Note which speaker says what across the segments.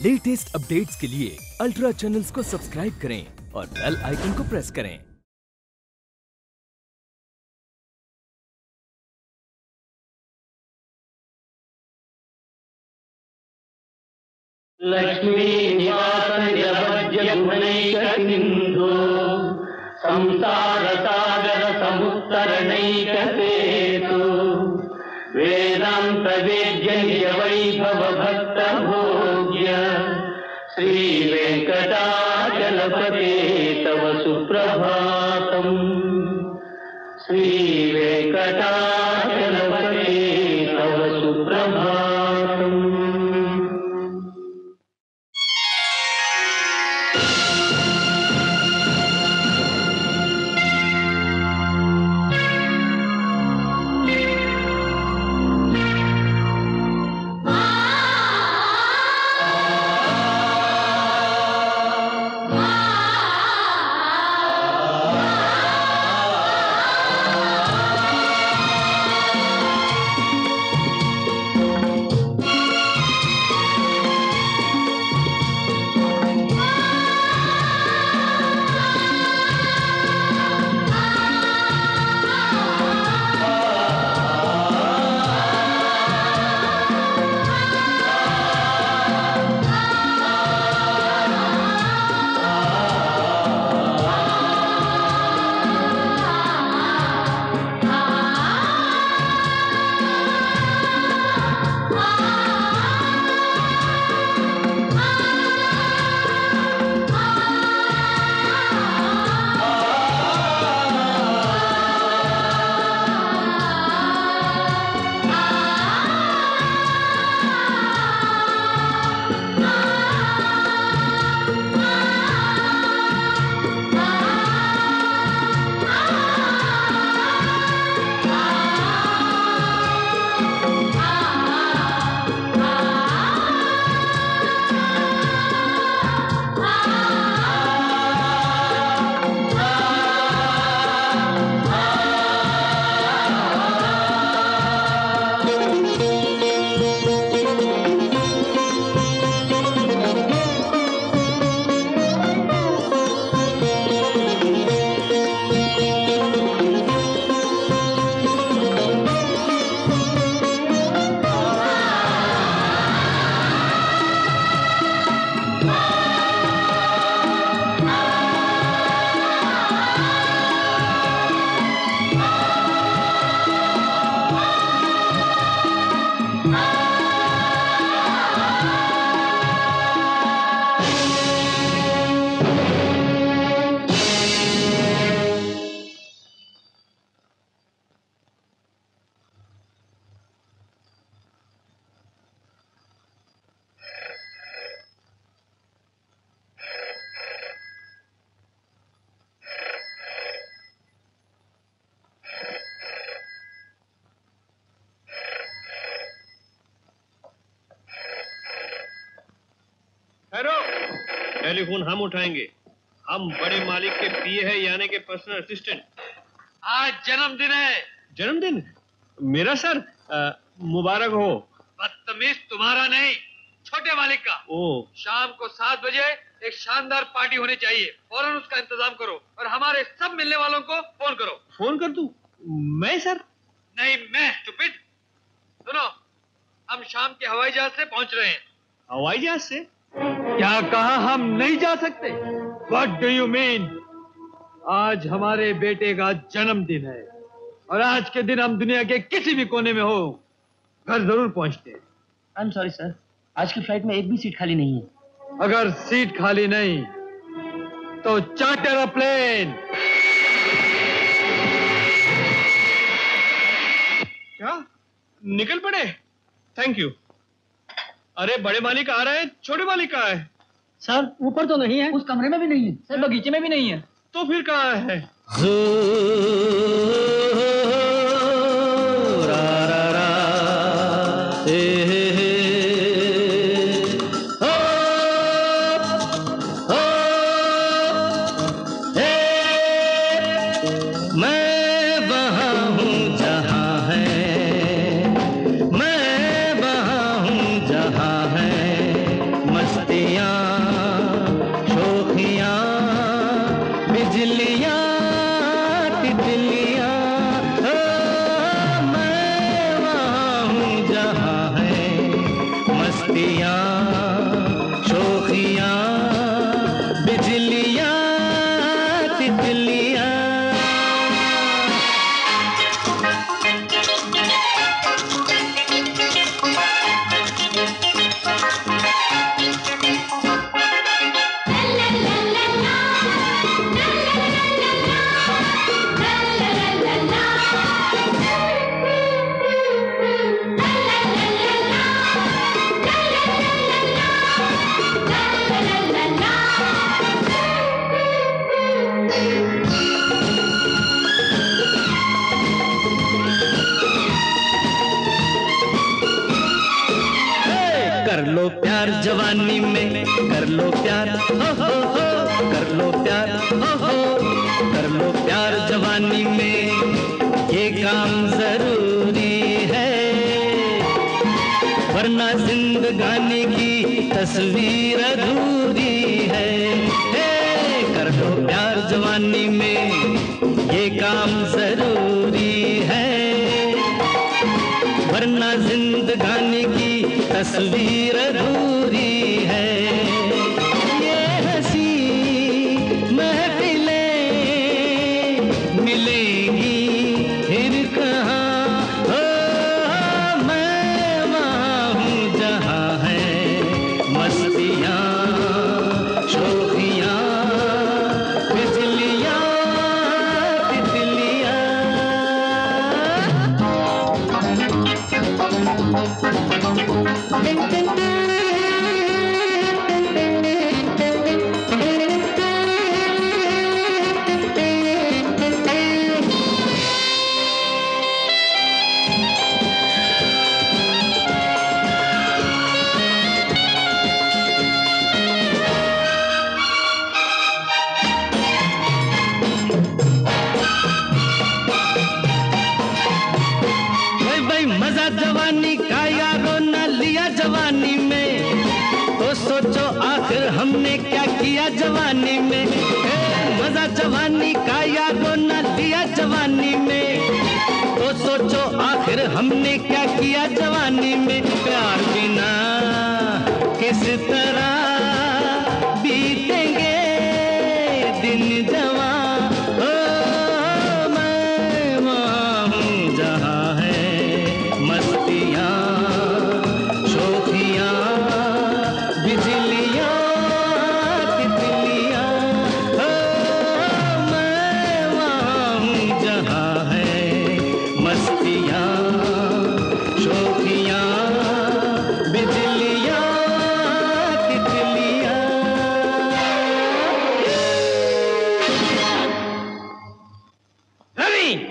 Speaker 1: Latest updates के लिए ultra channels को सब्सक्राइब करें और बेल आइकन को प्रेस करें।
Speaker 2: लक्ष्मी निवास निरवज्य गुणैक सिंधु संसार सागर समुत्तरणैक सेतु वेदांत वेद्य निज वैभव भक्त भोग्य श्री वेंकटाचलपते तव सुप्रभातम्। श्री वेंकटाचलपते तव सुप्रभातम्।
Speaker 3: टेलीफोन हम उठाएंगे। हम बड़े मालिक के पीए है यानी के पर्सनल असिस्टेंट।
Speaker 4: आज जन्मदिन है।
Speaker 3: जन्मदिन मेरा सर? मुबारक हो।
Speaker 4: बदतमीज तुम्हारा नहीं, छोटे मालिक का।
Speaker 3: ओ,
Speaker 4: शाम को 7 बजे एक शानदार पार्टी होनी चाहिए। फौरन उसका इंतजाम करो और हमारे सब मिलने वालों को फोन करो।
Speaker 3: फोन कर दूं? मैं सर?
Speaker 4: नहीं मैं, स्टूपिड। सुनो, हम शाम के हवाई जहाज से पहुंच रहे हैं।
Speaker 3: हवाई जहाज से?
Speaker 4: क्या कहा? हम नहीं जा सकते? What do you mean? आज हमारे बेटे का जन्मदिन है और आज के दिन हम दुनिया के किसी भी कोने में हो घर जरूर पहुंचते हैं।
Speaker 5: आई एम सॉरी सर, आज की फ्लाइट में एक भी सीट खाली नहीं है।
Speaker 4: अगर सीट खाली नहीं तो चार्टर अ प्लेन।
Speaker 3: क्या? निकल पड़े? Thank you. अरे बड़े मालिक आ रहे हैं, छोटे मालिक कहाँ है?
Speaker 5: सर ऊपर तो नहीं है, उस कमरे में भी नहीं है, सर बगीचे में भी नहीं है।
Speaker 3: तो फिर कहाँ है?
Speaker 2: मस्ती
Speaker 6: मस्तियाँ शोखियाँ बिजलियाँ तितलियाँ। कर लो प्यार जवानी में, कर लो प्यार हो, कर लो प्यार हो, कर लो प्यार जवानी में, ये काम जरूरी है, वरना जिंदगानी की तस्वीर अधूरी है। कर लो प्यार जवानी में, ये काम जरूरी है, वरना जिंदगानी की तस्वीर अधूरी है। ये हंसी महफिलें मिलेंगी फिर कहाँ, मैं वहाँ हूँ जहाँ है मस्तियाँ शोखियाँ बिजलियाँ तितलियाँ। मजा जवानी का यारों न लिया जवानी में, तो सोचो आखिर हमने क्या किया जवानी में। मजा जवानी का यारों न लिया जवानी में, तो सोचो आखिर हमने क्या किया जवानी में। प्यार बिना किस तरह बीतेंगे दिन जवां, मैं वहाँ हूँ जहाँ है मस्तियाँ शोखियाँ बिजलियाँ तितलियाँ। मैं वहाँ हूँ जहाँ है मस्तियाँ शोखियाँ बिजलियाँ तितलियाँ।
Speaker 4: रवि,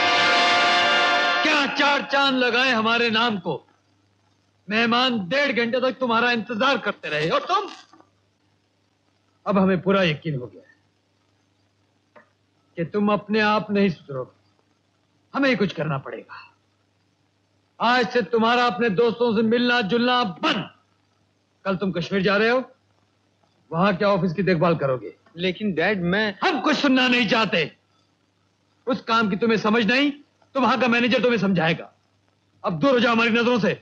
Speaker 4: क्या चार चांद लगाए हमारे नाम को। मेहमान 1.5 घंटे तक तुम्हारा इंतजार करते रहे और तुम। अब हमें पूरा यकीन हो गया है कि तुम अपने आप नहीं सुधरोगे, हमें ही कुछ करना पड़ेगा। आज से तुम्हारा अपने दोस्तों से मिलना जुलना बंद। कल तुम कश्मीर जा रहे हो, वहां क्या ऑफिस की देखभाल करोगे।
Speaker 3: लेकिन डैड
Speaker 4: हम कुछ सुनना नहीं चाहते। उस काम की तुम्हें समझ नहीं तो वहां का मैनेजर तुम्हें समझाएगा। अब दूर हो जाओ हमारी नजरों से।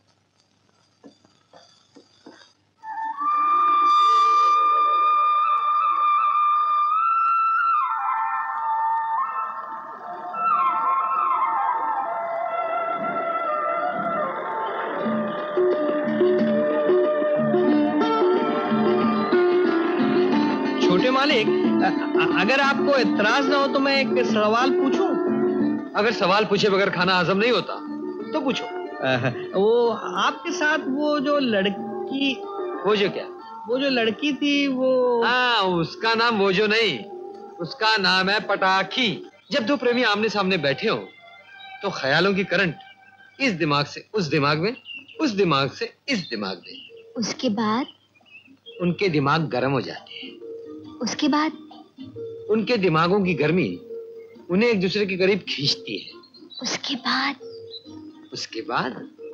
Speaker 3: छोटे मालिक, अगर आपको एतराज ना हो तो मैं एक सवाल पूछूं?
Speaker 4: अगर सवाल पूछे बगैर खाना हजम नहीं होता तो पूछो।
Speaker 3: वो आपके साथ वो जो लड़की,
Speaker 4: वो जो क्या?
Speaker 3: वो जो लड़की थी वो।
Speaker 4: हाँ, उसका नाम वो जो नहीं, उसका नाम है पटाखी। जब दो प्रेमी आमने सामने बैठे हो तो ख्यालों की करंट इस दिमाग से उस दिमाग में, उस दिमाग से इस दिमाग में।
Speaker 7: उसके बाद
Speaker 4: उनके दिमाग गर्म हो जाते हैं।
Speaker 7: उसके बाद
Speaker 4: उनके दिमागों की गर्मी उन्हें एक दूसरे के करीब खींचती है।
Speaker 7: उसके बाद
Speaker 4: उसके बाद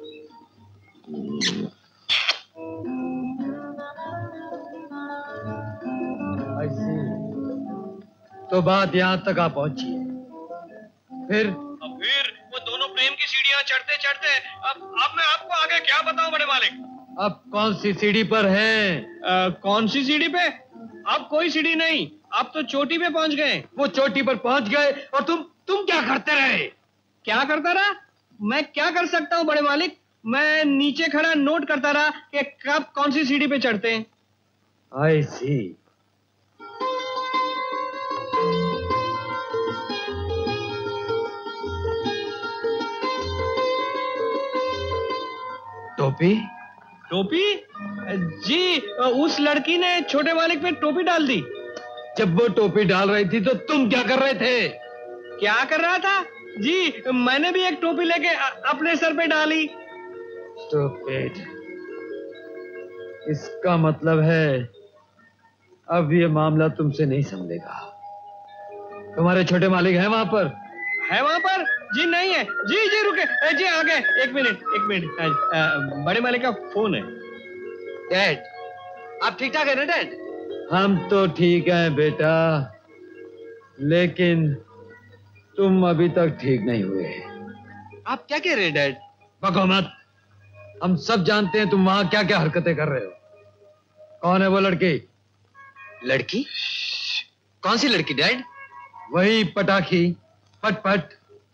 Speaker 4: तो बात यहां तक आ पहुंची है। फिर
Speaker 3: वो दोनों प्रेम की सीढ़ियां चढ़ते चढ़ते अब मैं आपको आगे क्या बताऊं बड़े मालिक।
Speaker 4: अब कौन सी सीढ़ी पर है?
Speaker 3: कौन सी सीढ़ी पे? अब कोई सीढ़ी नहीं, आप तो चोटी पे पहुंच गए।
Speaker 4: वो चोटी पर पहुंच गए और तुम क्या करते रहे?
Speaker 3: क्या करता रहा? मैं क्या कर सकता हूँ बड़े मालिक? मैं नीचे खड़ा नोट करता रहा कि कब कौन सी सीढ़ी पे चढ़ते हैं।
Speaker 4: I see. टोपी?
Speaker 3: टोपी? जी, उस लड़की ने छोटे मालिक पे टोपी डाल दी।
Speaker 4: जब वो टोपी डाल रही थी तो तुम क्या कर रहे थे?
Speaker 3: क्या कर रहा था? जी, मैंने भी एक टोपी लेके अपने सर पे डाली।
Speaker 4: Stupid. इसका मतलब है अब ये मामला तुमसे नहीं संभलेगा। तुम्हारे छोटे मालिक हैं वहां पर?
Speaker 3: है वहां पर? जी नहीं है। जी जी रुके, जी आ गए। एक मिनट। बड़े मालिक का फोन है।
Speaker 4: डैड, आप ठीक ठाक है ना डैड? हम तो ठीक हैं बेटा, लेकिन तुम अभी तक ठीक नहीं हुए। आप क्या कह रहे हैं डैड? बको मत, हम सब जानते हैं तुम वहां क्या क्या हरकतें कर रहे हो। कौन है वो लड़की? लड़की? कौन सी लड़की डैड? वही पटाखी, पटपट।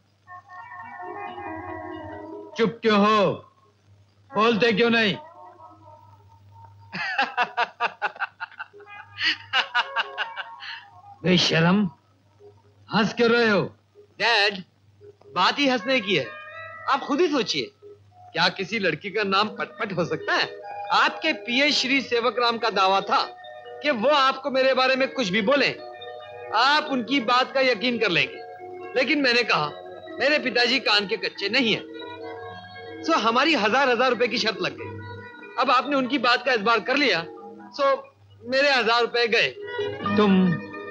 Speaker 4: चुप क्यों हो? बोलते क्यों नहीं? बेशरम, हंस क्यों रहे हो? डैड, बात ही हंसने की है। आप खुद ही सोचिए, क्या किसी लड़की का नाम पटपट हो सकता है? आपके पीए श्री सेवकराम का दावा था कि वो आपको मेरे बारे में कुछ भी बोले आप उनकी बात का यकीन कर लेंगे, लेकिन मैंने कहा मेरे पिताजी कान के कच्चे नहीं है। सो हमारी हजार रुपए की शर्त लग गई। अब आपने उनकी बात का इस्बार कर लिया, सो मेरे 1000 रुपए गए। तुम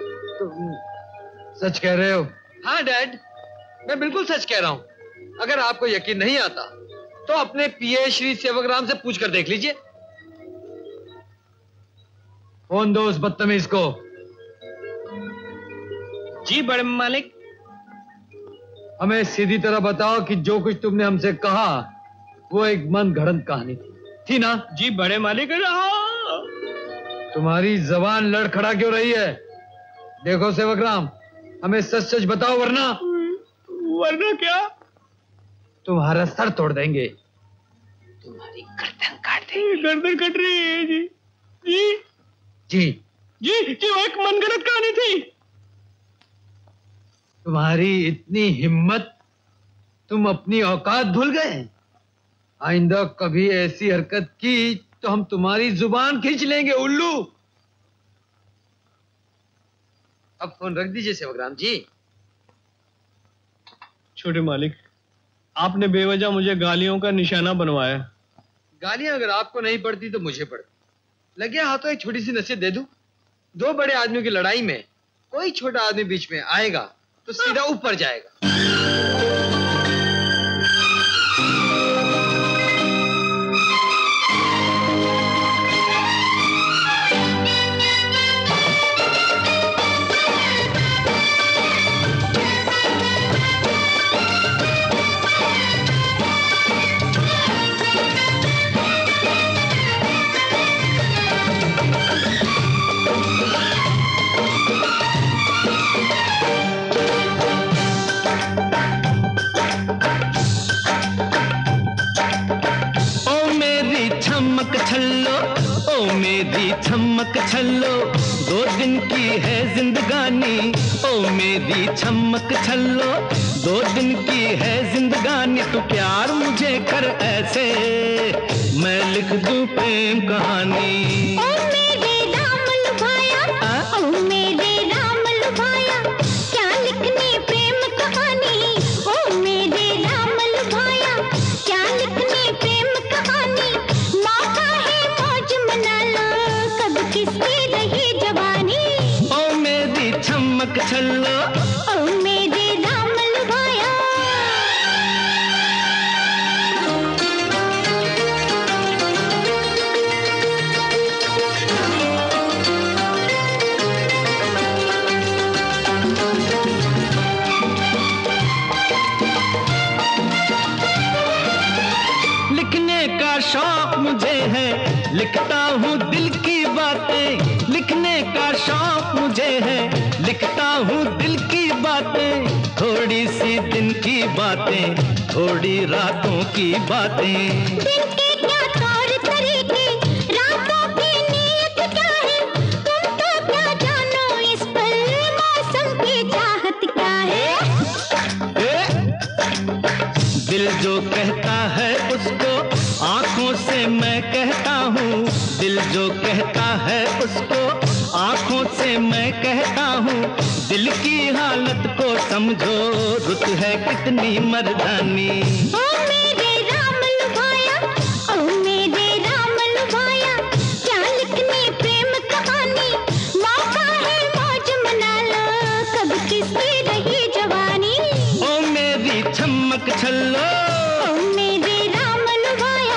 Speaker 4: सच कह रहे हो? हाँ डैड, मैं बिल्कुल सच कह रहा हूं। अगर आपको यकीन नहीं आता तो अपने पीए श्री सेवकराम से पूछ कर देख लीजिए। फोन दो उस बदतमीज को।
Speaker 3: जी बड़े मालिक।
Speaker 4: हमें सीधी तरह बताओ कि जो कुछ तुमने हमसे कहा वो एक मन गढ़ंत कहानी थी ना?
Speaker 3: जी बड़े मालिक।
Speaker 4: तुम्हारी जबान लड़खड़ा क्यों रही है? देखो सेवकराम, हमें सच सच बताओ, वरना
Speaker 3: क्या?
Speaker 4: तुम्हारा सर तोड़ देंगे, तुम्हारी गर्दन काट देंगे।
Speaker 3: गर्दन कट रही है जी। जी
Speaker 4: जी
Speaker 3: जी जी, वो एक मनगढ़ंत कहानी थी।
Speaker 4: तुम्हारी इतनी हिम्मत, तुम अपनी औकात भूल गए? आइंदा कभी ऐसी हरकत की तो हम तुम्हारी जुबान खींच लेंगे उल्लू। अब फोन रख दीजिए सेवकराम जी।
Speaker 3: छोटे मालिक, आपने बेवजह मुझे गालियों का निशाना बनवाया।
Speaker 4: गालियां अगर आपको नहीं पड़ती तो मुझे पड़ती। लगे हाथों एक छोटी सी नसीहत दे दूं? दो बड़े आदमियों की लड़ाई में कोई छोटा आदमी बीच में आएगा तो सीधा ऊपर जाएगा।
Speaker 6: छमक छल्लो, 2 दिन की है जिंदगानी। ओ मेरी छमक छल्लो, 2 दिन की है जिंदगानी। तू प्यार मुझे कर ऐसे, मैं लिख दूं प्रेम कहानी।
Speaker 8: ओ मेरे राम लुभाया, ओ मेरे राम लुभाया, क्या लिखनी प्रेम कहानी। ओ मेरे राम लुभाया, क्या लिखनी प्रेम कहानी। मौका है मौज मना लो, कब किसकी रही जवानी।
Speaker 6: ओ मेरी छमक छल्लो,
Speaker 8: ओ मेरे राम लुभाया।
Speaker 6: शौक मुझे है, लिखता हूँ दिल की बातें। लिखने का शौक मुझे है, लिखता हूँ दिल की बातें। थोड़ी सी दिन की बातें, थोड़ी रातों की बातें।
Speaker 8: दिन के क्या तौर तरीके, रातों की नीयत क्या है, तुम तो क्या जानो इस पर मौसम की चाहत क्या है।
Speaker 6: दिल जो कहता है उसको आंखों से मैं कहता हूँ। दिल जो कहता है उसको आंखों से मैं कहता हूँ। दिल की हालत को समझो, रुत है कितनी मर्दानी।
Speaker 8: ओ मेरे राम लुभाया, ओ मेरे राम लुभाया, क्या लिखनी प्रेम कहानी। मौका है मौज मना लो, कब किसकी रही जवानी।
Speaker 6: ओ मेरी चमक छल्लो,
Speaker 8: ओ मेरे राम लुभाया।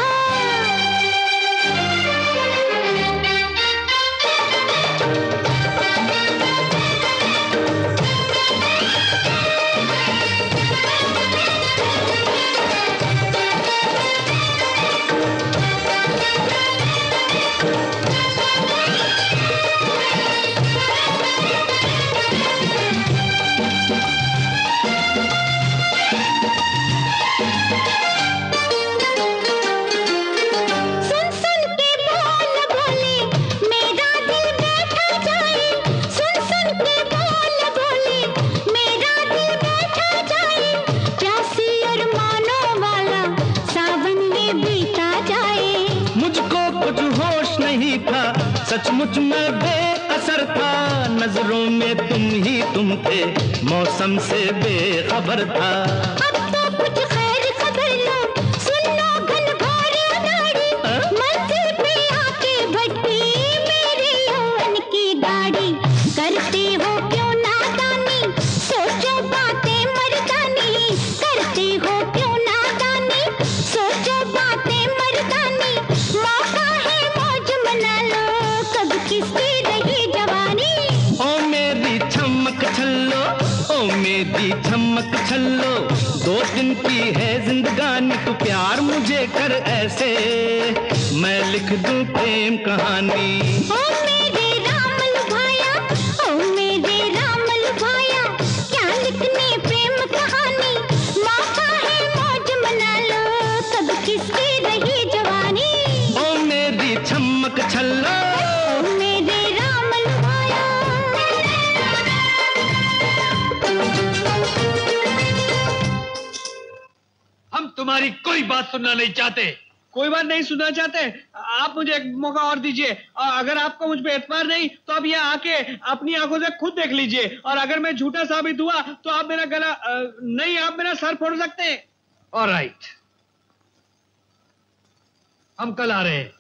Speaker 8: सुन सुन के बोल बोले मेरा दिल बैठा जाए। सुन सुन के बोल बोले मेरा दिल बैठा जाए। प्यासी अरमानों वाला सावन ये बीता जाए।
Speaker 6: मुझको कुछ होश नहीं था, सचमुच में बेअसर था। नजरों में तुम थे, मौसम से बेखबर था।
Speaker 8: अब तो कुछ खैर खबर लो, सुन लो घनघोर अनाड़ी। मंजिल पे आके भटकी मेरे यौवन की दाढ़ी। करते हो क्यों नादानी, सोचो बातें मर्दानी। करते हो क्यों नादानी, सोचो बातें मर्दानी। मौका है मौज मना लो, कब किसकी रही जवानी।
Speaker 6: ओ मेरी चमक छल्लो, ओ मेरी चमक छल्लो। 2 दिन की है जिंदगानी, तू प्यार मुझे कर ऐसे, मैं लिख दूं प्रेम कहानी।
Speaker 8: ओ मेरे राम लुभाया, ओ मेरे राम लुभाया, क्या लिखनी प्रेम कहानी। मौका है मौज मना लो, कब किसकी रही जवानी।
Speaker 6: ओ मेरी चमक छल्लो,
Speaker 8: ओ मेरे राम लुभाया।
Speaker 4: हम तुम्हारी कोई बात सुनना नहीं चाहते।
Speaker 3: कोई बात नहीं सुनना चाहते, आप मुझे एक मौका और दीजिए। और अगर आपको मुझ पे एतबार नहीं तो आप यहाँ आके अपनी आंखों से खुद देख लीजिए। और अगर मैं झूठा साबित हुआ तो आप मेरा गला नहीं, आप मेरा सर फोड़ सकते हैं।
Speaker 4: ऑलराइट, हम कल आ रहे हैं।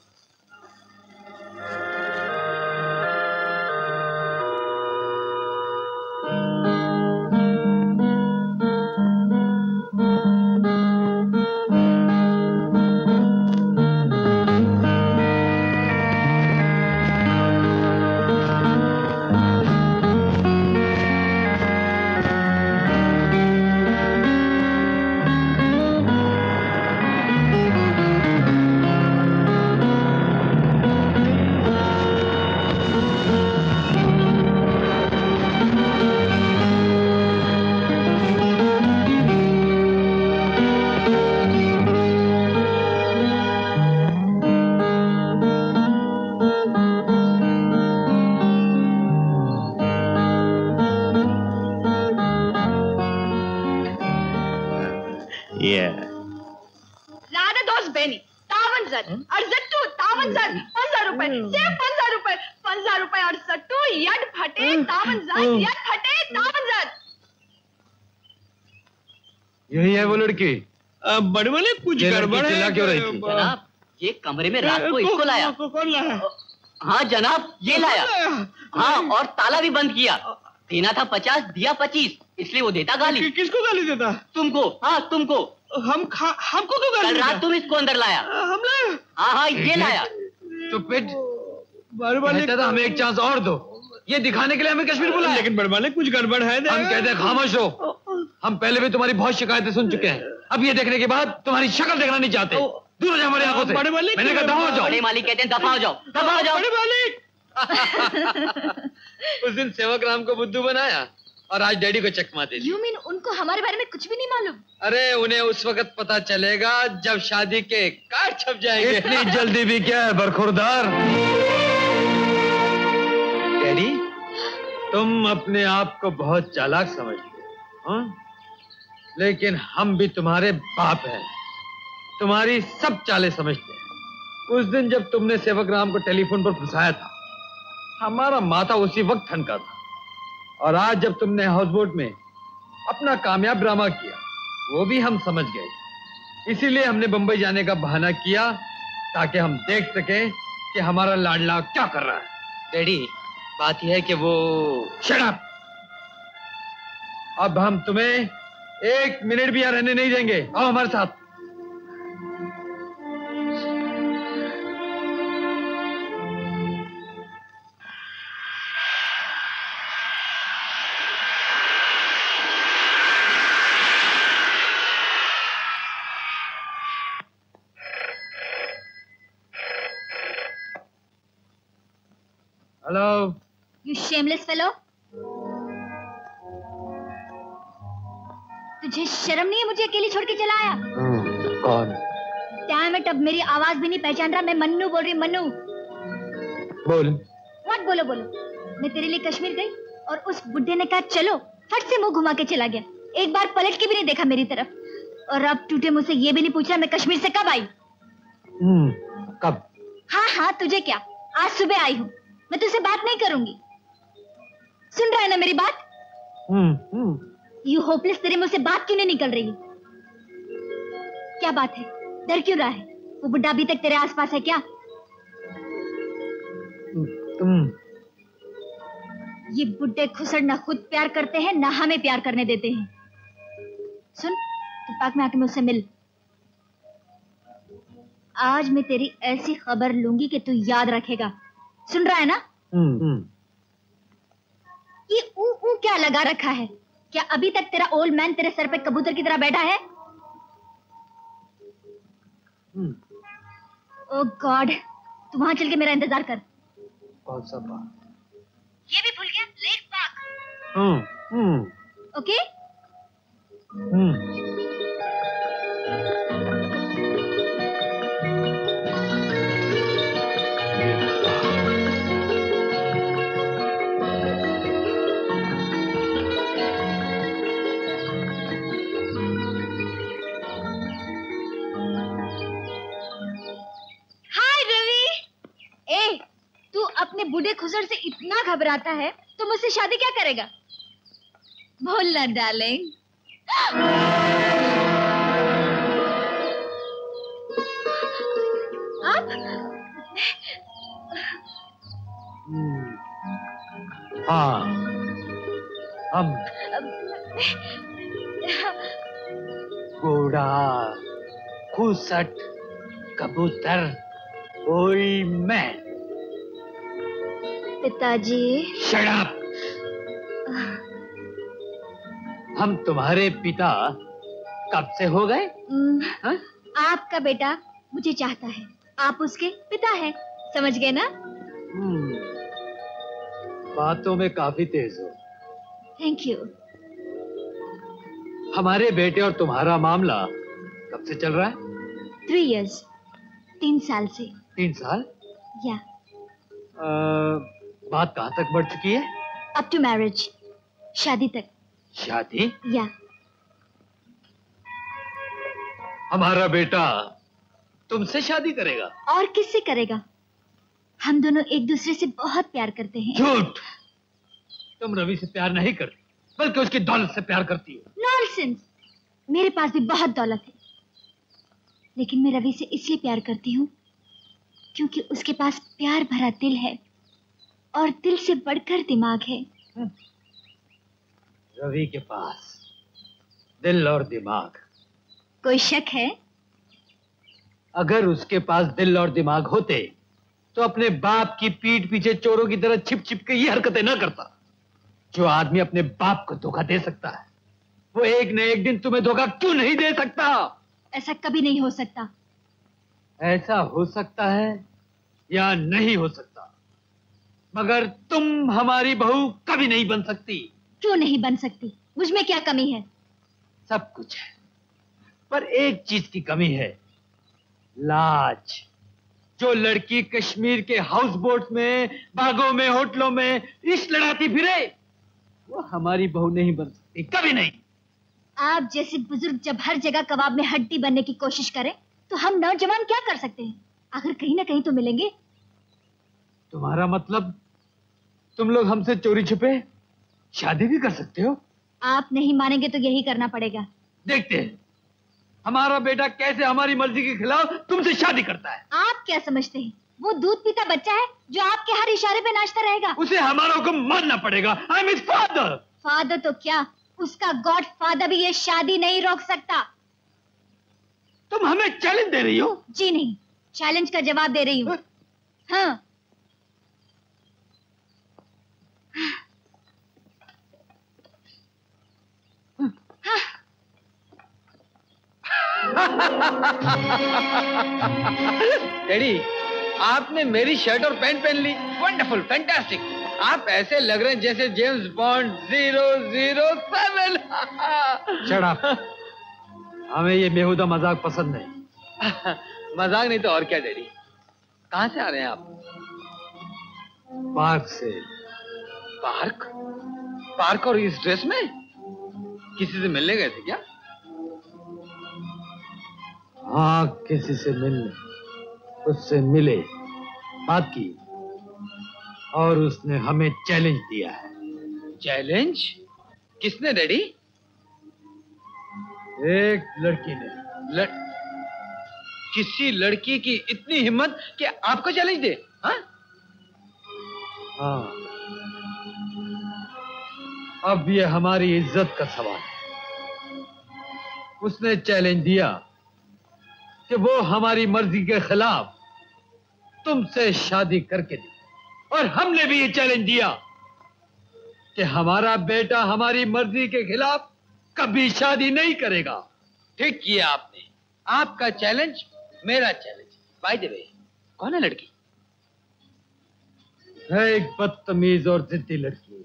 Speaker 9: राधा दोस्त बेनी तावंजर अर्जट्टू तावंजर 15 रुपए सिर्फ 15 रुपए 15 रुपए अर्जट्टू यड फटे तावंजर यड फटे तावंजर।
Speaker 4: यही है वो लड़की।
Speaker 3: बड़े वाले कुछ
Speaker 4: ये लड़की
Speaker 3: गड़बड़ है।
Speaker 4: चिल्ला क्यों रही थी?
Speaker 5: जनाब, ये कमरे में रात को इसको लाया।
Speaker 3: कौन लाया?
Speaker 5: हाँ जनाब, ये लाया। हाँ, और ताला भी बंद किया। देना था 50, दिया 25, इसलिए वो देता गाली।
Speaker 3: किसको गाली देता?
Speaker 5: तुमको। हाँ, तुमको।
Speaker 3: हमको क्यों गाली
Speaker 5: कल
Speaker 3: देता?
Speaker 5: रात तुम इसको अंदर लाया।
Speaker 3: हम लाए?
Speaker 5: हाँ हाँ, ये लाया।
Speaker 4: Stupid।
Speaker 3: बड़े वाले
Speaker 4: कहता था हमें एक चांस और दो, ये दिखाने के लिए हमें कश्मीर बुलाया।
Speaker 3: लेकिन बड़े वाले कुछ गड़बड़ है।
Speaker 4: हम कहते हैं खामोश हो। हम पहले भी तुम्हारी बहुत शिकायतें सुन चुके हैं, अब ये देखने के बाद तुम्हारी शक्ल देखना नहीं चाहते। दूर हो जाओ हमारी आंखों से।
Speaker 3: बड़े मालिक,
Speaker 4: मैंने कहा दफा हो जाओ।
Speaker 5: बड़े मालिक कहते हैं दफा हो जाओ, दफा हो जाओ।
Speaker 3: बड़े मालिक।
Speaker 4: उस दिन सेवक राम को बुद्धू बनाया और आज डैडी को चकमा दे दी।
Speaker 9: यू मीन उनको हमारे बारे में कुछ भी नहीं मालूम?
Speaker 4: अरे उन्हें उस वक्त पता चलेगा जब शादी के कार्ड छप जाएंगे। इतनी जल्दी भी क्या है बरखुरदार? डैडी, तुम अपने आप को बहुत चालाक समझते हो, हाँ? लेकिन हम भी तुम्हारे बाप हैं, तुम्हारी सब चालें समझते हैं। उस दिन जब तुमने सेवक राम को टेलीफोन पर फंसाया था, हमारा माथा उसी वक्त ठनका था। और आज जब तुमने हाउसबोट में अपना कामयाब ड्रामा किया, वो भी हम समझ गए। इसीलिए हमने बंबई जाने का बहाना किया ताकि हम देख सकें कि हमारा लाडला क्या कर रहा है।
Speaker 5: डैडी, बात यह है कि वो...
Speaker 4: शट अप! अब हम तुम्हें 1 मिनट भी यहाँ रहने नहीं देंगे। आओ हमारे साथ। हेलो।
Speaker 7: You shameless fellow. तुझे शर्म नहीं है मुझे अकेली छोड़ के चला आया?
Speaker 4: कौन?
Speaker 7: Damn it, अब मेरी आवाज भी नहीं पहचान रहा। मैं मन्नू बोल रही हूँ, मन्नू।
Speaker 4: बोल।
Speaker 7: What बोलो बोलो? मैं तेरे लिए कश्मीर गई और उस बुड्ढे ने कहा चलो, फट से मुंह घुमा के चला गया। एक बार पलट के भी नहीं देखा मेरी तरफ। और अब टूटे मुंह से ये भी नहीं पूछा मैं कश्मीर से कब आई।
Speaker 4: कब?
Speaker 7: हाँ हाँ, तुझे क्या, आज सुबह आई हूँ। मैं तुझसे बात नहीं करूंगी। सुन रहा है ना मेरी बात? यू होपलेस, तेरे मुंह से बात क्यों नहीं निकल रही? क्या बात है, डर क्यों रहा है? वो बुड्ढा अभी तक तेरे आसपास है क्या? ये बुड्ढे खुसड़ ना खुद प्यार करते हैं ना हमें प्यार करने देते हैं। सुन, तू पार्क में आके मुझसे मिल। आज मैं तेरी ऐसी खबर लूंगी कि तू याद रखेगा। सुन रहा है ना? ये ऊ क्या लगा रखा है? क्या अभी तक तेरा ओल्ड मैन तेरे सर पे कबूतर की तरह बैठा है? ओह गॉड, तू वहां चल के मेरा इंतजार कर।
Speaker 4: कौन सा बात?
Speaker 7: ये भी भूल गया, लेक पार्क। ओके? अपने बूढ़े खुसर से इतना घबराता है तो मुझसे शादी क्या करेगा? बोल ना डार्लिंग। आप?
Speaker 4: हाँ, हम घोड़ा, खुसट, कबूतर, ओल्ड मैन।
Speaker 7: पिताजी।
Speaker 4: Shut up! हम तुम्हारे पिता कब से हो गए?
Speaker 7: आपका बेटा मुझे चाहता है, आप उसके पिता हैं, समझ गए ना?
Speaker 4: बातों में काफी तेज हो।
Speaker 7: Thank you.
Speaker 4: हमारे बेटे और तुम्हारा मामला कब से चल रहा है?
Speaker 7: 3 years, 3 साल से।
Speaker 4: 3 साल?
Speaker 7: या।
Speaker 4: बात कहाँ तक बढ़ चुकी है?
Speaker 7: अप टू मैरिज, शादी तक।
Speaker 4: शादी?
Speaker 7: या।
Speaker 4: हमारा बेटा तुमसे शादी करेगा?
Speaker 7: और किससे करेगा? हम दोनों एक दूसरे से बहुत प्यार करते हैं।
Speaker 4: झूठ! तुम रवि से प्यार नहीं करती, बल्कि उसकी दौलत से प्यार करती हो।
Speaker 7: नॉनसेंस! मेरे पास भी बहुत दौलत है, लेकिन मैं रवि से इसलिए प्यार करती हूँ क्योंकि उसके पास प्यार भरा दिल है और दिल से बढ़कर दिमाग है।
Speaker 4: रवि के पास दिल और दिमाग?
Speaker 7: कोई शक है?
Speaker 4: अगर उसके पास दिल और दिमाग होते तो अपने बाप की पीठ पीछे चोरों की तरह छिप छिप के ये हरकतें न करता। जो आदमी अपने बाप को धोखा दे सकता है, वो एक न एक दिन तुम्हें धोखा क्यों नहीं दे सकता?
Speaker 7: ऐसा कभी नहीं हो सकता।
Speaker 4: ऐसा हो सकता है या नहीं हो सकता, मगर तुम हमारी बहू कभी नहीं बन सकती।
Speaker 7: क्यों नहीं बन सकती? मुझ में क्या कमी है?
Speaker 4: सब कुछ है, पर एक चीज की कमी है, लाज। जो लड़की कश्मीर के हाउस बोट में, बागों में, होटलों में इश्क लड़ाती फिरे, वो हमारी बहू नहीं बन सकती, कभी नहीं।
Speaker 7: आप जैसे बुजुर्ग जब हर जगह कबाब में हड्डी बनने की कोशिश करें, तो हम नौजवान क्या कर सकते हैं? आखिर कहीं ना कहीं तो मिलेंगे।
Speaker 4: तुम्हारा मतलब तुम लोग हमसे चोरी छुपे शादी भी कर सकते हो?
Speaker 7: आप नहीं मानेंगे तो यही करना पड़ेगा।
Speaker 4: देखते हैं हमारा बेटा कैसे हमारी मर्जी के खिलाफ तुमसे शादी करता है।
Speaker 7: आप क्या समझते हैं, वो दूध पीता बच्चा है जो आपके हर इशारे पे नाचता रहेगा?
Speaker 4: उसे हमारा हुक्म मानना पड़ेगा। I am his father.
Speaker 7: Father तो क्या, उसका गॉड फादर भी ये शादी नहीं रोक सकता।
Speaker 4: तुम हमें चैलेंज दे रही हो?
Speaker 7: जी नहीं, चैलेंज का जवाब दे रही हूँ। हाँ।
Speaker 3: डैडी, आपने मेरी शर्ट और पैंट पहन ली। Wonderful, fantastic. आप ऐसे लग रहे हैं जैसे जेम्स बॉन्ड 007।
Speaker 4: Shut up. हमें ये बेहुदा मजाक पसंद नहीं।
Speaker 3: मजाक नहीं तो और क्या डैडी। कहाँ से आ रहे हैं आप?
Speaker 4: पार्क से।
Speaker 3: पार्क? पार्क और इस ड्रेस में? किसी से मिलने गए थे क्या?
Speaker 4: हाँ, किसी से मिलने, उससे मिले, बात की, और उसने हमें चैलेंज दिया है।
Speaker 3: चैलेंज? किसने डैडी?
Speaker 4: एक लड़की ने।
Speaker 3: किसी लड़की की इतनी हिम्मत कि आपको चैलेंज दे? हाँ?
Speaker 4: हाँ। अब ये हमारी इज्जत का सवाल है। उसने चैलेंज दिया कि वो हमारी मर्जी के खिलाफ तुमसे शादी करके दी, और हमने भी ये चैलेंज दिया कि हमारा बेटा हमारी मर्जी के खिलाफ कभी शादी नहीं करेगा।
Speaker 3: ठीक किया आपने। आपका चैलेंज मेरा चैलेंज। बाय द वे, कौन है लड़की?
Speaker 4: है एक बदतमीज और जिद्दी लड़की।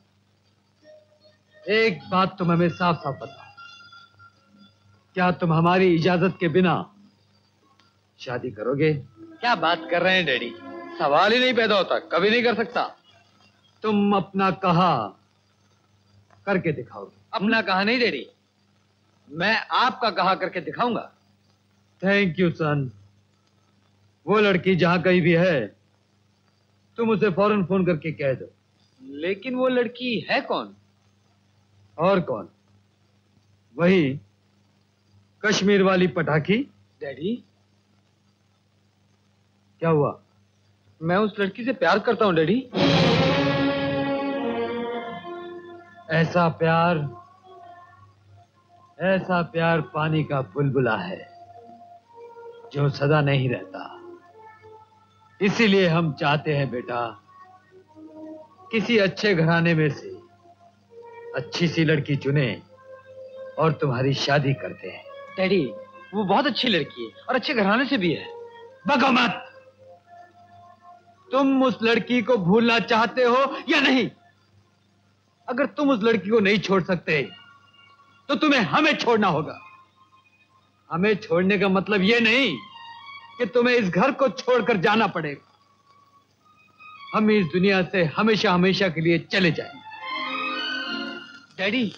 Speaker 4: एक बात तुम हमें साफ साफ बताओ, क्या तुम हमारी इजाजत के बिना शादी करोगे?
Speaker 3: क्या बात कर रहे हैं डैडी? सवाल ही नहीं पैदा होता, कभी नहीं कर सकता।
Speaker 4: तुम अपना कहा करके दिखाओगे?
Speaker 3: अपना कहा नहीं डैडी, मैं आपका कहा करके दिखाऊंगा।
Speaker 4: Thank you son. वो लड़की जहां कहीं भी है, तुम उसे फौरन फोन करके कह दो।
Speaker 3: लेकिन वो लड़की है कौन?
Speaker 4: और कौन? वही कश्मीर वाली पटाखी।
Speaker 3: डैडी,
Speaker 4: क्या हुआ?
Speaker 3: मैं उस लड़की से प्यार करता हूं डैडी।
Speaker 4: ऐसा प्यार पानी का बुलबुला है जो सदा नहीं रहता। इसीलिए हम चाहते हैं बेटा, किसी अच्छे घराने में से अच्छी सी लड़की चुने और तुम्हारी शादी करते हैं।
Speaker 3: डैडी, वो बहुत अच्छी लड़की है और अच्छे घराने से भी है।
Speaker 4: बको मत। तुम उस लड़की को भूलना चाहते हो या नहीं? अगर तुम उस लड़की को नहीं छोड़ सकते तो तुम्हें हमें छोड़ना होगा। हमें छोड़ने का मतलब यह नहीं कि तुम्हें इस घर को छोड़कर जाना पड़ेगा। हम इस दुनिया से हमेशा हमेशा के लिए चले जाएंगे।
Speaker 3: डैडी,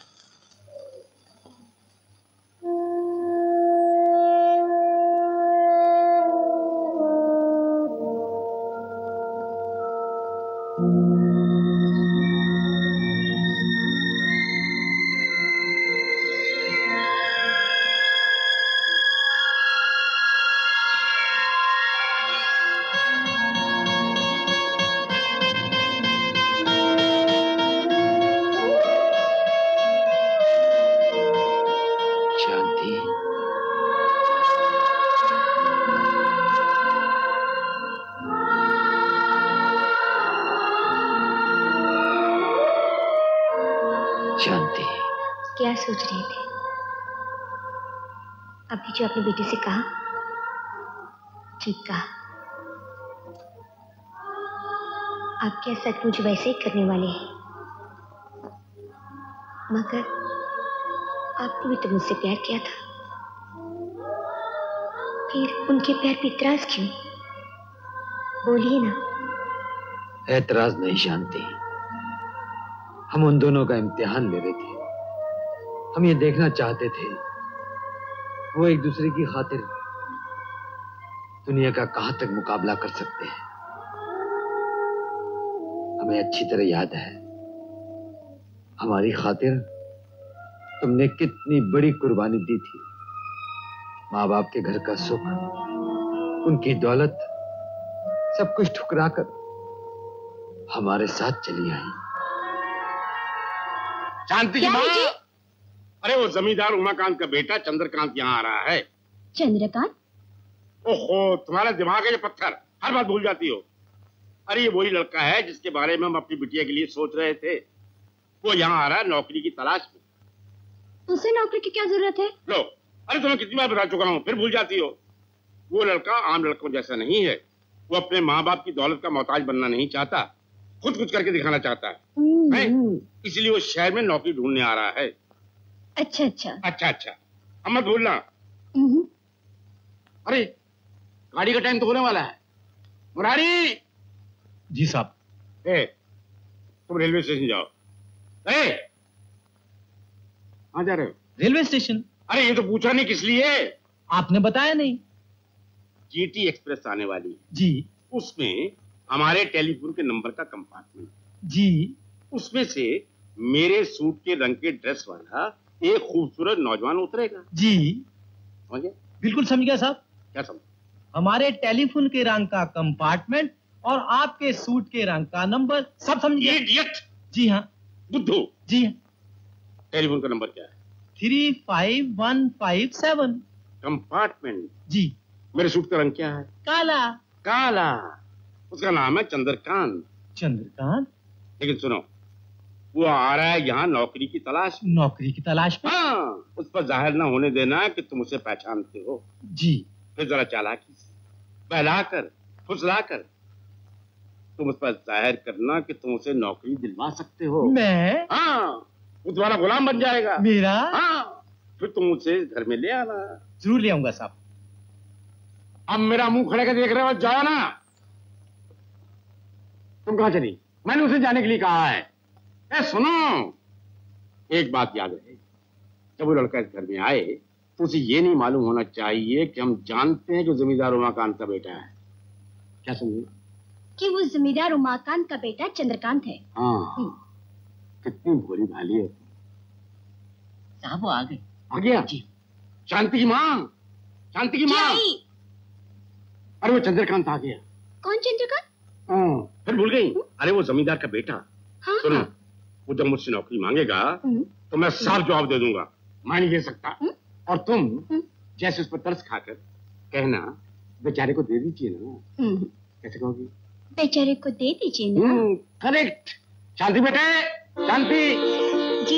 Speaker 7: क्या सोच रहे थे? अभी जो अपने बेटे से कहा,
Speaker 8: ठीक कहा। आप क्या सचमुच वैसे ही करने वाले हैं? मगर आपने भी तो मुझसे प्यार किया था, फिर उनके प्यार पे इतराज क्यों? बोलिए ना।
Speaker 4: ऐतराज नहीं शांति, हम उन दोनों का इम्तिहान ले रहे थे। हम ये देखना चाहते थे वो एक दूसरे की खातिर दुनिया का कहां तक मुकाबला कर सकते हैं। हमें अच्छी तरह याद है हमारी खातिर तुमने कितनी बड़ी कुर्बानी दी थी। माँ बाप के घर का सुख, उनकी दौलत, सब कुछ ठुकराकर हमारे साथ चली आई।
Speaker 10: शांति की माँ, अरे वो जमींदार उमाकांत का बेटा चंद्रकांत यहाँ आ रहा है।
Speaker 7: चंद्रकांत?
Speaker 10: ओहो, तुम्हारा दिमाग है ये पत्थर, हर बात भूल जाती हो। अरे ये वही लड़का है जिसके बारे में हम अपनी बिटिया के लिए सोच रहे थे। वो यहाँ आ रहा है नौकरी की तलाश में।
Speaker 7: उसे नौकरी की क्या जरूरत है?
Speaker 10: लो, अरे तुम्हें कितनी बार बता चुका हूँ, फिर भूल जाती हो। वो लड़का आम लड़कों जैसा नहीं है। वो अपने माँ बाप की दौलत का मोहताज बनना नहीं चाहता, खुद कुछ करके दिखाना चाहता है। इसलिए वो शहर में नौकरी ढूंढने आ रहा है।
Speaker 7: अच्छा अच्छा।
Speaker 10: अच्छा अच्छा, हम मत भूलना। अरे गाड़ी का टाइम तो होने वाला है। मुरारी।
Speaker 11: जी साहब।
Speaker 10: तुम रेलवे स्टेशन जाओ। कहाँ जा रहे हो?
Speaker 11: Railway station.
Speaker 10: अरे ये तो पूछा नहीं किस लिए?
Speaker 11: आपने बताया नहीं।
Speaker 10: जीटी एक्सप्रेस आने वाली
Speaker 11: जी।
Speaker 10: उसमें हमारे टेलीफोन के नंबर का कंपार्टमेंट
Speaker 11: जी।
Speaker 10: उसमें से मेरे सूट के रंग के ड्रेस वाला एक खूबसूरत नौजवान उतरेगा।
Speaker 11: जी
Speaker 10: समझे?
Speaker 11: बिल्कुल समझ गया साहब।
Speaker 10: क्या समझ?
Speaker 11: हमारे टेलीफोन के रंग का कंपार्टमेंट और आपके सूट के रंग का नंबर सब समझ गया।
Speaker 10: इडियट।
Speaker 11: जी हाँ।
Speaker 10: बुद्धू।
Speaker 11: जी हाँ।
Speaker 10: टेलीफोन का नंबर क्या है?
Speaker 11: 35157।
Speaker 10: कंपार्टमेंट।
Speaker 11: जी।
Speaker 10: मेरे सूट का रंग क्या है?
Speaker 11: काला।
Speaker 10: काला। उसका नाम है चंद्रकांत।
Speaker 11: चंद्रकांत?
Speaker 10: लेकिन सुनो, वो आ रहा है यहाँ नौकरी की तलाश में।
Speaker 11: नौकरी की तलाश में?
Speaker 10: हाँ, उस पर जाहिर ना होने देना कि तुम उसे पहचानते हो।
Speaker 11: जी।
Speaker 10: फिर जरा चालाकी से बहलाकर फुसलाकर तुम उस पर जाहिर करना कि तुम उसे नौकरी दिलवा सकते हो।
Speaker 11: मैं?
Speaker 10: हाँ, वो तुम्हारा गुलाम बन जाएगा।
Speaker 11: मेरा?
Speaker 10: हाँ, फिर तुम उसे घर में ले आना।
Speaker 11: जरूर ले आऊंगा साहब।
Speaker 10: अब मेरा मुंह खड़े कर देख रहे हो, जाओ ना। तुम कहाँ चली? मैंने उसे जाने के लिए कहा है। सुनो, एक बात याद रहे, जब वो लड़का इस घर में आए तो उसे ये नहीं मालूम होना चाहिए कि हम जानते हैं कि जमींदार उमाकांत का बेटा है। क्या समझे?
Speaker 7: कि वो जमींदार उमाकांत का बेटा चंद्रकांत है।
Speaker 10: हाँ, कितनी भोली भाली है।
Speaker 5: साहब वो आ गए।
Speaker 10: आ गया? जी। शांति की माँ, शांति की माँ। अरे वो चंद्रकांत आ गया।
Speaker 7: कौन चंद्रकांत?
Speaker 10: फिर भूल गई? अरे वो जमींदार का बेटा।
Speaker 7: हाँ,
Speaker 10: सुनो, वो जब मुझसे नौकरी मांगेगा तो मैं साफ जवाब दे दूंगा, मैं नहीं दे सकता। और तुम जैसे उस पर तरस खाकर कहना बेचारे को दे दीजिए ना। कैसे कहोगी?
Speaker 7: बेचारे को दे दीजिए ना।
Speaker 10: करेक्ट। शांति बेटे, शांति
Speaker 7: जी।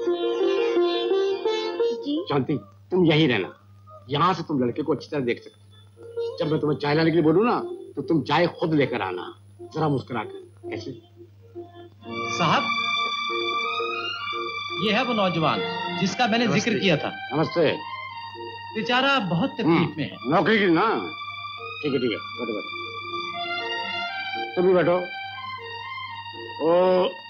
Speaker 7: जी।
Speaker 10: शांति, तुम यही रहना। यहाँ से तुम लड़के को अच्छी तरह देख सकते। जब मैं तुम्हें चाय लाने के लिए बोलूँ ना तो तुम चाय खुद लेकर आना, जरा मुस्कुरा कर। कैसे?
Speaker 11: साहब, ये है वो नौजवान जिसका मैंने जिक्र किया था।
Speaker 10: नमस्ते।
Speaker 11: बेचारा बहुत तकलीफ में है।
Speaker 10: नौकरी की ना? ठीक है ठीक है, बैठो बैठो। तुम भी बैठो। ओ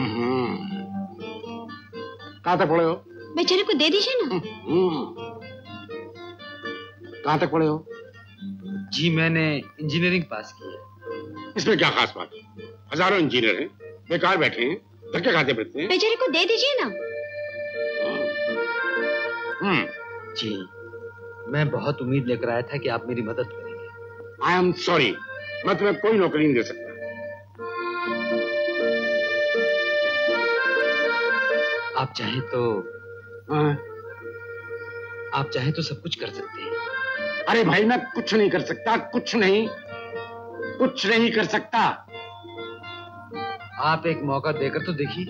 Speaker 10: कहाँ तक पढ़े हो?
Speaker 7: बेचारे को दे दीजिए ना।
Speaker 10: कहाँ तक पढ़े हो?
Speaker 4: जी मैंने इंजीनियरिंग पास की है।
Speaker 10: इसमें क्या खास बात है? हजारों इंजीनियर हैं, बेकार बैठे हैं, धक्के खाते फिरते हैं।
Speaker 7: बेचारे को दे दीजिए ना।
Speaker 4: जी, मैं बहुत उम्मीद लेकर आया था कि आप मेरी मदद करेंगे।
Speaker 10: आई एम सॉरी, मैं तुम्हें कोई नौकरी नहीं दे सकता।
Speaker 4: आप चाहें तो सब कुछ कर सकते हैं।
Speaker 10: अरे भाई, मैं कुछ नहीं कर सकता, कुछ नहीं कर सकता।
Speaker 4: आप एक मौका देकर तो देखिए।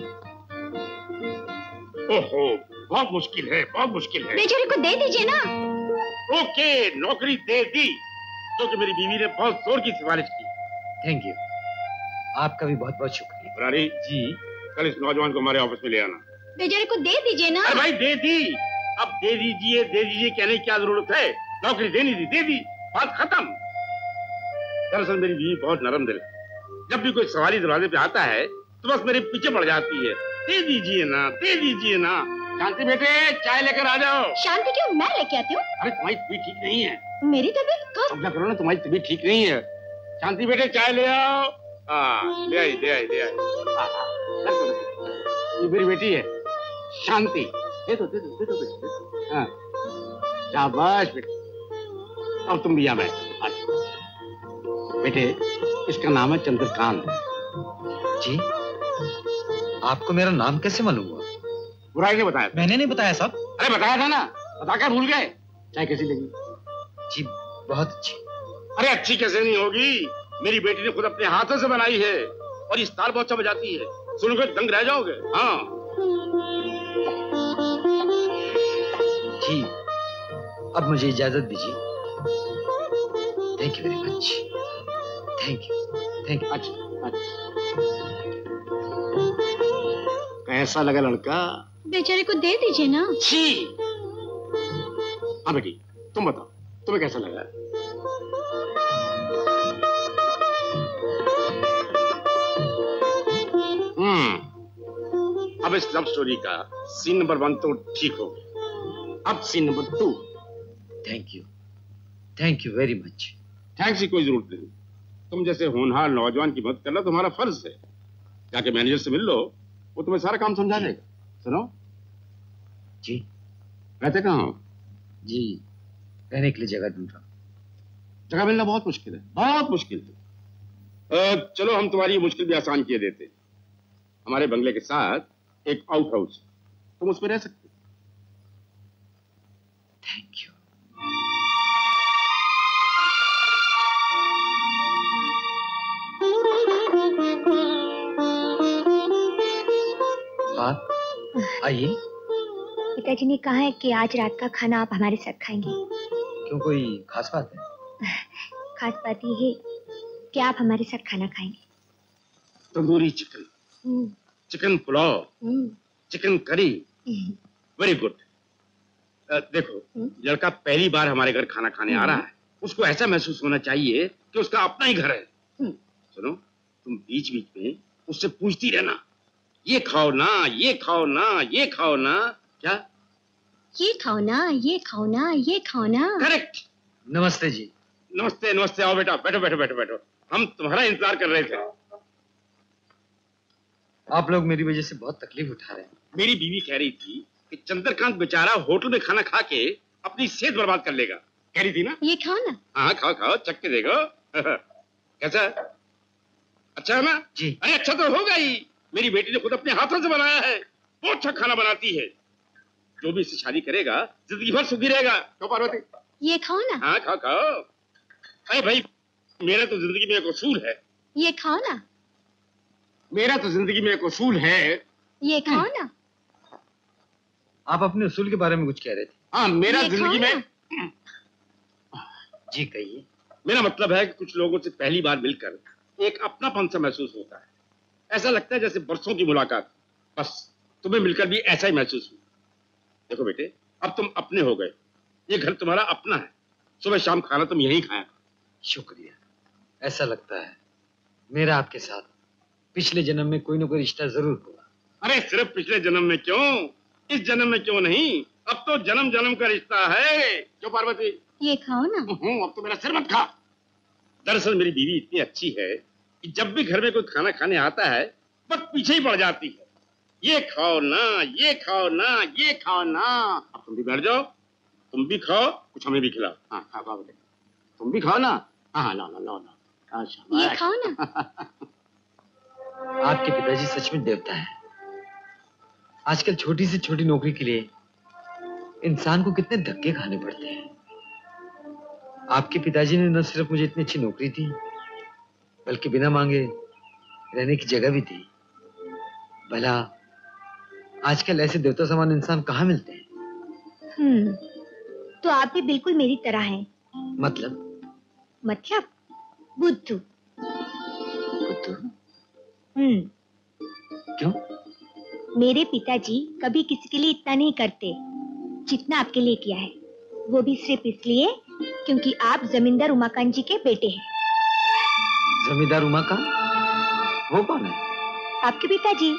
Speaker 10: ओहो, बहुत मुश्किल है, बहुत मुश्किल है।
Speaker 7: बेचारे को दे दीजिए ना।
Speaker 10: ओके, नौकरी दे दी, जो कि मेरी बीवी ने बहुत जोर की सिफारिश की।
Speaker 4: थैंक यू, आपका भी बहुत बहुत शुक्रिया।
Speaker 10: मुरारी
Speaker 4: जी,
Speaker 10: कल इस नौजवान को हमारे ऑफिस में ले आना।
Speaker 7: बेचारे को दे दीजिए ना।
Speaker 10: अरे भाई दे दी, अब दे दीजिए कहने की क्या जरूरत है? नौकरी देनी थी, दे दी, बात खत्म। दरअसल मेरी बीवी बहुत नरम दिल है, जब भी कोई सवारी दरवाजे पे आता है तो बस मेरे पीछे पड़ जाती है। दे दीजिए ना, दे दीजिए ना। शांति बेटे, चाय लेकर आ जाओ।
Speaker 7: शांति क्यों? मैं लेके आती हूँ।
Speaker 10: अरे तुम्हारी तबीयत ठीक नहीं है।
Speaker 7: मेरी तबीयत कब?
Speaker 10: समझा करो ना, तुम्हारी तबीयत ठीक नहीं है। शांति बेटे चाय ले आओ। हाँ, ले आई। ये मेरी बेटी है शांति। दे दो बेटे। हाँ, शाबाश बेटे। अब तुम भी यहाँ बैठो। बेटे, इसका नाम है चंद्रकांत।
Speaker 4: जी, आपको मेरा नाम कैसे मालूम हुआ?
Speaker 10: बुराई ने बताया।
Speaker 11: मैंने नहीं बताया साहब।
Speaker 10: अरे बताया था ना, बताकर भूल गए। चाय कैसी लगी?
Speaker 4: जी बहुत अच्छी।
Speaker 10: अरे अच्छी कैसे नहीं होगी, मेरी बेटी ने खुद अपने हाथों से बनाई है और इस ताल बहुत अच्छा बजाती है, सुनकर दंग रह जाओगे। हाँ
Speaker 4: जी, अब मुझे इजाजत दीजिए। Thank you very much. Thank you.
Speaker 10: अच्छा। कैसा लगा लड़का?
Speaker 7: बेचारे को दे दीजिए ना।
Speaker 10: छी। हाँ बेटी, तुम बताओ, तुम्हें कैसा लगा? अब इस लव स्टोरी का सीन नंबर 1 तो ठीक हो गया, अब scene number 2।
Speaker 4: Thank you very much.
Speaker 10: Thanks की कोई जरूरत नहीं, तुम जैसे होनहार नौजवान की मदद करना तुम्हारा फर्ज है। जाके मैनेजर से मिल लो, वो तुम्हें सारा काम समझा देगा। सुनो
Speaker 4: जी,
Speaker 10: रहते कहाँ हो?
Speaker 4: जी, रहने के लिए जगह ढूंढ रहा हूँ।
Speaker 10: जगह मिलना बहुत मुश्किल है, बहुत मुश्किल है। चलो हम तुम्हारी मुश्किल भी आसान किए देते हैं। हमारे बंगले के साथ एक आउट हाउस, तुम उसमें रह सकते हो।
Speaker 4: Thank you. आइए।
Speaker 7: पिताजी ने कहा है कि आज रात का खाना आप हमारे साथ खाएंगे।
Speaker 4: क्यों, कोई खास बात है?
Speaker 7: खास बात ये है कि आप हमारे साथ खाना खाएंगे।
Speaker 10: Tandoori chicken, chicken pulao, chicken curry, very good. देखो, लड़का पहली बार हमारे घर खाना खाने आ रहा है, उसको ऐसा महसूस होना चाहिए कि उसका अपना ही घर है। सुनो, तुम बीच बीच में उससे पूछती रहना, ये खाओ ना, ये खाओ ना, ये खाओ ना। क्या?
Speaker 7: ये खाओ ना, ये खाओ ना, ये खाओ ना।
Speaker 10: करेक्ट।
Speaker 4: नमस्ते जी।
Speaker 10: नमस्ते नमस्ते, आओ बेटा, बैठो बैठो बैठो बैठो, हम तुम्हारा इंतजार कर रहे थे।
Speaker 4: आप लोग मेरी वजह से बहुत तकलीफ उठा रहे हैं।
Speaker 10: मेरी बीवी कह रही थी कि चंद्रकांत बेचारा होटल में खाना खा के अपनी सेहत बर्बाद कर लेगा, कह रही थी ना?
Speaker 7: ये खाओ ना।
Speaker 10: हाँ खाओ खाओ, चख के देखो। कैसा? अच्छा है ना?
Speaker 4: जी।
Speaker 10: अरे अच्छा तो होगा ही, मेरी बेटी ने खुद अपने हाथों से बनाया है, बहुत अच्छा खाना बनाती है। जो भी इससे शादी करेगा जिंदगी भर सुखी रहेगा। क्यों पार्वती?
Speaker 7: ये खाओ ना।
Speaker 10: हाँ खाओ खाओ। अरे भाई, मेरा तो जिंदगी में एक उसूल है।
Speaker 7: ये खाओ ना।
Speaker 10: मेरा तो जिंदगी में एक उसूल है।
Speaker 7: ये खाओ ना।
Speaker 4: आप अपने उसूल के बारे में कुछ कह रहे थे?
Speaker 10: हाँ, मेरा जिंदगी में।
Speaker 4: जी कहिए।
Speaker 10: मेरा मतलब है कि कुछ लोगों से पहली बार मिलकर एक अपनापन सा महसूस होता है, ऐसा लगता है जैसे बरसों की मुलाकात। बस तुम्हें मिलकर भी ऐसा ही महसूस हुआ। देखो बेटे, अब तुम अपने हो गए, ये घर तुम्हारा अपना है, सुबह शाम खाना तुम यहीं खाया।
Speaker 4: शुक्रिया। ऐसा लगता है मेरा आपके साथ पिछले जन्म में कोई ना कोई रिश्ता जरूर होगा।
Speaker 10: अरे सिर्फ पिछले जन्म में क्यों, इस जन्म में क्यों नहीं, अब तो जन्म जन्म का रिश्ता है। क्यों पार्वती?
Speaker 7: ये खाओ ना।
Speaker 10: अब तो मेरा सिर मत खा। दरअसल मेरी बीवी इतनी अच्छी है कि जब भी घर में कोई खाना खाने आता है बस पीछे ही पड़ जाती है। ये खाओ ना, ये खाओ ना, ये खाओ ना। अब तुम भी बैठ जाओ, तुम भी खाओ, कुछ हमें भी खिलाओ। हाँ खाओ खाओ, तुम भी खाओ ना। हाँ ला ला ला ला।
Speaker 7: ये खाओ ना।
Speaker 4: आपके पिताजी सच में देवता है। आजकल छोटी से छोटी नौकरी के लिए इंसान को कितने धक्के खाने पड़ते हैं। आपके पिताजी ने न सिर्फ मुझे इतनी अच्छी नौकरी दी, बल्कि बिना मांगे रहने की जगह भी दी। भला आजकल ऐसे देवता समान इंसान कहाँ मिलते हैं?
Speaker 7: तो आप भी बिल्कुल मेरी तरह हैं।
Speaker 4: मतलब?
Speaker 7: मतलब बुद्धू।
Speaker 5: बुद्धू? क्यों?
Speaker 7: मेरे पिताजी कभी किसी के लिए इतना नहीं करते जितना आपके लिए किया है। वो भी सिर्फ इसलिए क्योंकि आप जमींदार उमाकांत जी के बेटे हैं।
Speaker 4: जमींदार उमाकांत? वो कौन है?
Speaker 7: आपके पिताजी।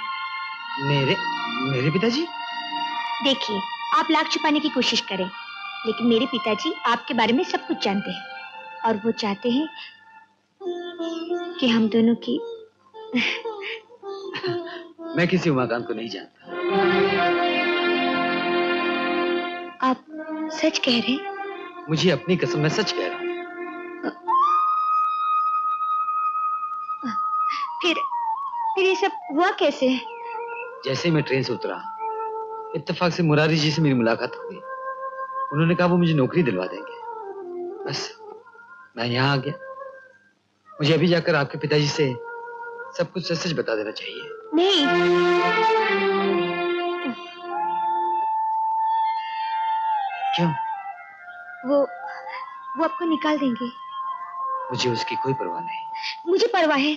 Speaker 4: मेरे पिताजी?
Speaker 7: देखिए, आप लाख छुपाने की कोशिश करें, लेकिन मेरे पिताजी आपके बारे में सब कुछ जानते हैं और वो चाहते हैं कि हम दोनों की
Speaker 4: मैं किसी उमाकांत को नहीं जानता।
Speaker 7: आप सच कह रहे हैं?
Speaker 4: मुझे अपनी कसम, मैं सच कह रहा हूँ।
Speaker 7: फिर ये सब हुआ कैसे?
Speaker 4: जैसे ही मैं ट्रेन से उतरा, इत्तेफाक से मुरारी जी से मेरी मुलाकात हो गई। उन्होंने कहा वो मुझे नौकरी दिलवा देंगे। बस मैं यहाँ आ गया। मुझे अभी जाकर आपके पिताजी से सब कुछ सच बता देना चाहिए।
Speaker 7: नहीं,
Speaker 4: क्यों?
Speaker 7: वो आपको निकाल देंगे।
Speaker 4: मुझे उसकी कोई परवाह नहीं।
Speaker 7: मुझे परवाह है।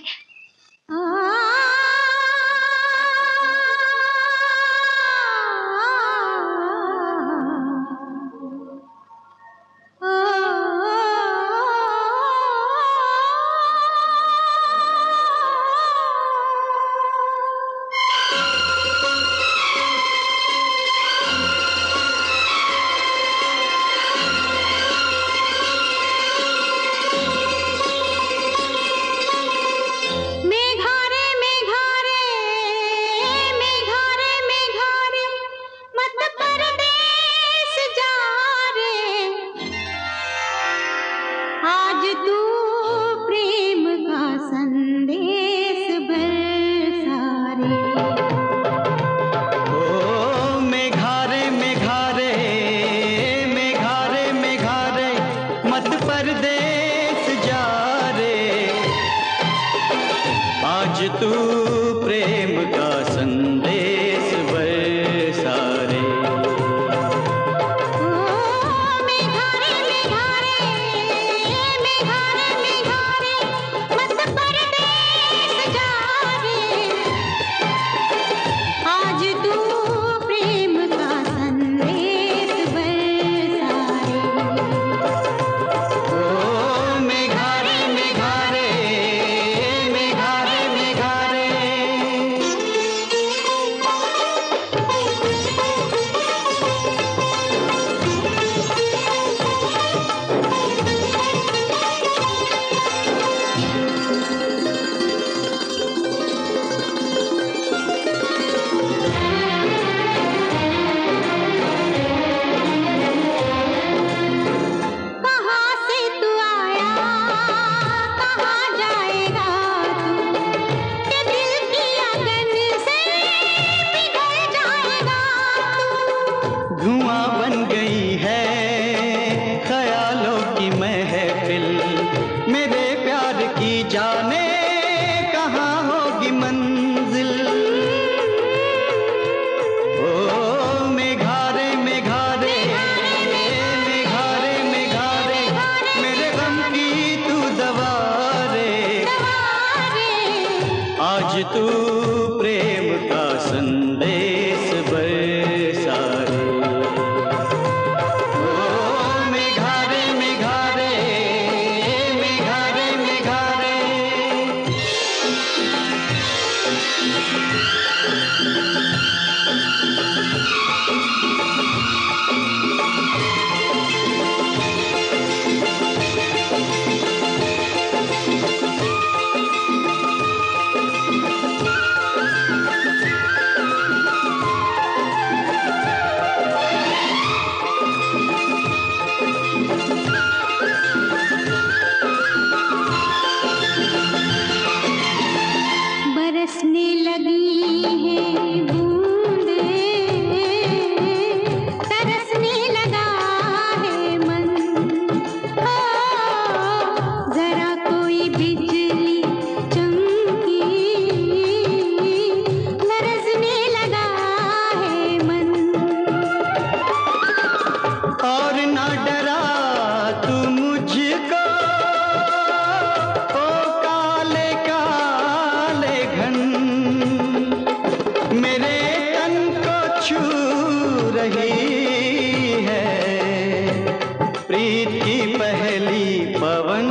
Speaker 6: और ना डरा तू मुझको पवन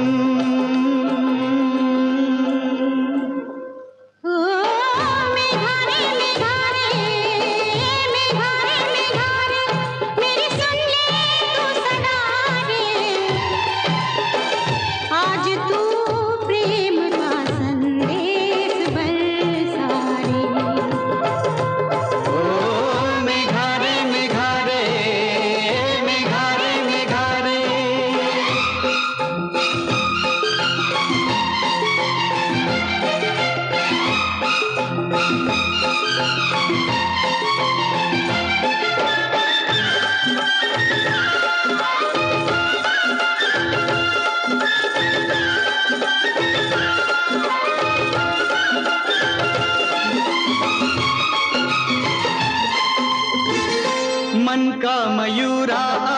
Speaker 6: मन का मयूरा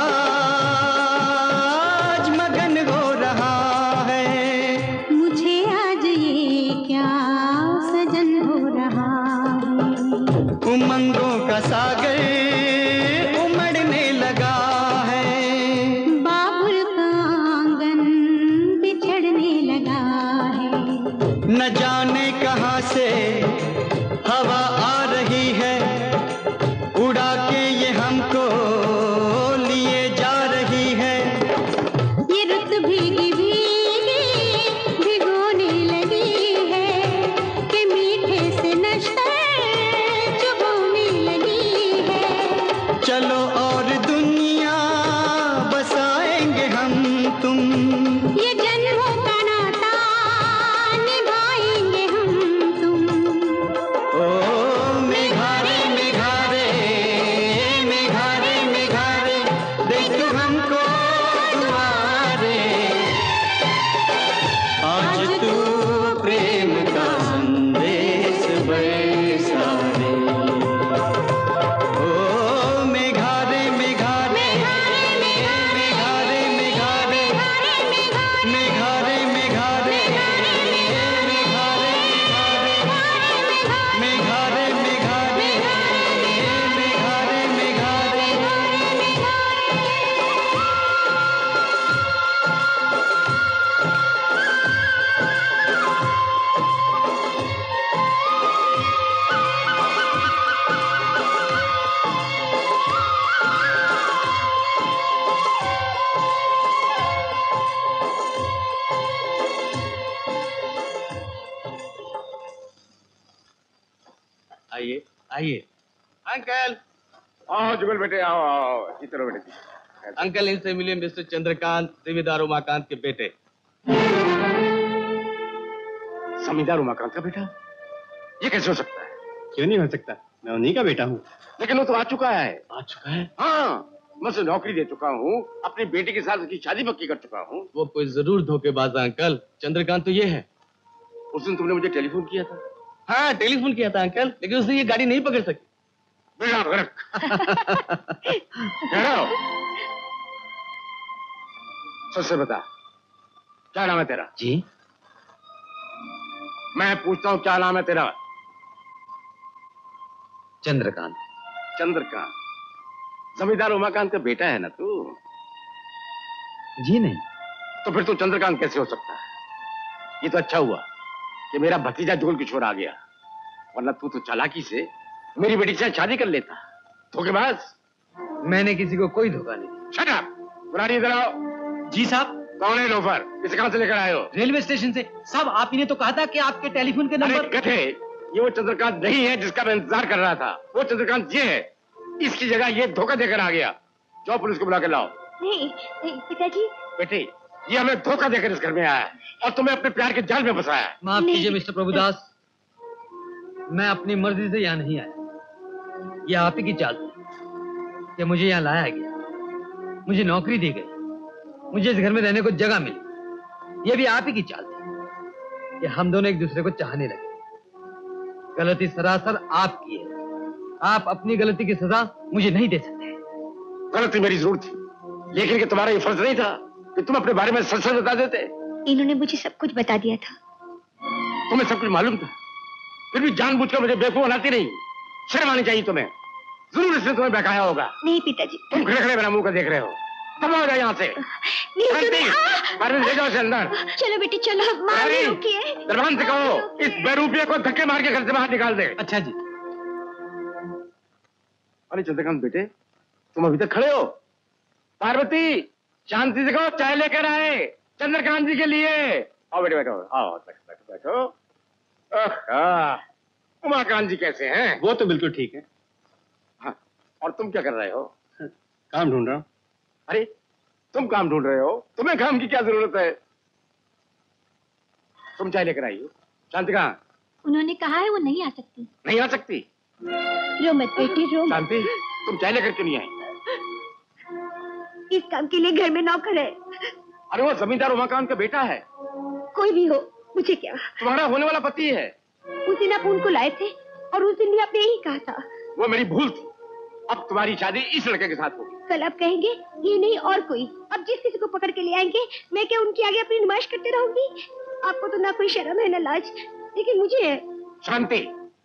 Speaker 6: आज मगन हो रहा है।
Speaker 8: मुझे आज ये क्या सजन हो रहा है।
Speaker 6: उमंगों का सागर उमड़ने लगा है।
Speaker 8: बाबुल का आंगन बिछड़ने लगा है।
Speaker 6: न जाने कहां से हवा आ रही है, उड़ा के ये हमको लिए जा रही है।
Speaker 8: ये रुत भीगी भीगी भिगोने लगी है कि मीठे से नशा चुभोने लगी है।
Speaker 6: चलो और दुनिया बसाएंगे हम तुम,
Speaker 8: ये जन्मों का नाता निभाएंगे हम तुम।
Speaker 6: ओ मेघारे मेघारे मेघारे मेघारे देख तू हमको दुआरे। आज तू प्रेम का संदेश बरसा दे। ओ मेघारे मेघारे मेघारे मेघारे मेघारे मेघारे मेघारे मेघारे मेघारे मेघारे।
Speaker 4: आइए आइए। अंकल
Speaker 10: आओ जुगल बेटे, आओ आओ, इधर आओ बेटे।
Speaker 4: अंकल इनसे मिलिए मिस्टर चंद्रकांत, जमींदार उमाकांत के बेटे।
Speaker 10: जमींदार उमाकांत का बेटा? ये कैसे हो सकता है?
Speaker 12: क्यों नहीं हो सकता, मैं उन्हीं का बेटा हूँ।
Speaker 10: लेकिन वो तो आ चुका है।
Speaker 12: आ चुका है?
Speaker 10: हाँ, मैं उसे नौकरी दे चुका हूँ, अपनी बेटी के साथ उसकी शादी पक्की कर चुका हूँ।
Speaker 4: वो कोई जरूर धोखेबाज है अंकल। चंद्रकांत तो ये है।
Speaker 10: उस दिन तुमने मुझे टेलीफोन किया था।
Speaker 4: हाँ टेलीफोन किया था अंकल, लेकिन उसने ये गाड़ी नहीं पकड़ सकी।
Speaker 10: बेटा गलत। सच से बता, क्या नाम है तेरा?
Speaker 12: जी
Speaker 10: मैं पूछता हूँ, क्या नाम है तेरा?
Speaker 12: चंद्रकांत।
Speaker 10: चंद्रकांत? जमींदार उमाकांत का बेटा है ना तू?
Speaker 12: जी नहीं।
Speaker 10: तो फिर तू चंद्रकांत कैसे हो सकता है? ये तो अच्छा हुआ कि मेरा भतीजा जुगल किशोर आ गया, वरना तू तो चालाकी से मेरी बेटी से शादी कर लेता। धोखेबाज।
Speaker 4: मैंने किसी को कोई धोखा नहीं।
Speaker 10: Shut up! पुरानी इधर आओ।
Speaker 11: जी साहब।
Speaker 10: कौन है लोफर? इसे कहां से लेकर आए हो?
Speaker 11: रेलवे स्टेशन से। साहब आप ही ने तो कहा था कि आपके टेलीफोन के नंबर।
Speaker 10: गधे, ये वो चंद्रकांत नहीं है जिसका मैं इंतजार कर रहा था। वो चंद्रकांत ये है, इसकी जगह ये धोखा देकर आ गया। जाओ पुलिस को बुला कर लाओ।
Speaker 7: नहीं पिताजी।
Speaker 10: बेटी, ये हमें धोखा देकर इस घर में आया है और तुम्हें अपने प्यार के जाल में फंसाया है।
Speaker 4: माफ कीजिए मिस्टर प्रभुदास, मैं अपनी मर्जी से यहाँ नहीं आया। यह आप ही की चाल थी कि मुझे यहाँ लाया गया, मुझे नौकरी दी गई, मुझे इस घर में रहने को जगह मिली। यह भी आप ही की चाल थी कि हम दोनों एक दूसरे को चाहने लगे। गलती सरासर आपकी है। आप अपनी गलती की सजा मुझे नहीं दे सकते।
Speaker 10: गलती मेरी जरूर थी, लेकिन कि तुम्हारा ये फर्ज नहीं था कि तुम अपने बारे में सच सच बता देते।
Speaker 7: इन्होंने मुझे सब कुछ बता दिया था।
Speaker 10: तुम्हें सब कुछ मालूम था, फिर भी जानबूझकर मुझे बेवकूफ बनाती नहीं। शर्म आनी चाहिए तुम्हें। जरूर इसने तुम्हें बहकाया होगा।
Speaker 7: नहीं पिताजी।
Speaker 10: तुम खड़े खड़े मेरा मुंह का देख रहे हो। तब आ जाओ यहाँ से। अरे ले जाओ इसे अंदर।
Speaker 7: चलो बेटी चलो, माँ
Speaker 10: अरे,
Speaker 7: रोकिए।
Speaker 10: दरबान से कहो इस बेरूपिया को धक्के मार के घर से बाहर निकाल दे।
Speaker 4: अच्छा जी।
Speaker 10: अरे चंद्रकांत बेटे, तुम अभी तक खड़े हो? पार्वती, शांति से कहो चाय लेकर आए चंद्रकांत जी के लिए। आओ बेटे बैठो, आओ बैठो बैठो। उमाकांत जी कैसे हैं?
Speaker 12: वो तो बिल्कुल ठीक है।
Speaker 10: हाँ, और तुम क्या कर रहे हो?
Speaker 12: काम ढूंढ रहा हूँ।
Speaker 10: अरे तुम काम ढूंढ रहे हो, तुम्हें काम की क्या जरूरत है? तुम चाय लेकर आई हो। शांति कहाँ?
Speaker 7: उन्होंने कहा है वो नहीं आ सकती।
Speaker 10: नहीं आ सकती?
Speaker 7: रो मत बेटी रो।
Speaker 10: शांति, तुम चाय लेकर क्यों नहीं आई?
Speaker 7: इस काम के लिए घर में नौकर है।
Speaker 10: अरे वो जमींदार उमाकांत का बेटा है।
Speaker 7: कोई भी हो, मुझे क्या?
Speaker 10: तुम्हारा होने वाला पति है।
Speaker 7: उस दिन आप उनको लाए थे और उस दिन भी आपने यही कहा था।
Speaker 10: वो मेरी भूल थी। अब तुम्हारी शादी इस लड़के के साथ होगी।
Speaker 7: कल आप कहेंगे ये नहीं और कोई। अब जिस किसी को पकड़ के ले आएंगे, मैं क्या उनके आगे अपनी नुमाइश करते रहूंगी? आपको तो ना कोई शर्म है ना लाज, लेकिन मुझे है।
Speaker 10: शांति,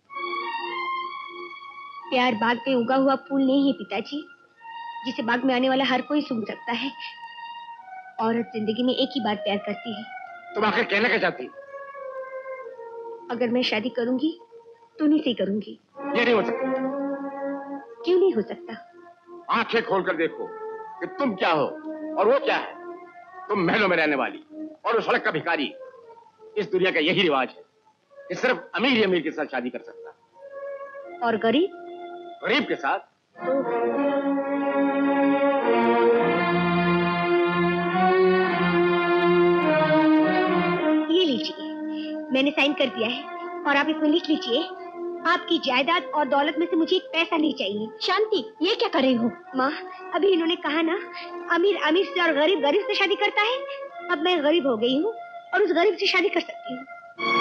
Speaker 7: प्यार बाग में उगा हुआ फूल नहीं है पिताजी, जिसे बाग में आने वाला हर कोई सूंघ सकता है। औरत जिंदगी में एक ही बार प्यार करती है।
Speaker 10: तुम आखिर कहना क्या चाहती?
Speaker 7: अगर मैं शादी करूंगी तो उन्हीं से करूंगी।
Speaker 10: ये नहीं हो सकता।
Speaker 7: क्यों नहीं हो सकता?
Speaker 10: आंखें खोलकर देखो कि तुम क्या हो और वो क्या है। तुम महलों में रहने वाली और वो सड़क का भिखारी। इस दुनिया का यही रिवाज है कि सिर्फ अमीर ही अमीर के साथ शादी कर सकता है।
Speaker 7: और गरीब?
Speaker 10: गरीब के साथ?
Speaker 7: ये लीजिए, मैंने साइन कर दिया है और आप इसमें लिख लीजिए, आपकी जायदाद और दौलत में से मुझे एक पैसा नहीं चाहिए। शांति, ये क्या कर रही हो? माँ, अभी इन्होंने कहा ना, अमीर अमीर से और गरीब गरीब से शादी करता है। अब मैं गरीब हो गई हूँ और उस गरीब से शादी कर सकती हूँ।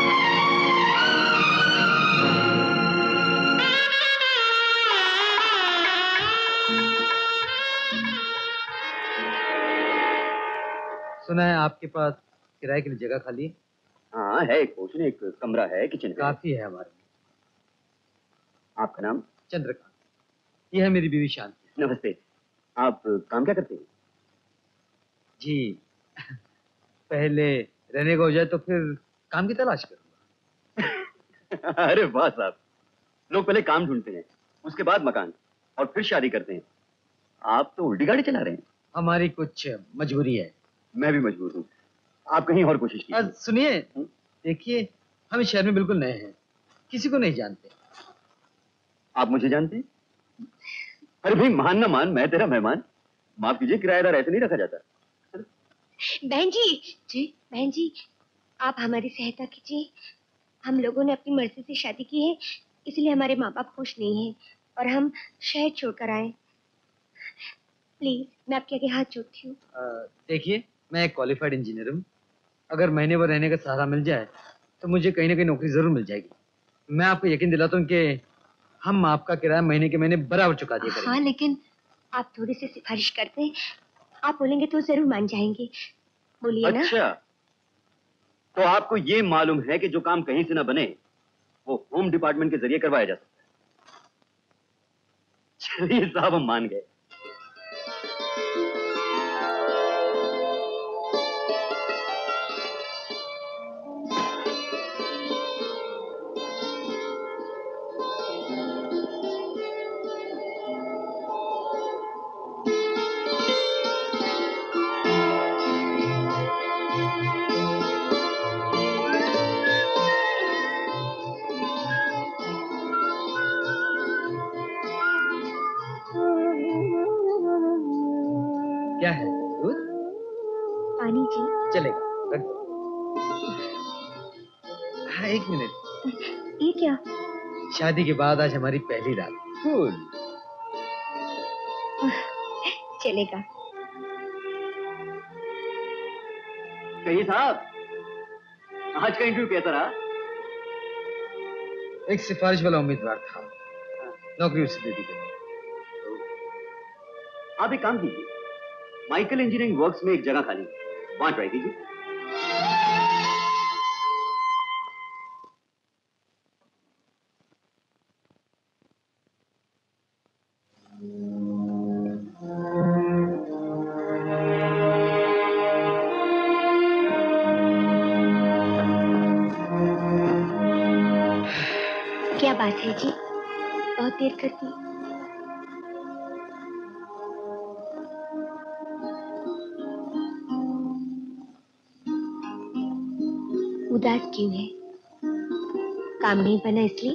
Speaker 4: सुना है आपके पास किराए के लिए जगह खाली है?
Speaker 12: हाँ है, एक पोर्शन, एक कमरा है, किचन है।
Speaker 4: काफी है हमारे।
Speaker 12: आपका नाम?
Speaker 4: चंद्रकांत। ये है मेरी बीवी शांति।
Speaker 12: नमस्ते। आप काम क्या करते हैं?
Speaker 4: जी पहले रहने को हो जाए तो फिर काम की तलाश करूंगा।
Speaker 12: अरे वाह साहब, लोग पहले काम ढूंढते हैं, उसके बाद मकान, और फिर शादी करते हैं। आप तो उल्टी गाड़ी चला रहे हैं।
Speaker 4: हमारी कुछ मजबूरी है।
Speaker 12: मैं भी मजबूर हूँ। आप कहीं और कोशिश कीजिए।
Speaker 4: सुनिए, देखिए हम इस शहर में बिल्कुल नए हैं, किसी को नहीं जानते।
Speaker 12: आप मुझे जानते हैं? अरे भाई, मान ना मान, मैं तेरा मेहमान। माफ कीजिए, किराएदार ऐसे नहीं रखा जाता।
Speaker 7: बहन जी, आप हमारी सहायता कीजिए। हम लोगों ने अपनी मर्जी से शादी की है, इसलिए हमारे माँ बाप खुश नहीं हैं और हम शहर छोड़कर आए। प्लीज, मैं आपके आगे हाथ जोड़ती हूँ।
Speaker 4: देखिए, मैं एक क्वालिफाइड इंजीनियर हूँ। अगर महीने भर रहने का सहारा मिल जाए तो मुझे कहीं ना कहीं नौकरी जरूर मिल जाएगी। मैं आपको यकीन दिलाता हूँ कि हम आपका किराया महीने के महीने बराबर चुका दिया करेंगे।
Speaker 7: हाँ, लेकिन आप थोड़ी सी सिफारिश करते हैं। आप बोलेंगे तो जरूर मान जाएंगे। बोलिए ना।
Speaker 12: अच्छा, तो आपको ये मालूम है कि जो काम कहीं से ना बने वो होम डिपार्टमेंट के जरिए करवाया जा सकता है। चलिए साहब, हम मान गए।
Speaker 4: क्या है? दूध?
Speaker 7: पानी जी।
Speaker 4: चलेगा, रख दो। हाँ, एक मिनट।
Speaker 7: ये क्या?
Speaker 4: शादी के बाद आज हमारी पहली रात। कूल।
Speaker 7: चलेगा।
Speaker 12: कहिए साहब, आज का इंटरव्यू कैसा रहा?
Speaker 4: एक सिफारिश वाला उम्मीदवार था, नौकरी उसे दे दी गई।
Speaker 12: आप एक काम कीजिए, माइकल इंजीनियरिंग वर्क्स में एक जगह खाली है, वहां ट्राई कीजिए।
Speaker 13: क्या बात है जी, बहुत देर कर दी। उदास क्यों है? काम नहीं बना इसलिए?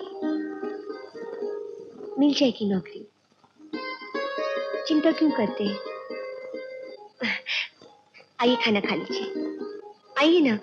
Speaker 13: मिल जाएगी नौकरी, चिंता क्यों करते हैं? आइए खाना खा लीजिए, आइए ना।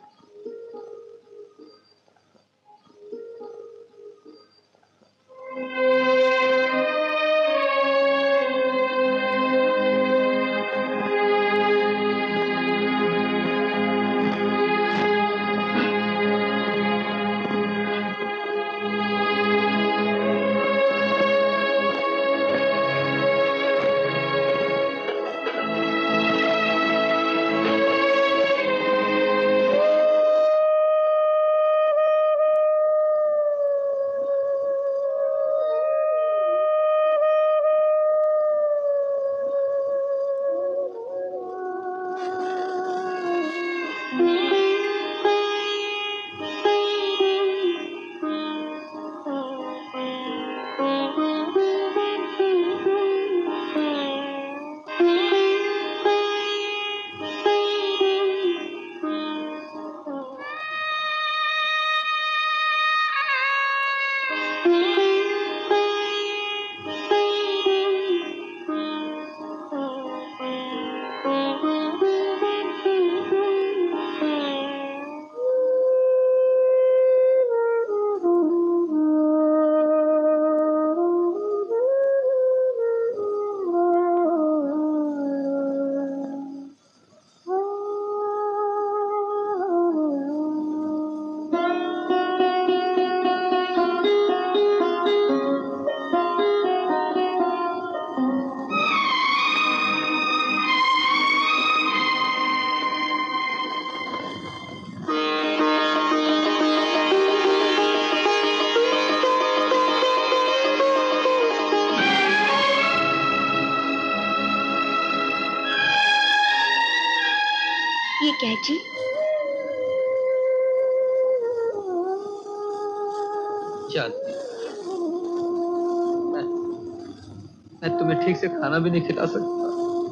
Speaker 13: ये क्या है जी?
Speaker 4: चल, मैं तुम्हें ठीक से खाना भी नहीं खिला सकता।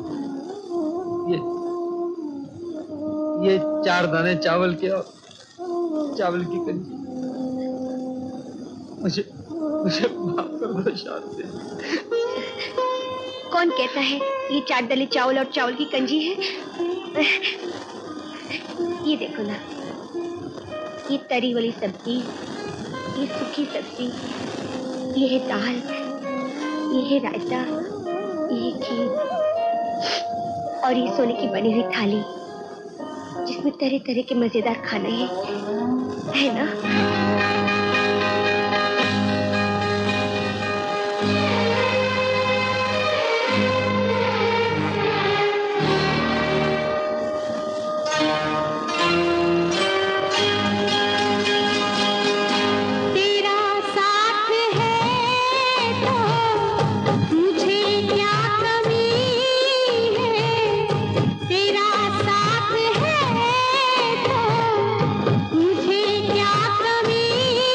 Speaker 4: ये 4 दाने चावल के और चावल की कंजी, मुझे माफ कर दो शांति।
Speaker 13: कौन कहता है ये 4 दले चावल और चावल की कंजी है? ये देखो ना, ये तरी वाली सब्जी, ये सूखी सब्जी, ये है दाल, ये है रायता, ये है खीर और ये सोने की बनी हुई थाली जिसमें तरह तरह के मजेदार खाने है ना?
Speaker 8: मुझे क्या कमी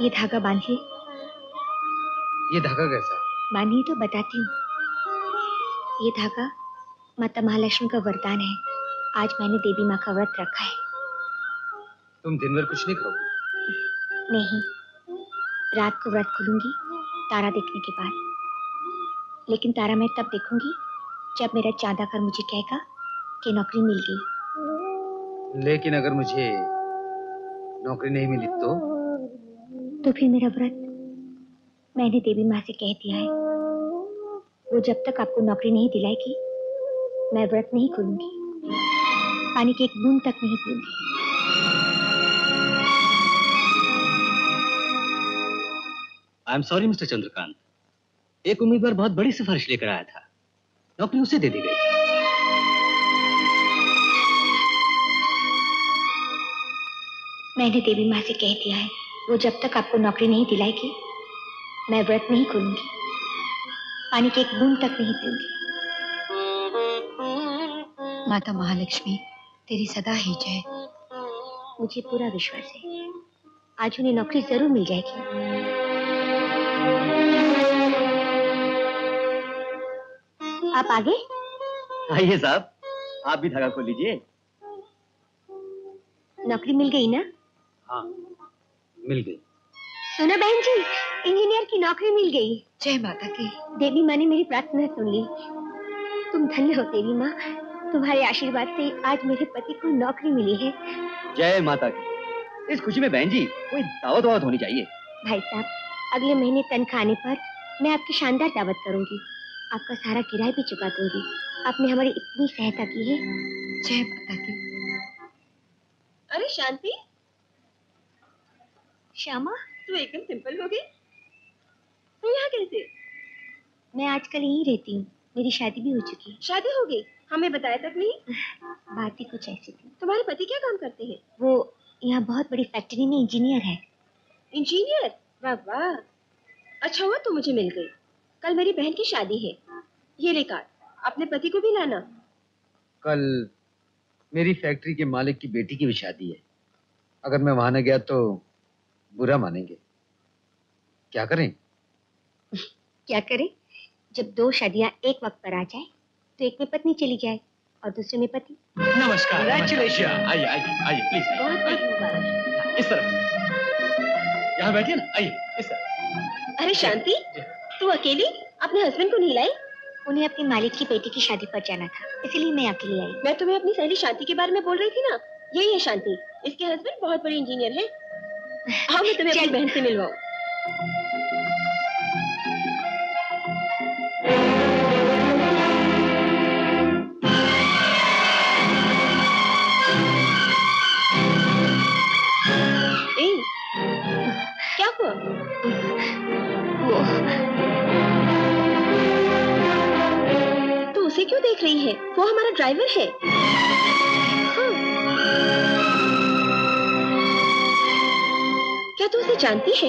Speaker 13: ये धागा बांधिए।
Speaker 14: ये धागा कैसा?
Speaker 13: बांधिए तो बताती हूँ। ये धागा माता महालक्ष्मी का वरदान है। आज मैंने देवी माँ का व्रत रखा है।
Speaker 14: तुम दिन भर कुछ नहीं खाओगी?
Speaker 13: नहीं, रात को व्रत खोलूंगी तारा देखने के बाद। लेकिन तारा मैं तब देखूंगी जब मेरा चांदाकर मुझे कहेगा कि नौकरी मिल गई।
Speaker 14: लेकिन अगर मुझे नौकरी नहीं मिली
Speaker 13: तो फिर मेरा व्रत मैंने देवी माँ से कह दिया है। वो जब तक आपको नौकरी नहीं दिलाएगी मैं व्रत नहीं खोलूंगी, पानी की एक बूंद तक नहीं पीऊंगी।
Speaker 5: I am sorry mister Chandrakant, एक उम्मीदवार बहुत बड़ी सिफारिश लेकर आया था, नौकरी उसे दे दी गई।
Speaker 13: मैंने देवी माँ से कह दिया है, वो जब तक आपको नौकरी नहीं दिलाएगी मैं व्रत नहीं खोलूंगी, पानी की एक बूंद तक नहीं पीऊंगी। माता महालक्ष्मी तेरी सदा ही जय। मुझे पूरा विश्वास है आज उन्हें नौकरी जरूर मिल जाएगी। आप आगे
Speaker 12: आइए साहब, आप भी धागा खोल लीजिए।
Speaker 13: नौकरी मिल गई ना?
Speaker 14: हाँ, मिल गई।
Speaker 13: सुनो बहन जी, इंजीनियर की नौकरी मिल गई। जय माता की। देवी माँ ने मेरी प्रार्थना सुन ली। तुम धन्य हो देवी माँ, तुम्हारे आशीर्वाद से आज मेरे पति को नौकरी मिली है।
Speaker 12: जय माता की। इस खुशी में बहन जी कोई दावत वावत होनी चाहिए।
Speaker 13: भाई साहब, अगले महीने तनख्वाह आने पर मैं आपकी शानदार दावत करूंगी, आपका सारा किराया भी चुका दूंगी। आपने हमारी इतनी सहायता की है। जय माता की।
Speaker 9: अरे शांति,
Speaker 13: श्यामा
Speaker 9: तू एकदम सिंपल हो गई। तू यहाँ कैसे?
Speaker 13: मैं आजकल यहीं रहती हूँ, मेरी शादी भी हो चुकी है।
Speaker 9: शादी हो गई? हमें बताया तक नहीं।
Speaker 13: बात ही कुछ ऐसी थी।
Speaker 9: तुम्हारे पति क्या काम करते हैं?
Speaker 13: वो यहाँ बहुत बड़ी फैक्ट्री में इंजीनियर है।
Speaker 9: इंजीनियर? वाह वाह, अच्छा हुआ तू मुझे मिल गई। कल मेरी बहन की शादी है, ये ले कार्ड, अपने पति को भी लाना।
Speaker 14: कल मेरी फैक्ट्री के मालिक की बेटी की भी शादी है, अगर मैं वहां न गया तो बुरा मानेंगे। क्या करें?
Speaker 13: क्या करें? जब दो शादियां एक वक्त पर आ जाए तो एक में पत्नी चली जाए और दूसरे में पति।
Speaker 5: नमस्कार। Congratulations।
Speaker 10: आइए आइए आइए प्लीज।
Speaker 9: बहुत बहुत मुबारक।
Speaker 10: इस तरफ यहाँ बैठिए ना, आइए इस तरफ।
Speaker 9: अरे शांति, तू अकेली अपने हस्बैंड को नहीं लाई?
Speaker 13: उन्हें अपने मालिक की बेटी की शादी पर जाना था, इसलिए मैं अकेली आई।
Speaker 9: मैं तुम्हें अपनी सहेली शांति के बारे में बोल रही थी ना, यही है शांति। इसके हस्बैंड बहुत बड़े इंजीनियर हैं। आओ मैं तुम्हें अपनी बहन से मिलवाऊं। क्या हुआ? तू उसे क्यों देख रही है? वो हमारा ड्राइवर है। हाँ। क्या तू उसे जानती है?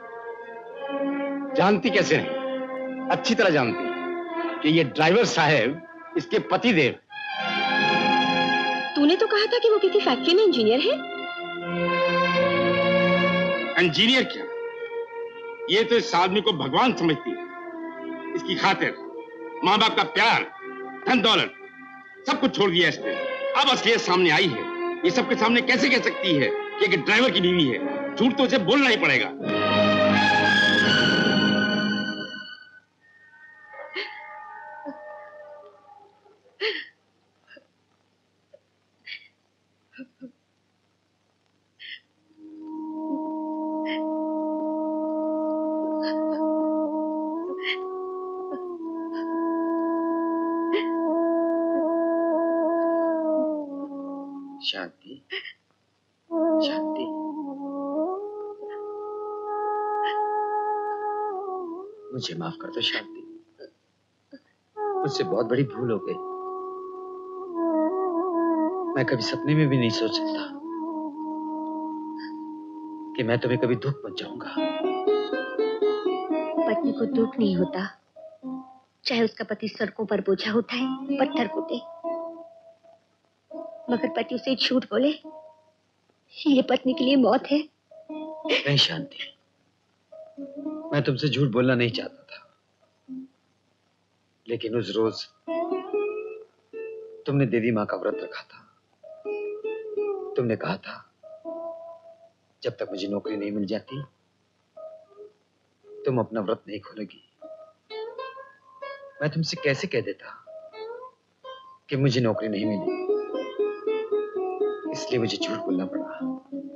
Speaker 10: जानती कैसे नहीं, अच्छी तरह जानती कि ये ड्राइवर साहब इसके पति देव।
Speaker 9: तूने तो कहा था कि वो किसी फैक्ट्री में इंजीनियर है।
Speaker 10: इंजीनियर क्या, ये तो इस आदमी को भगवान समझती है। इसकी खातिर माँ बाप का प्यार, धन दौलत सब कुछ छोड़ दिया इसने। अब असलियत सामने आई है। ये सबके सामने कैसे कह सकती है कि एक ड्राइवर की बीवी है? झूठ तो उसे बोलना ही पड़ेगा।
Speaker 14: शांति, शांति, मुझे माफ कर दो शांति, मुझसे बहुत बड़ी भूल हो गई। मैं कभी सपने में भी नहीं सोच सकता कि मैं तुम्हें कभी दुख पहुंचाऊंगा।
Speaker 13: पत्नी को दुख नहीं होता, चाहे उसका पति सड़कों पर बोझा उठाए, पत्थर कूटे, मगर पति उसे झूठ बोले, ये पत्नी के लिए मौत है।
Speaker 14: नहीं शांति, मैं तुमसे झूठ बोलना नहीं चाहता था, लेकिन उस रोज तुमने देवी मां का व्रत रखा था। तुमने कहा था जब तक मुझे नौकरी नहीं मिल जाती तुम अपना व्रत नहीं खोलोगी। मैं तुमसे कैसे कह देता कि मुझे नौकरी नहीं मिली, इसलिए मुझे झूठ बोलना पड़ा।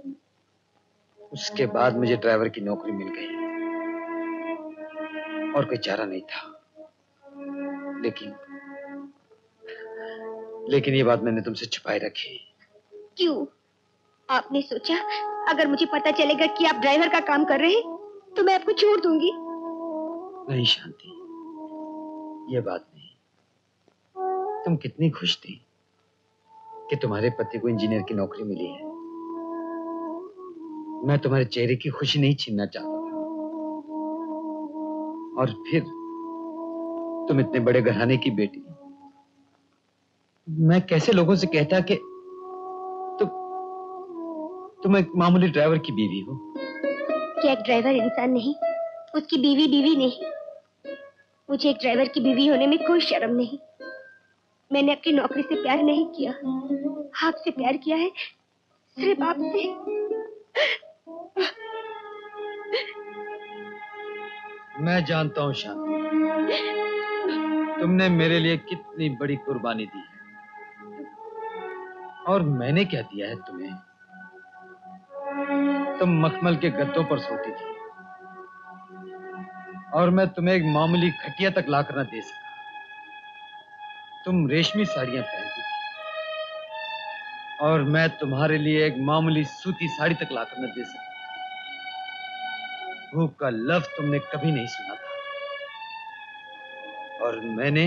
Speaker 14: उसके बाद मुझे ड्राइवर की नौकरी मिल गई और कोई चारा नहीं था। लेकिन ये बात मैंने तुमसे छुपाए रखी।
Speaker 13: क्यों? आपने सोचा अगर मुझे पता चलेगा कि आप ड्राइवर का काम कर रहे हैं तो मैं आपको छोड़ दूंगी?
Speaker 14: नहीं शांति, ये बात नहीं। तुम कितनी खुश थी कि तुम्हारे पति को इंजीनियर की नौकरी मिली है। मैं तुम्हारे चेहरे की खुशी नहीं छीनना चाहता था। और फिर तुम इतने बड़े घराने की बेटी, मैं कैसे लोगों से कहता कि तुम एक मामूली ड्राइवर की बीवी हो।
Speaker 13: क्या एक ड्राइवर इंसान नहीं? उसकी बीवी नहीं। मुझे एक ड्राइवर की बीवी होने में कोई शर्म नहीं। मैंने अपनी नौकरी से प्यार नहीं किया, आपसे प्यार किया है, सिर्फ आपसे।
Speaker 14: मैं जानता हूं शांति, तुमने मेरे लिए कितनी बड़ी कुर्बानी दी है, और मैंने क्या दिया है तुम्हें? तुम मखमल के गद्दों पर सोती थी और मैं तुम्हें एक मामूली खटिया तक लाकर न दे सका। तुम रेशमी साड़ियां पहनती थी और मैं तुम्हारे लिए एक मामूली सूती साड़ी तक लाकर न दे सका। भूख का लफ्ज तुमने कभी नहीं सुना था, और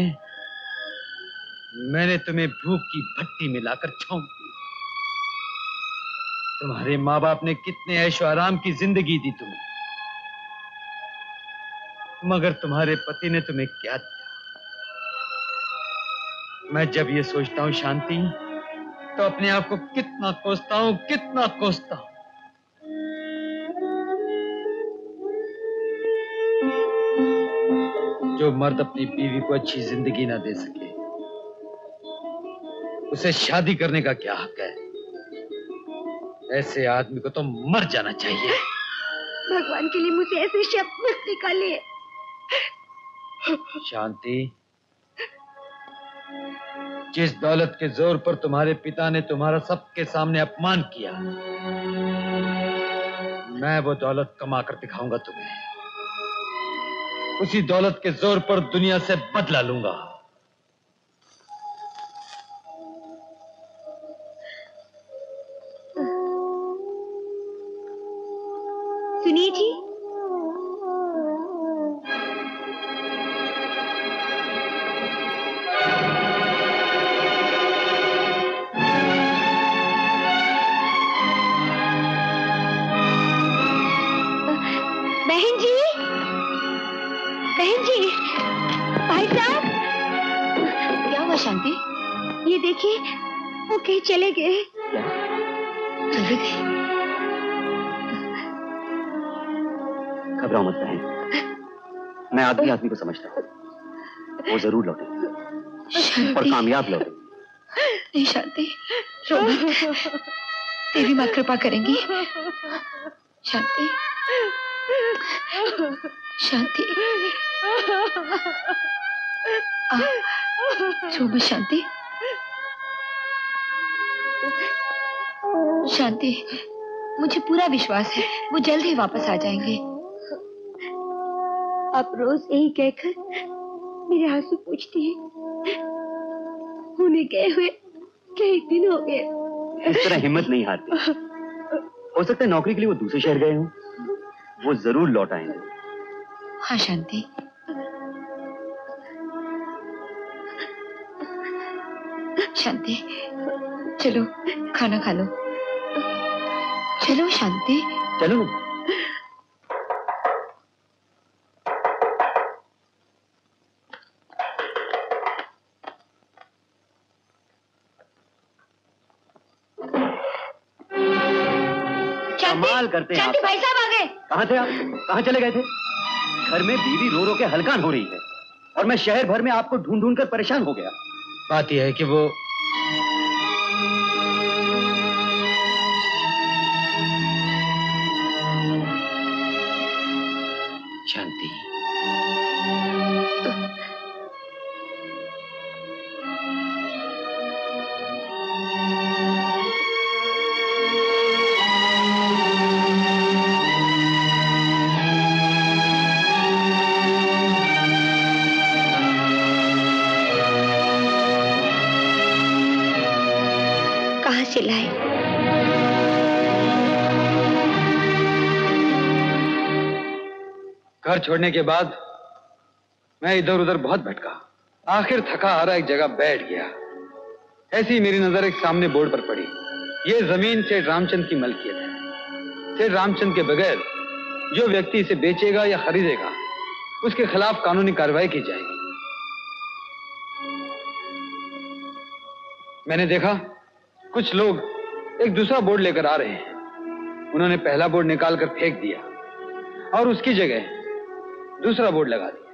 Speaker 14: मैंने तुम्हें भूख की भट्टी में लाकर छौंक दी। तुम्हारे माँ बाप ने कितने ऐशो आराम की जिंदगी दी तुम्हें, मगर तुम्हारे पति ने तुम्हें क्या दिया? मैं जब ये सोचता हूं शांति, तो अपने आप को कितना कोसता हूं। जो मर्द अपनी बीवी को अच्छी जिंदगी ना दे सके, उसे शादी करने का क्या हक है? ऐसे आदमी को तो मर जाना चाहिए।
Speaker 13: भगवान के लिए मुझे ऐसे शब्द मत निकालिए।
Speaker 14: शांति, जिस दौलत के जोर पर तुम्हारे पिता ने तुम्हारा सबके सामने अपमान किया, मैं वो दौलत कमा कर दिखाऊंगा तुम्हें। उसी दौलत के जोर पर दुनिया से बदला लूंगा।
Speaker 13: सुनिए जी, बहन जी, भाई साहब, क्या हुआ शांति? ये देखिए, वो कहीं चले गए। चले गए?
Speaker 12: घबराओ मत बहन, मैं आदमी को समझता हूँ। वो जरूर लौटेंगे और कामयाब लौटेंगे।
Speaker 13: नहीं शांति, रो मत। देवी माँ कृपा करेंगी। शांति, शांति, रो मत शांति। शांति, मुझे पूरा विश्वास है वो जल्द ही वापस आ जाएंगे। आप रोज यही कहकर मेरे आंसू पूछती हैं। उन्हें गए हुए कई दिन हो गए।
Speaker 12: इस तरह हिम्मत नहीं हारती। हो सकता है नौकरी के लिए वो दूसरे शहर गए हों। वो जरूर लौट आएंगे।
Speaker 13: हाँ शांति, शांति, चलो खाना खा लो। चलो शांति,
Speaker 12: चलो। कमाल करते हैं आप।
Speaker 13: भाई साहब आ गए।
Speaker 12: कहाँ थे आप? कहाँ चले गए थे? घर में बीवी रो रो के हलकान हो रही है और मैं शहर भर में आपको ढूंढ ढूंढ कर परेशान हो गया।
Speaker 14: बात यह है कि वो शांति,
Speaker 13: कहाँ से लाए?
Speaker 14: घर छोड़ने के बाद मैं इधर उधर बहुत भटका, आखिर थका हारा एक जगह बैठ गया। ऐसी मेरी नजर एक सामने बोर्ड पर पड़ी। ये जमीन सेठ रामचंद की मलकियत है। सेठ रामचंद के बगैर जो व्यक्ति इसे बेचेगा या खरीदेगा उसके खिलाफ कानूनी कार्रवाई की जाएगी। मैंने देखा कुछ लोग एक दूसरा बोर्ड लेकर आ रहे हैं। उन्होंने पहला बोर्ड निकाल कर फेंक दिया और उसकी जगह दूसरा बोर्ड लगा दिया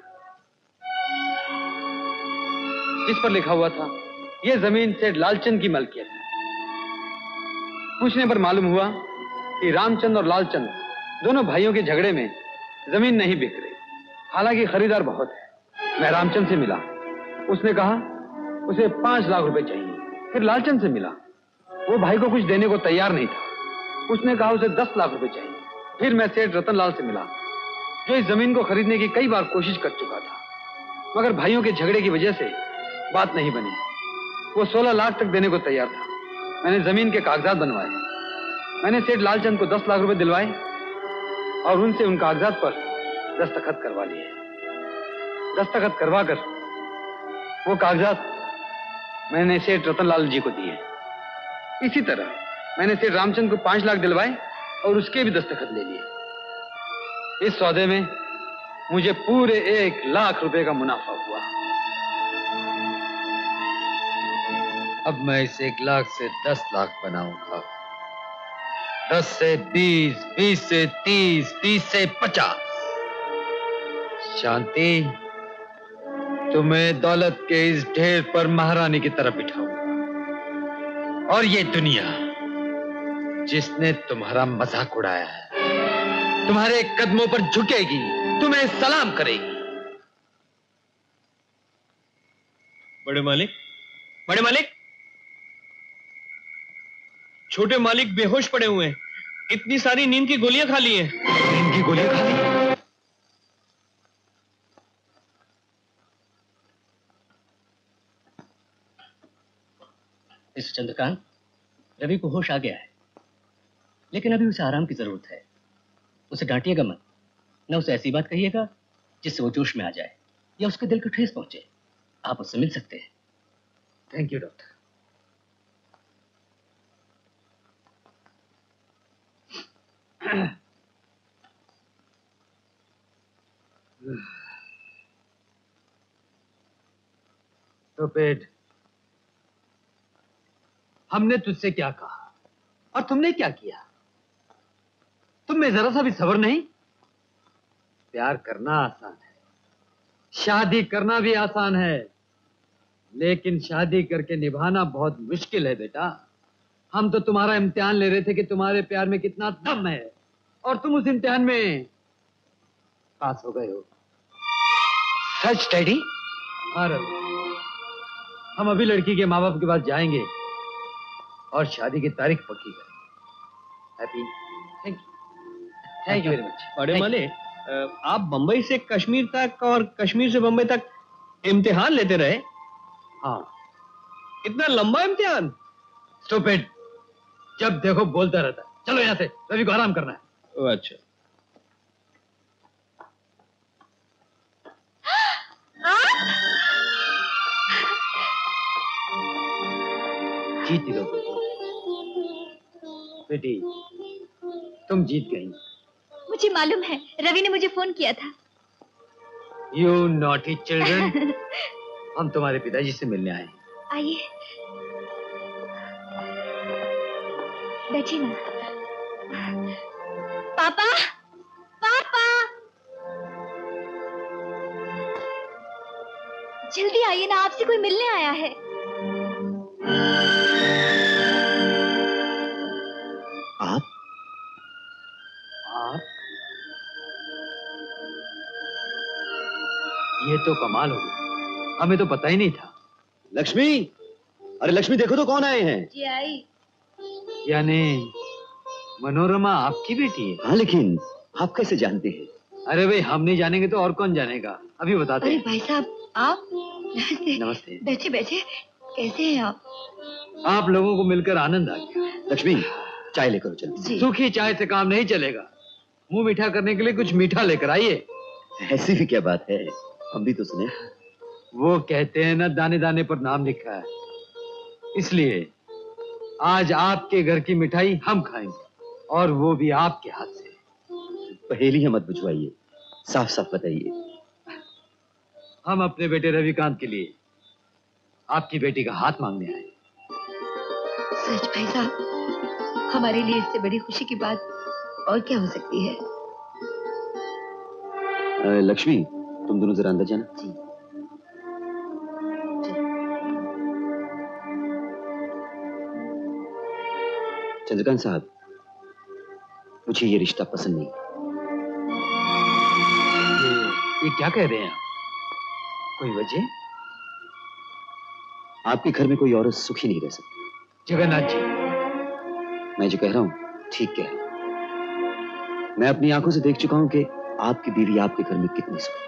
Speaker 14: जिस पर लिखा हुआ था यह जमीन सेठ लालचंद की मलकियत है। पूछने पर मालूम हुआ कि रामचंद और लालचंद दोनों भाइयों के झगड़े में जमीन नहीं बिक रही, हालांकि खरीदार बहुत है। मैं रामचंद से मिला, उसने कहा उसे 5 लाख रुपए चाहिए। फिर लालचंद से मिला, वो भाई को कुछ देने को तैयार नहीं था, उसने कहा उसे 10 लाख रुपए चाहिए। फिर मैं सेठ रतनलाल से मिला जो इस जमीन को खरीदने की कई बार कोशिश कर चुका था, मगर भाइयों के झगड़े की वजह से बात नहीं बनी। वो 16 लाख तक देने को तैयार था। मैंने जमीन के कागजात बनवाए। मैंने सेठ लालचंद को 10 लाख रुपए दिलवाए और उनसे उन कागजात पर दस्तखत करवा लिए। दस्तखत करवा कर वो कागजात मैंने सेठ रतनलाल जी को दिए। इसी तरह मैंने सेठ रामचंद को 5 लाख दिलवाए और उसके भी दस्तखत ले लिए। इस सौदे में मुझे पूरे 1 लाख रुपए का मुनाफा हुआ। अब मैं इस 1 लाख से 10 लाख बनाऊंगा, 10 से 20, 20 से 30, 30 से 50। शांति, तुम्हें दौलत के इस ढेर पर महारानी की तरह बिठाऊंगा और ये दुनिया जिसने तुम्हारा मजाक उड़ाया है तुम्हारे कदमों पर झुकेगी, तुम्हें सलाम करेगी।
Speaker 3: बड़े मालिक, बड़े मालिक, छोटे मालिक बेहोश पड़े हुए हैं। इतनी सारी नींद की गोलियां खा ली हैं।
Speaker 14: नींद की गोलियां खा ली?
Speaker 5: मिस्टर चंद्रकांत, रवि को होश आ गया है, लेकिन अभी उसे आराम की जरूरत है। उसे डांटिएगा मत, न उसे ऐसी बात कहिएगा जिससे वो जोश में आ जाए या उसके दिल को ठेस पहुंचे। आप उससे मिल सकते हैं।
Speaker 14: Thank you doctor. तो पेट, हमने तुझसे क्या कहा और तुमने क्या किया? तुम में जरा सा भी सब्र नहीं? प्यार करना आसान है, शादी करना भी आसान है, लेकिन शादी करके निभाना बहुत मुश्किल है बेटा। हम तो तुम्हारा इम्तिहान ले रहे थे कि तुम्हारे प्यार में कितना दम है, और तुम उस इम्तिहान में पास हो गए हो। सच डैडी? हाँ रवि, हम अभी लड़की के माँ बाप के पास जाएंगे और शादी की तारीख पक्की करेंगे। Happy? Thank you very much.
Speaker 3: बड़े मालिक, आप बंबई से कश्मीर तक और कश्मीर से बंबई तक इम्तिहान लेते रहे?
Speaker 14: हाँ।
Speaker 3: इतना लंबा इम्तिहान?
Speaker 14: स्टूपिड, जब देखो बोलता रहता है। चलो यहाँ से, रवि को आराम करना है।
Speaker 3: अच्छा।
Speaker 14: जीती रहो बेटी, तुम जीत गई।
Speaker 7: मुझे मालूम है, रवि ने मुझे फोन किया था।
Speaker 14: You naughty children, हम तुम्हारे पिताजी से मिलने आए हैं।
Speaker 7: आइए, बैठिए ना। पापा, पापा। जल्दी आइए ना, आपसे कोई मिलने आया है।
Speaker 12: आप
Speaker 14: ये तो कमाल हो गया, हमें तो पता ही नहीं था।
Speaker 12: लक्ष्मी, अरे लक्ष्मी देखो तो कौन आए हैं।
Speaker 7: जी आई।
Speaker 14: यानी मनोरमा आपकी बेटी है?
Speaker 12: हाँ, लेकिन आप कैसे जानते हैं?
Speaker 14: अरे भाई, हम नहीं जानेंगे तो और कौन जानेगा, अभी बताते
Speaker 13: अरे
Speaker 14: हैं।
Speaker 13: भाई साहब, आप नमस्ते।
Speaker 14: नमस्ते।
Speaker 13: बैठे बैठे, कैसे हैं आप?
Speaker 14: आप लोगों को मिलकर आनंद आ गया।
Speaker 12: लक्ष्मी, चाय लेकर जल्दी।
Speaker 14: सूखी चाय से काम नहीं चलेगा, मुंह मीठा करने के लिए कुछ मीठा लेकर आइए।
Speaker 12: ऐसी भी क्या बात है, हम भी तो सुने।
Speaker 14: वो कहते हैं ना, दाने दाने पर नाम लिखा है, इसलिए आज आपके घर की मिठाई हम खाएंगे, और वो भी आपके हाथ से।
Speaker 12: पहेलियां मत बुझवाइए, साफ साफ बताइए।
Speaker 14: हम अपने बेटे रविकांत के लिए आपकी बेटी का हाथ मांगने आए।
Speaker 13: सच भाई साहब, हमारे लिए इससे बड़ी खुशी की बात और क्या हो सकती है?
Speaker 12: लक्ष्मी, तुम दोनों जरा अंदर जाना।
Speaker 13: जी।
Speaker 12: चंद्रकांत साहब, मुझे ये रिश्ता पसंद नहीं।
Speaker 14: ये क्या कह रहे हैं आप? कोई वजह?
Speaker 12: आपके घर में कोई औरत सुखी नहीं रह सकती।
Speaker 14: जगन्नाथ जी,
Speaker 12: मैं जो कह रहा हूं ठीक कह रहा हूं। मैं अपनी आंखों से देख चुका हूं कि आपकी बीवी आपके घर में कितनी सुखी।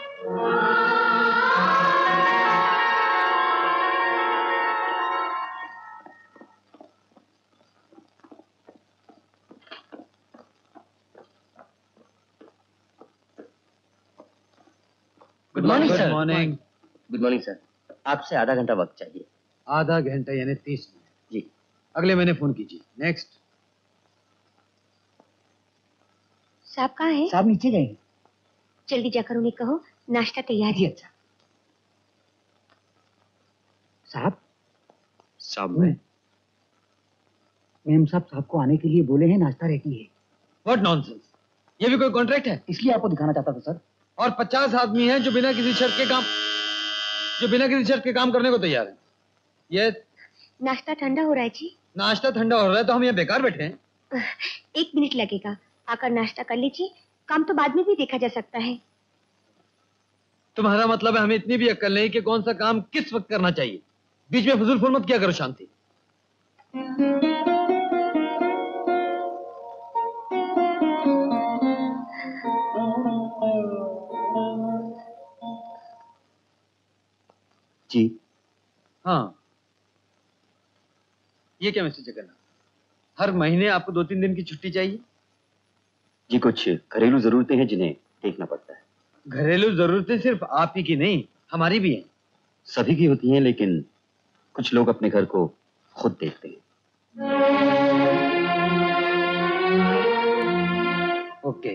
Speaker 5: Good morning sir.
Speaker 14: Good morning.
Speaker 5: Good morning sir, आपसे आधा घंटा वक्त चाहिए।
Speaker 14: आधा घंटा यानी 30 मिनट।
Speaker 5: जी।
Speaker 14: अगले महीने फोन कीजिए। नेक्स्ट।
Speaker 13: साहब कहाँ हैं?
Speaker 5: साहब नीचे गए।
Speaker 13: जल्दी जाकर उन्हें कहो नाश्ता तैयार है।
Speaker 5: अच्छा। साहब
Speaker 15: मेम साहब को आने के लिए बोले हैं, नाश्ता रेडी है।
Speaker 14: व्हाट नॉनसेंस, ये भी कोई कॉन्ट्रैक्ट है?
Speaker 15: इसलिए आपको दिखाना चाहता था सर।
Speaker 14: और 50 आदमी हैं जो बिना किसी शर्त के काम करने को तैयार हैं। ये
Speaker 13: नाश्ता ठंडा हो रहा है जी।
Speaker 14: नाश्ता ठंडा हो रहा है तो हम यहाँ बेकार बैठे हैं।
Speaker 13: 1 मिनट लगेगा, आकर नाश्ता कर लीजिए, काम तो बाद में भी देखा जा सकता है।
Speaker 14: तुम्हारा मतलब है हमें इतनी भी अक्ल नहीं कि कौन सा काम किस वक्त करना चाहिए। बीच में फजूल फुल मत किया करो। शांति।
Speaker 12: जी
Speaker 14: हाँ, ये क्या मिस्टर जगन्नाथ, हर महीने आपको 2-3 दिन की छुट्टी चाहिए?
Speaker 12: जी, कुछ घरेलू जरूरतें हैं जिन्हें देखना पड़ता है।
Speaker 14: घरेलू जरूरतें सिर्फ आप ही की नहीं, हमारी भी हैं।
Speaker 12: सभी की होती हैं, लेकिन कुछ लोग अपने घर को खुद देखते हैं।
Speaker 14: ओके।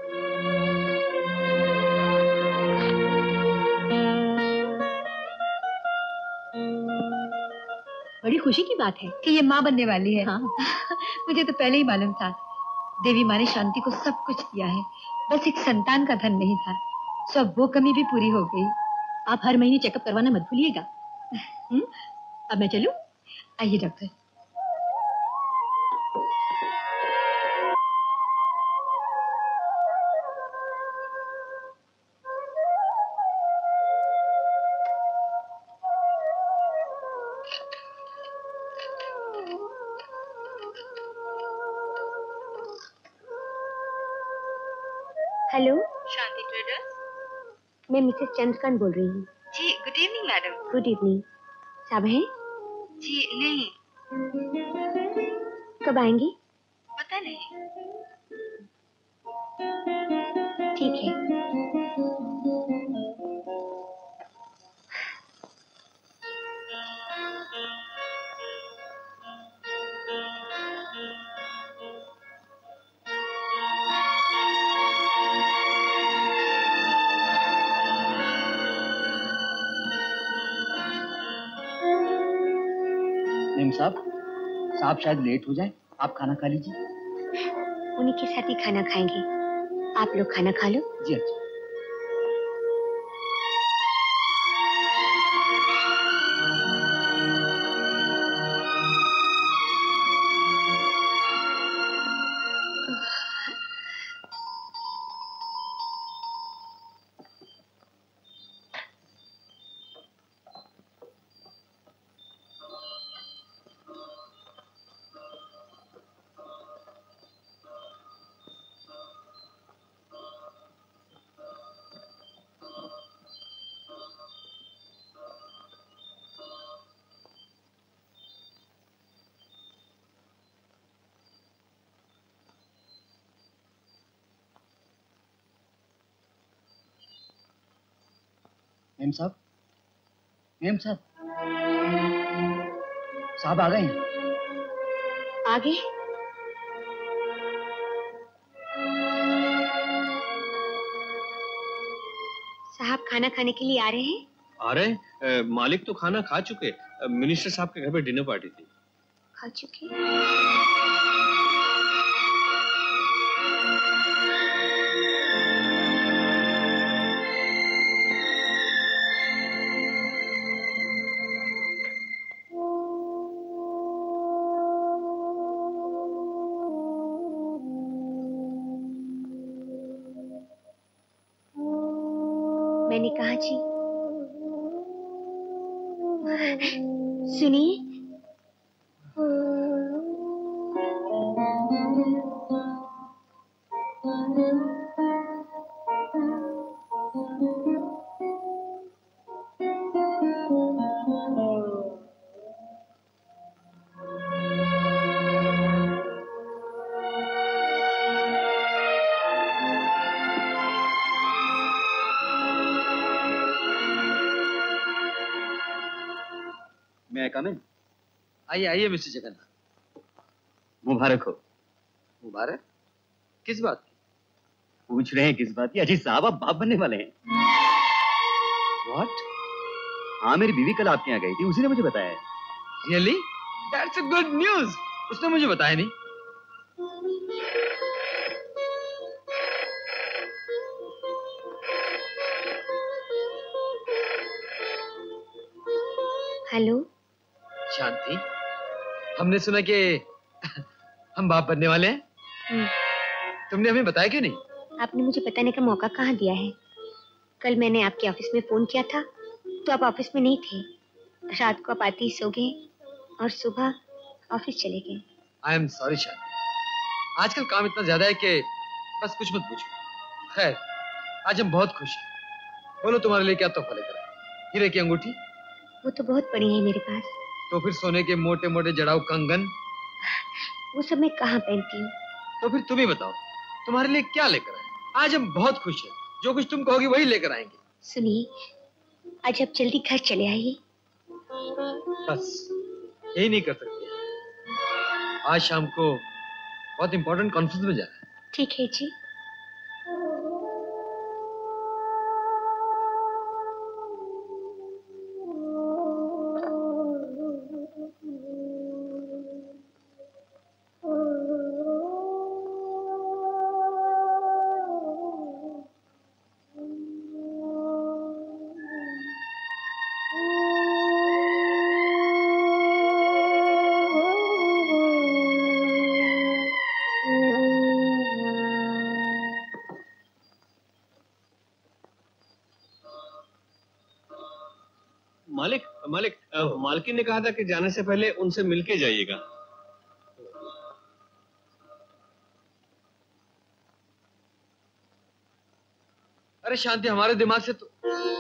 Speaker 13: बड़ी खुशी की बात है कि ये माँ बनने वाली है। हाँ। मुझे तो पहले ही मालूम था। देवी माँ ने शांति को सब कुछ दिया है, बस एक संतान का धन नहीं था। सब वो कमी भी पूरी हो गई। आप हर महीने चेकअप करवाना मत भूलिएगा। अब मैं चलूं? आइए डॉक्टर। Hello,
Speaker 7: Shanti traders.
Speaker 13: मैं मिसेस चंद्रकांत बोल रही हूँ।
Speaker 7: जी good evening madam.
Speaker 13: Good evening. साहब हैं?
Speaker 7: जी नहीं।
Speaker 13: कब आएंगी?
Speaker 7: पता नहीं।
Speaker 13: ठीक है।
Speaker 15: मेम साहब शायद लेट हो जाए, आप खाना खा लीजिए।
Speaker 13: उन्हीं के साथ ही खाना खाएंगे। आप लोग खाना खा लो।
Speaker 15: जी अच्छा। मेम साहब, मेम साहब, साहब आ गए हैं।
Speaker 13: आ गए? साहब खाना खाने के लिए आ रहे हैं?
Speaker 3: आ रहे मालिक तो खाना खा चुके। मिनिस्टर साहब के घर पे डिनर पार्टी थी।
Speaker 13: खा चुके? मैंने कहा जी, सुनिए।
Speaker 12: मैं कम इन?
Speaker 14: आइए आइए मिस्टर जगन्नाथ।
Speaker 12: मुबारक हो।
Speaker 14: मुबारक? किस बात की?
Speaker 12: पूछ रहे हैं किस बात की? अजी साहब आप बाप बनने वाले हैं।
Speaker 14: What?
Speaker 12: हाँ मेरी बीवी कल आपके यहाँ गई थी, उसी ने मुझे बताया है।
Speaker 14: Really? That's a good news. उसने मुझे बताया नहीं।
Speaker 13: हेलो
Speaker 14: शांति, हमने सुना कि हम बाप बनने वाले हैं। तुमने हमें बताया क्यों नहीं?
Speaker 13: आपने मुझे बताने का मौका कहाँ दिया है? कल मैंने आपके ऑफिस में फोन किया था तो आप ऑफिस में नहीं थे। रात को आप आते ही सो गए और सुबह ऑफिस चले गए।
Speaker 14: आई एम सॉरी शांति, आजकल काम इतना ज्यादा है कि बस कुछ मत पूछो। खैर आज हम बहुत खुश हैं। बोलो तुम्हारे लिए क्या तोहफा लेकर आए? हीरे की अंगूठी?
Speaker 13: वो तो बहुत पड़ी है मेरे पास।
Speaker 14: तो फिर सोने के मोटे मोटे जड़ाऊ कंगन?
Speaker 13: वो सब मैं कहाँ पहनती हूँ।
Speaker 14: तो फिर तुम ही बताओ तुम्हारे लिए क्या लेकर आए? आज हम बहुत खुश हैं, जो कुछ तुम कहोगी वही लेकर आएंगे।
Speaker 13: सुनिए, आज आप जल्दी घर चले आइए।
Speaker 14: बस यही नहीं कर सकते, आज शाम को बहुत इंपॉर्टेंट कॉन्फ्रेंस में जाना है।
Speaker 13: ठीक है जी।
Speaker 3: मालकिन ने कहा था कि जाने से पहले उनसे मिलके जाइएगा।
Speaker 14: अरे शांति, हमारे दिमाग से तो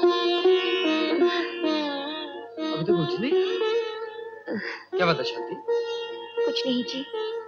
Speaker 14: अभी तो कुछ नहीं। क्या बात है शांति?
Speaker 13: कुछ नहीं जी।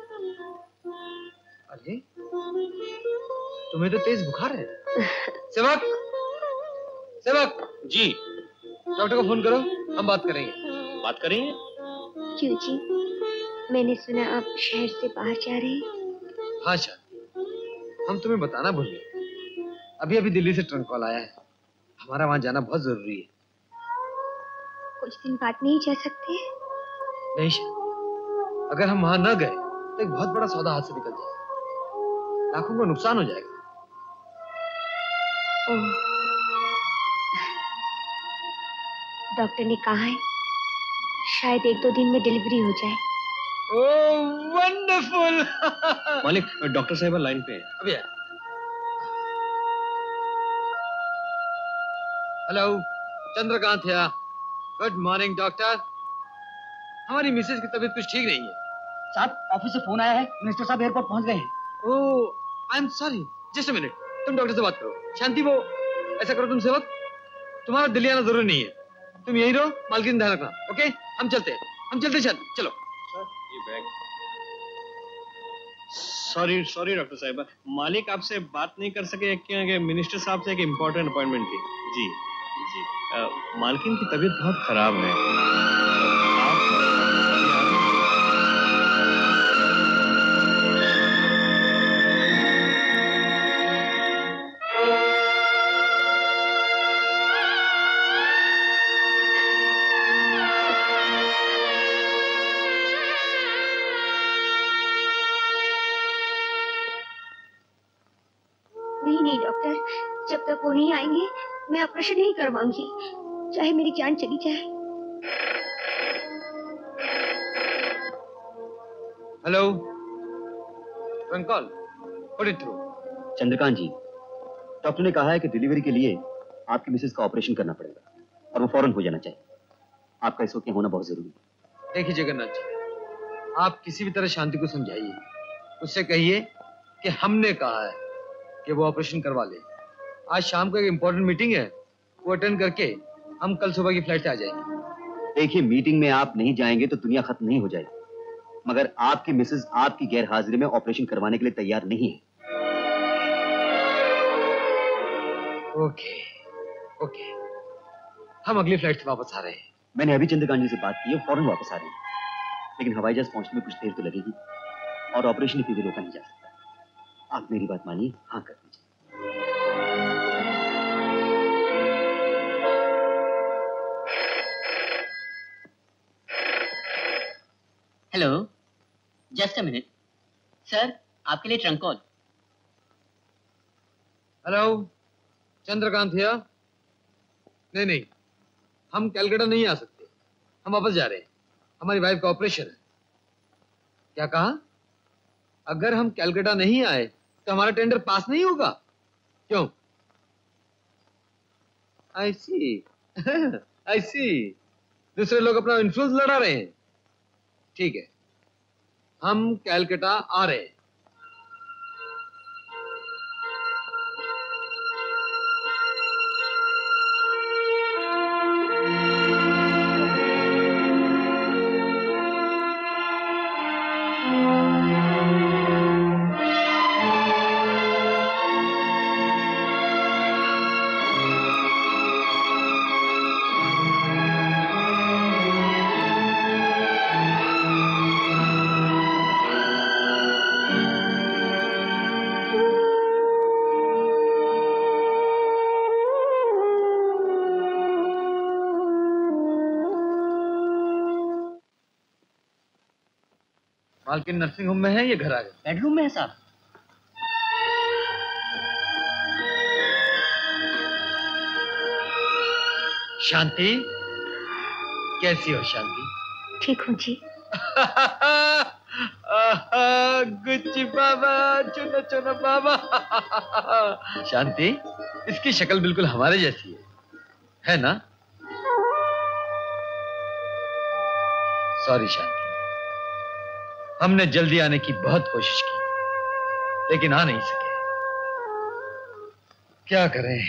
Speaker 14: अरे तुम्हें तो तेज बुखार है। सेवक, सेवक
Speaker 3: जी,
Speaker 14: डॉक्टर को फोन करो, हम बात करेंगे।
Speaker 3: बात करेंगे?
Speaker 13: क्यों जी? मैंने सुना आप शहर से बाहर जा रहे हैं।
Speaker 14: हाँ शांति, हम तुम्हें बताना भूल गए। अभी अभी दिल्ली से ट्रंक कॉल आया है, हमारा वहां जाना बहुत जरूरी है।
Speaker 13: कुछ दिन बाद नहीं जा सकते?
Speaker 14: नहीं शांति, अगर हम वहां न गए तो एक बहुत बड़ा सौदा हाथ से निकल जाएगा, लाखों का नुकसान हो जाएगा।
Speaker 13: डॉक्टर ने कहा है शायद 1-2 दिन में डिलीवरी हो जाए।
Speaker 14: Oh wonderful.
Speaker 3: मालिक, डॉक्टर साहब लाइन पे है।
Speaker 14: अभी आए। हेलो, चंद्रकांत है। Good morning doctor. हमारी मिसेज की तबीयत कुछ ठीक नहीं है।
Speaker 15: साहब ऑफिस से फोन आया है, मिनिस्टर साहब एयरपोर्ट पहुंच गए हैं।
Speaker 14: Oh I am sorry, just a minute. तुम डॉक्टर से बात करो। शांति, वो ऐसा करो तुम सेवक, तुम्हारा दिल्ली आना जरूरी नहीं है, तुम यहीं रहो, मालकिन ध्यान रखना। ओके, हम चलते हैं, हम चलते हैं। चलो
Speaker 3: ये बैग। सॉरी डॉक्टर साहब, मालिक आपसे बात नहीं कर सके क्योंकि मिनिस्टर साहब से एक इम्पोर्टेंट अपॉइंटमेंट थी। जी जी मालकिन की तबीयत बहुत खराब है। आप
Speaker 13: नहीं डॉक्टर, जब तक वो नहीं आएंगे मैं ऑपरेशन नहीं करवाऊंगी, चाहे मेरी जान चली जाए।
Speaker 14: Hello, phone call, put it through.
Speaker 12: Chandrakant ji, doctor ने कहा है कि डिलीवरी के लिए आपकी मिसेस का ऑपरेशन करना पड़ेगा और वो फौरन हो जाना चाहिए। आपका इस वक्त होना बहुत जरूरी है।
Speaker 14: देखिए जगन्नाथ जी, आप किसी भी तरह शांति को समझाइए, उससे कहिए कि हमने कहा है कि वो ऑपरेशन करवा ले। आज शाम को एक इम्पोर्टेंट मीटिंग है, वो अटेंड करके हम कल सुबह की फ्लाइट से आ जाएंगे।
Speaker 12: देखिए, मीटिंग में आप नहीं जाएंगे तो दुनिया खत्म नहीं हो जाएगी, मगर आपकी मिसेस आपकी गैर हाजिरी में ऑपरेशन करवाने के लिए तैयार नहीं है।
Speaker 14: ओके ओके, हम अगली फ्लाइट से वापस आ रहे हैं।
Speaker 12: मैंने अभी चंद्रकांत जी से बात की है, फौरन वापस आ रहे हैं, लेकिन हवाई जहाज पहुंचने में कुछ देर तो लगेगी और ऑपरेशन इतनी देर रोका नहीं जा सकता। आप मेरी बात मानिए, हाँ कर दीजिए।
Speaker 5: Hello, just a minute sir, आपके लिए trunk call.
Speaker 14: Hello, Chandrakant here. नहीं नहीं, हम कलकत्ता नहीं आ सकते, हम वापस जा रहे हैं, हमारी वाइफ का ऑपरेशन है। क्या कहा? अगर हम कलकत्ता नहीं आए तो हमारा टेंडर पास नहीं होगा? क्यों? आई सी आई सी, दूसरे लोग अपना इन्फ्लुएंस लड़ा रहे हैं। ठीक है, हम कलकत्ता आ रहे हैं। मालकिन नर्सिंग होम में है, ये घर आ गए।
Speaker 5: बेडरूम में है साहब।
Speaker 14: शांति, कैसी हो शांति?
Speaker 13: ठीक हूँ जी।
Speaker 14: गुच्ची बाबा, चुनो चुनो बाबा। शांति, इसकी शक्ल बिल्कुल हमारे जैसी है ना? सॉरी शांति, हमने जल्दी आने की बहुत कोशिश की लेकिन आ नहीं सके। क्या करें,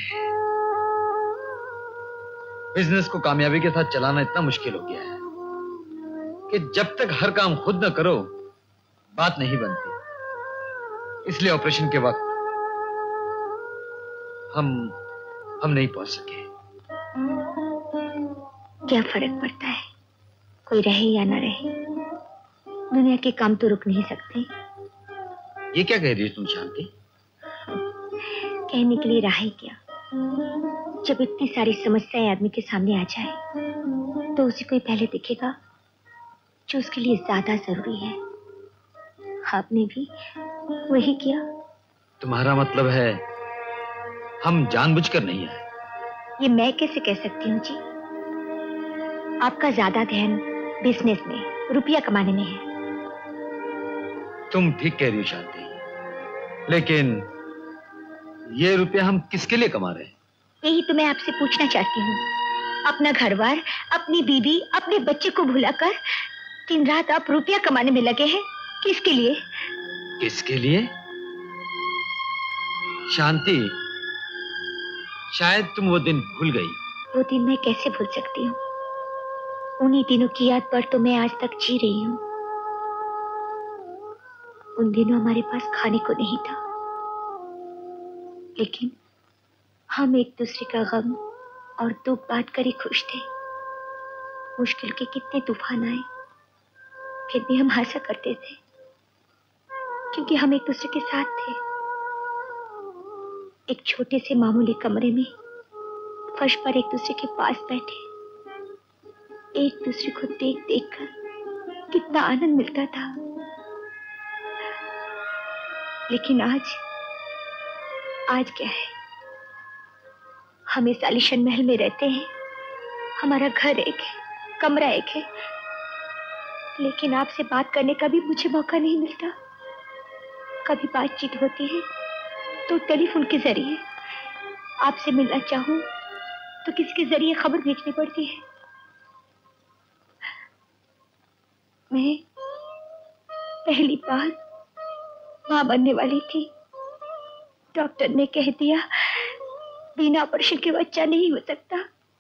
Speaker 14: बिजनेस को कामयाबी के साथ चलाना इतना मुश्किल हो गया है कि जब तक हर काम खुद न करो बात नहीं बनती। इसलिए ऑपरेशन के वक्त हम नहीं पहुंच सके।
Speaker 13: क्या फर्क पड़ता है, कोई रहे या ना रहे, दुनिया के काम तो रुक नहीं सकते।
Speaker 14: ये क्या कह रही है तुम शांति?
Speaker 13: कहने के लिए रहा ही क्या, जब इतनी सारी समस्याएं आदमी के सामने आ जाए तो उसे कोई पहले दिखेगा जो उसके लिए ज्यादा जरूरी है। आपने भी वही किया।
Speaker 14: तुम्हारा मतलब है हम जानबूझकर नहीं आए?
Speaker 13: ये मैं कैसे कह सकती हूँ जी, आपका ज्यादा ध्यान बिजनेस में, रुपया कमाने में है।
Speaker 14: तुम ठीक कह रही हो शांति, लेकिन ये रुपया हम किसके लिए कमा रहे हैं?
Speaker 13: यही तो मैं आपसे पूछना चाहती हूँ। अपना घरबार, अपनी बीवी, अपने बच्चे को भुलाकर दिन रात आप रुपया कमाने में लगे हैं, किसके लिए?
Speaker 14: किसके लिए? शांति, शायद तुम वो दिन भूल गई।
Speaker 13: वो दिन मैं कैसे भूल सकती हूँ? उन्हीं दिनों की याद पर तो मैं आज तक जी रही हूँ। उन दिनों हमारे पास खाने को नहीं था, लेकिन हम एक दूसरे का गम और दुख बांट कर ही खुश थे। मुश्किल के कितने तूफान आए, फिर भी हम हंसा करते थे, क्योंकि हम एक दूसरे के साथ थे। एक छोटे से मामूली कमरे में फर्श पर एक दूसरे के पास बैठे, एक दूसरे को देख देख कर कितना आनंद मिलता था। लेकिन आज क्या है? हम इस आलीशान महल में रहते हैं, हमारा घर एक है, कमरा एक है, लेकिन आपसे बात करने का भी मुझे मौका नहीं मिलता। कभी बातचीत होती है तो टेलीफोन के जरिए, आपसे मिलना चाहूं तो किसी के जरिए खबर भेजनी पड़ती है। मैं पहली बार मां बनने वाली थी। डॉक्टर ने कह दिया बिना ऑपरेशन के बच्चा नहीं हो सकता।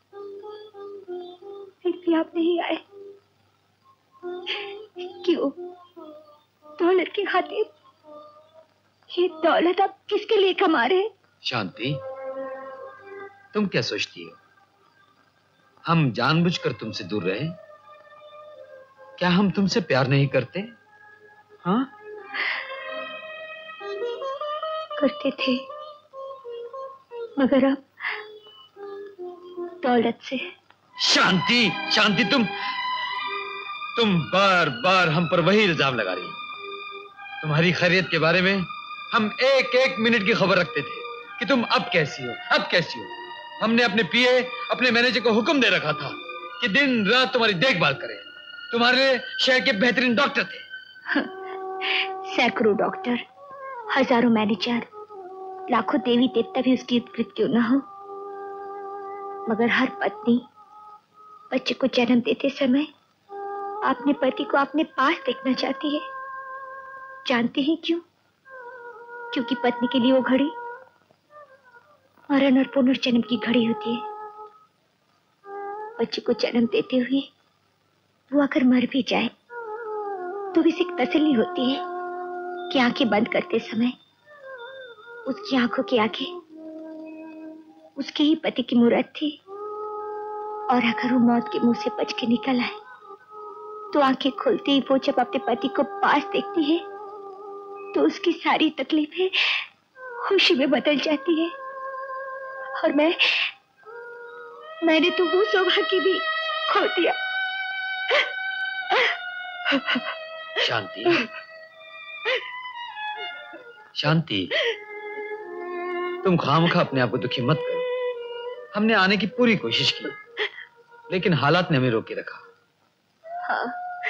Speaker 13: फिर भी आप नहीं आए। क्यों? दौलत की खातिर? ये दौलत आप किसके लिए कमा रहे हैं?
Speaker 14: शांति, तुम क्या सोचती हो? हम जानबूझकर तुमसे दूर रहे? क्या हम तुमसे प्यार नहीं करते? हाँ?
Speaker 13: करते थे, मगर अब दौलत से।
Speaker 14: शांति, शांति, तुम बार बार हम पर वही इल्जाम लगा रही हो। तुम्हारी खैरियत के बारे में हम एक एक मिनट की खबर रखते थे कि तुम अब कैसी हो, अब कैसी हो। हमने अपने पीए, अपने मैनेजर को हुक्म दे रखा था कि दिन रात तुम्हारी देखभाल करें। तुम्हारे लिए शहर के बेहतरीन डॉक्टर थे।
Speaker 13: सैकड़ों डॉक्टर, हजारों मैनेजर, लाखों देवी देवता भी उसकी इर्द क्यों ना हो, मगर हर पत्नी बच्चे को जन्म देते समय अपने पति को अपने पास देखना चाहती है। जानते हैं क्यों? क्योंकि पत्नी के लिए वो घड़ी मरण और पुनर्जन्म की घड़ी होती है। बच्चे को जन्म देते हुए वो अगर मर भी जाए तो भी एक तसल्ली होती है कि आंखें बंद करते समय उसकी आंखों के आगे उसके ही पति की मूर्त थी, और अगर वो मौत के मुंह से बच के निकल आए तो आंखें खुलते ही वो जब अपने पति को पास देखती है तो उसकी सारी तकलीफें खुशी में बदल जाती है। और मैंने तो वो सौभाग्य भी खो दिया।
Speaker 14: शांति, शांति, तुम खामखा अपने आप को दुखी मत करो। हमने आने की पूरी कोशिश की, लेकिन हालात ने हमें रोके रखा।
Speaker 13: हाँ,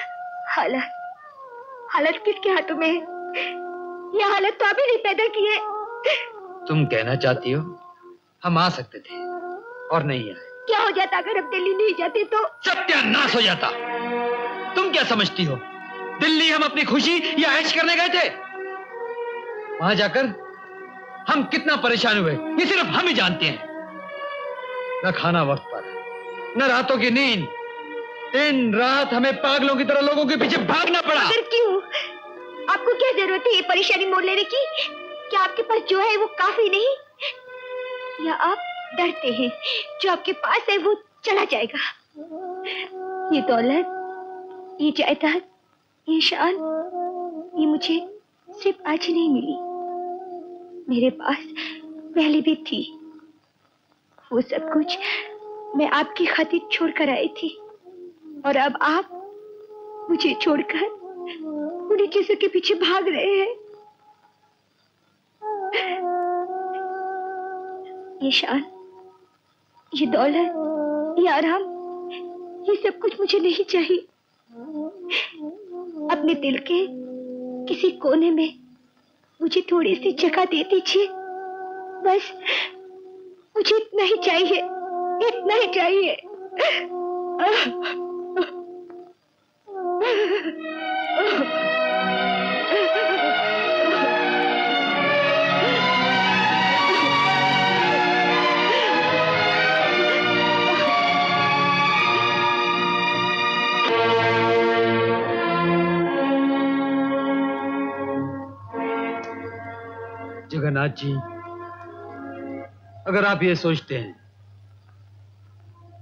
Speaker 13: हालत किसके हाथों में है? ये हालत तो अभी नहीं पैदा की है।
Speaker 14: तुम कहना चाहती हो हम आ सकते थे और नहीं आए?
Speaker 13: क्या हो जाता अगर हम दिल्ली नहीं जाते तो?
Speaker 14: सत्यानाश हो जाता। तुम क्या समझती हो दिल्ली हम अपनी खुशी या ऐश करने गए थे? वहां जाकर हम कितना परेशान हुए ये सिर्फ हम ही जानते हैं। न खाना वक्त पर, न रातों की नींद, दिन रात हमें पागलों की तरह लोगों के पीछे भागना पड़ा।
Speaker 13: मगर क्यों? आपको क्या जरूरत है ये परेशानी मोड़ लेने की? क्या आपके पास जो है वो काफी नहीं, या आप डरते हैं जो आपके पास है वो चला जाएगा? ये दौलत, ये जायदाद, ये शान, ये मुझे सिर्फ आज ही नहीं मिली, मेरे पास पहले भी थी। वो सब कुछ मैं आपकी खातिर छोड़कर आई थी, और अब आप मुझे छोड़कर उन्हीं चीजों के पीछे भाग रहे हैं। ये शान, ये दौलत, ये आराम, ये सब कुछ मुझे नहीं चाहिए। अपने दिल के किसी कोने में मुझे थोड़ी सी जगह दे दीजिए, बस मुझे इतना ही चाहिए, इतना ही चाहिए।
Speaker 14: जगन्नाथ जी, अगर आप ये सोचते हैं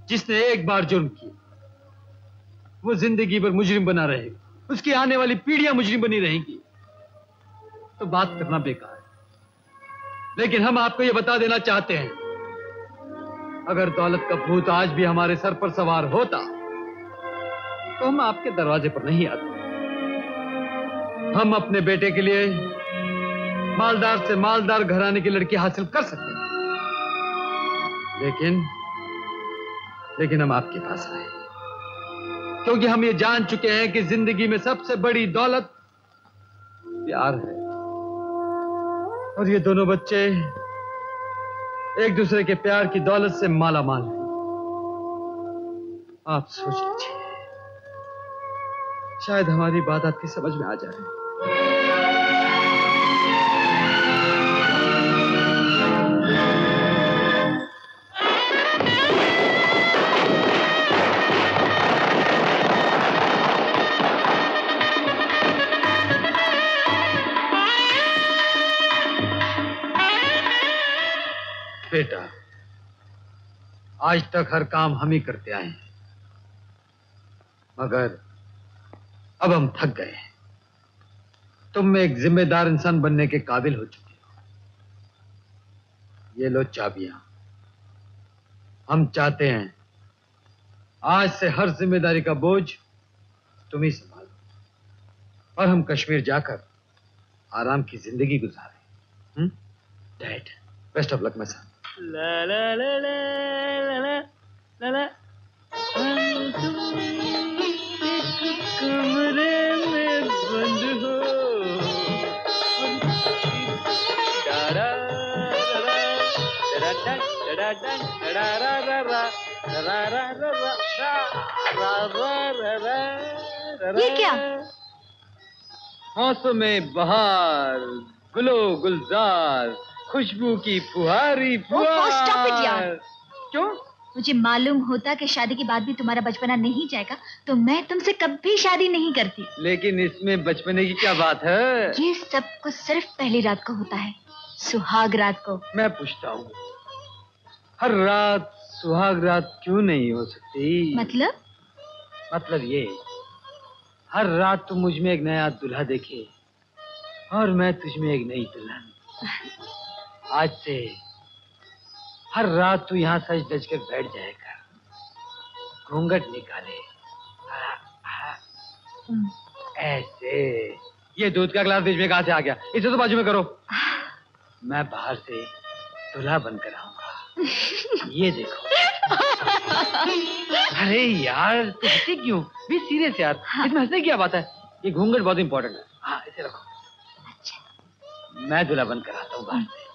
Speaker 14: जिसने एक बार जुर्म किया वो जिंदगी भर मुजरिम बना रहेगा, उसकी आने वाली पीढ़ियां मुजरिम बनी रहेंगी, तो बात करना बेकार है। लेकिन हम आपको यह बता देना चाहते हैं, अगर दौलत का भूत आज भी हमारे सर पर सवार होता तो हम आपके दरवाजे पर नहीं आते। हम अपने बेटे के लिए मालदार से मालदार घराने की लड़की हासिल कर सकते हैं, लेकिन हम आपके पास आए क्योंकि हम ये जान चुके हैं कि जिंदगी में सबसे बड़ी दौलत प्यार है। और ये दोनों बच्चे एक दूसरे के प्यार की दौलत से माला माल हैं। आप सोच लीजिए, शायद हमारी बात आपकी समझ में आ जाए। बेटा, आज तक हर काम हम ही करते आए हैं, मगर अब हम थक गए हैं। तुम एक जिम्मेदार इंसान बनने के काबिल हो चुके हो। ये लो चाबियां। हम चाहते हैं आज से हर जिम्मेदारी का बोझ तुम ही संभालो और हम कश्मीर जाकर आराम की जिंदगी गुजारें। Dad, best of luck my son.
Speaker 3: ला ला ला ला ला ला ला, हम तुम एक कमरे में बंद हो, डारा डारा
Speaker 7: ये क्या?
Speaker 14: मौसम बहार, गुलो गुलजार, खुशबू की फुहारी फुहार।
Speaker 7: Stop it यार।
Speaker 14: क्यों?
Speaker 7: मुझे मालूम होता कि शादी के बाद भी तुम्हारा बचपना नहीं जाएगा तो मैं तुमसे कभी शादी नहीं करती।
Speaker 14: लेकिन इसमें बचपने की क्या बात है?
Speaker 7: ये सब कुछ सिर्फ पहली रात को होता है, सुहाग रात को।
Speaker 14: मैं पूछता हूँ, हर रात सुहाग रात क्यों नहीं हो सकती? मतलब ये, हर रात तुम मुझ में एक नया दूल्हा देखे और मैं तुझ में एक नई दुल्हन। आज से हर रात तू यहाँ सज धज कर बैठ जाएगा, घूंघट निकाले ऐसे। ये दूध का गिलास बीच में कहाँ से आ गया? इसे तो बाजू में करो। मैं बाहर से दूल्हा बनकर आऊंगा, ये देखो। अरे यार तू हंसी क्यों? भी सीरियस यार, इसमें हंसने की क्या बात है? ये घूंघट बहुत इंपॉर्टेंट है। हाँ इसे रखो। अच्छा। मैं दूल्हा बनकर आता हूँ बाहर से।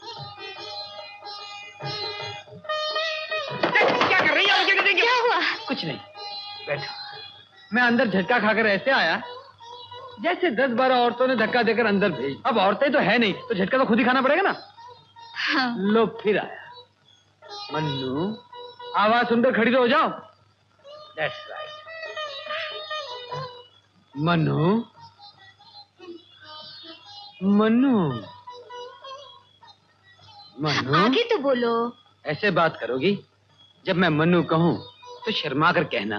Speaker 14: क्या कर रही है? क्या हुआ? कुछ नहीं, बैठो। मैं अंदर झटका खाकर ऐसे आया जैसे 10-12 औरतों ने धक्का देकर अंदर भेज। अब औरतें तो है नहीं तो झटका तो खुद ही खाना पड़ेगा ना। हाँ। लो फिर आया। मन्नू, आवाज सुनकर खड़ी तो हो जाओ। That's right. मन्नू, मन्नू, मन्नू।
Speaker 7: आगे तो बोलो।
Speaker 14: ऐसे बात करोगी? जब मैं मन्नू कहूँ तो शर्मा कर कहना।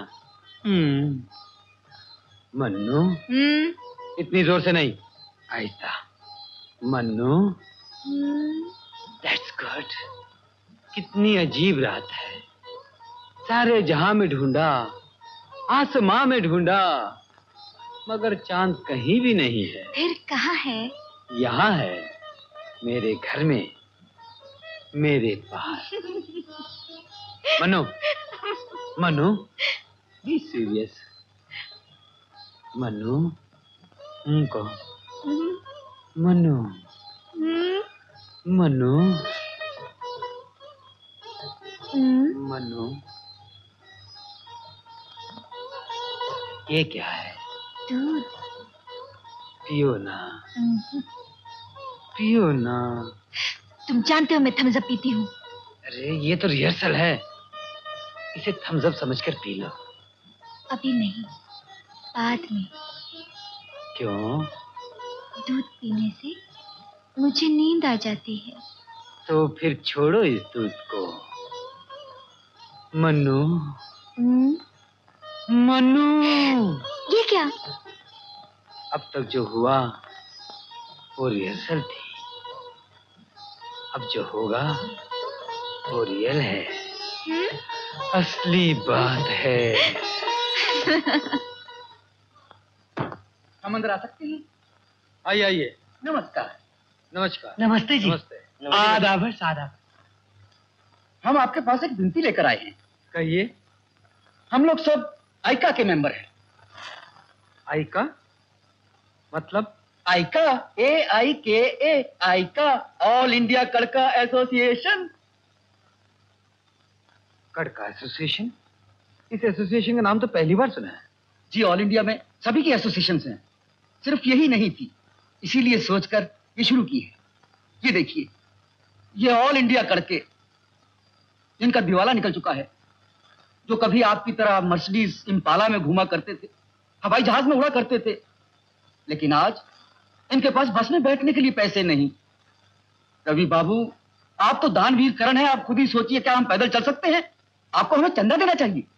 Speaker 14: मन्नू। इतनी जोर से नहीं, आहिस्ता। मन्नू। That's good. कितनी अजीब रात है। सारे जहां में ढूंढा, आसमां में ढूंढा, मगर चांद कहीं भी नहीं है।
Speaker 7: फिर कहाँ है?
Speaker 14: यहाँ है, मेरे घर में, मेरे पास। Manu, Manu, be serious. मनु, उनको, मनु, मनु, मनु, ये क्या है?
Speaker 7: दूध।
Speaker 14: पियो ना, पियो ना।
Speaker 7: तुम जानते हो मैं थम्स अप पीती हूँ।
Speaker 14: अरे ये तो रिहर्सल है, इसे थम्स अप समझकर पी लो।
Speaker 7: अभी नहीं, बाद में।
Speaker 14: क्यों?
Speaker 7: दूध पीने से मुझे नींद आ जाती है।
Speaker 14: तो फिर छोड़ो इस दूध को। मन्नू, मन्नू,
Speaker 7: ये क्या?
Speaker 14: अब तक जो हुआ वो रिहर्सल थी, अब जो होगा वो रियल है, असली बात है।
Speaker 15: हम अंदर आ सकते हैं?
Speaker 14: आइए आइए।
Speaker 15: नमस्कार।
Speaker 14: नमस्कार।
Speaker 15: नमस्ते जी।
Speaker 14: नमस्ते।
Speaker 15: आदाब है, आदाब। हम आपके पास एक विनती लेकर आए हैं।
Speaker 14: कहिए।
Speaker 15: हम लोग सब आइका के मेंबर हैं।
Speaker 14: आइका मतलब?
Speaker 15: AIKA, AIKA, AIKA, all India Kadka association.
Speaker 14: Kadka association? इस एसोसिएशन का नाम तो पहली बार सुना है।
Speaker 15: जी, ऑल इंडिया में सभी की एसोसिएशन हैं, सिर्फ यही नहीं थी, इसीलिए सोचकर ये शुरू की है। ये देखिए, ये ऑल इंडिया कड़के जिनका दिवाला निकल चुका है, जो कभी आपकी तरह मर्सिडीज इम्पाला में घूमा करते थे, हवाई जहाज में उड़ा करते थे, लेकिन आज इनके पास बस में बैठने के लिए पैसे नहीं। रवि बाबू, आप तो दानवीर करण हैं, आप खुद ही सोचिए, क्या हम पैदल चल सकते हैं? आपको हमें चंदा देना चाहिए।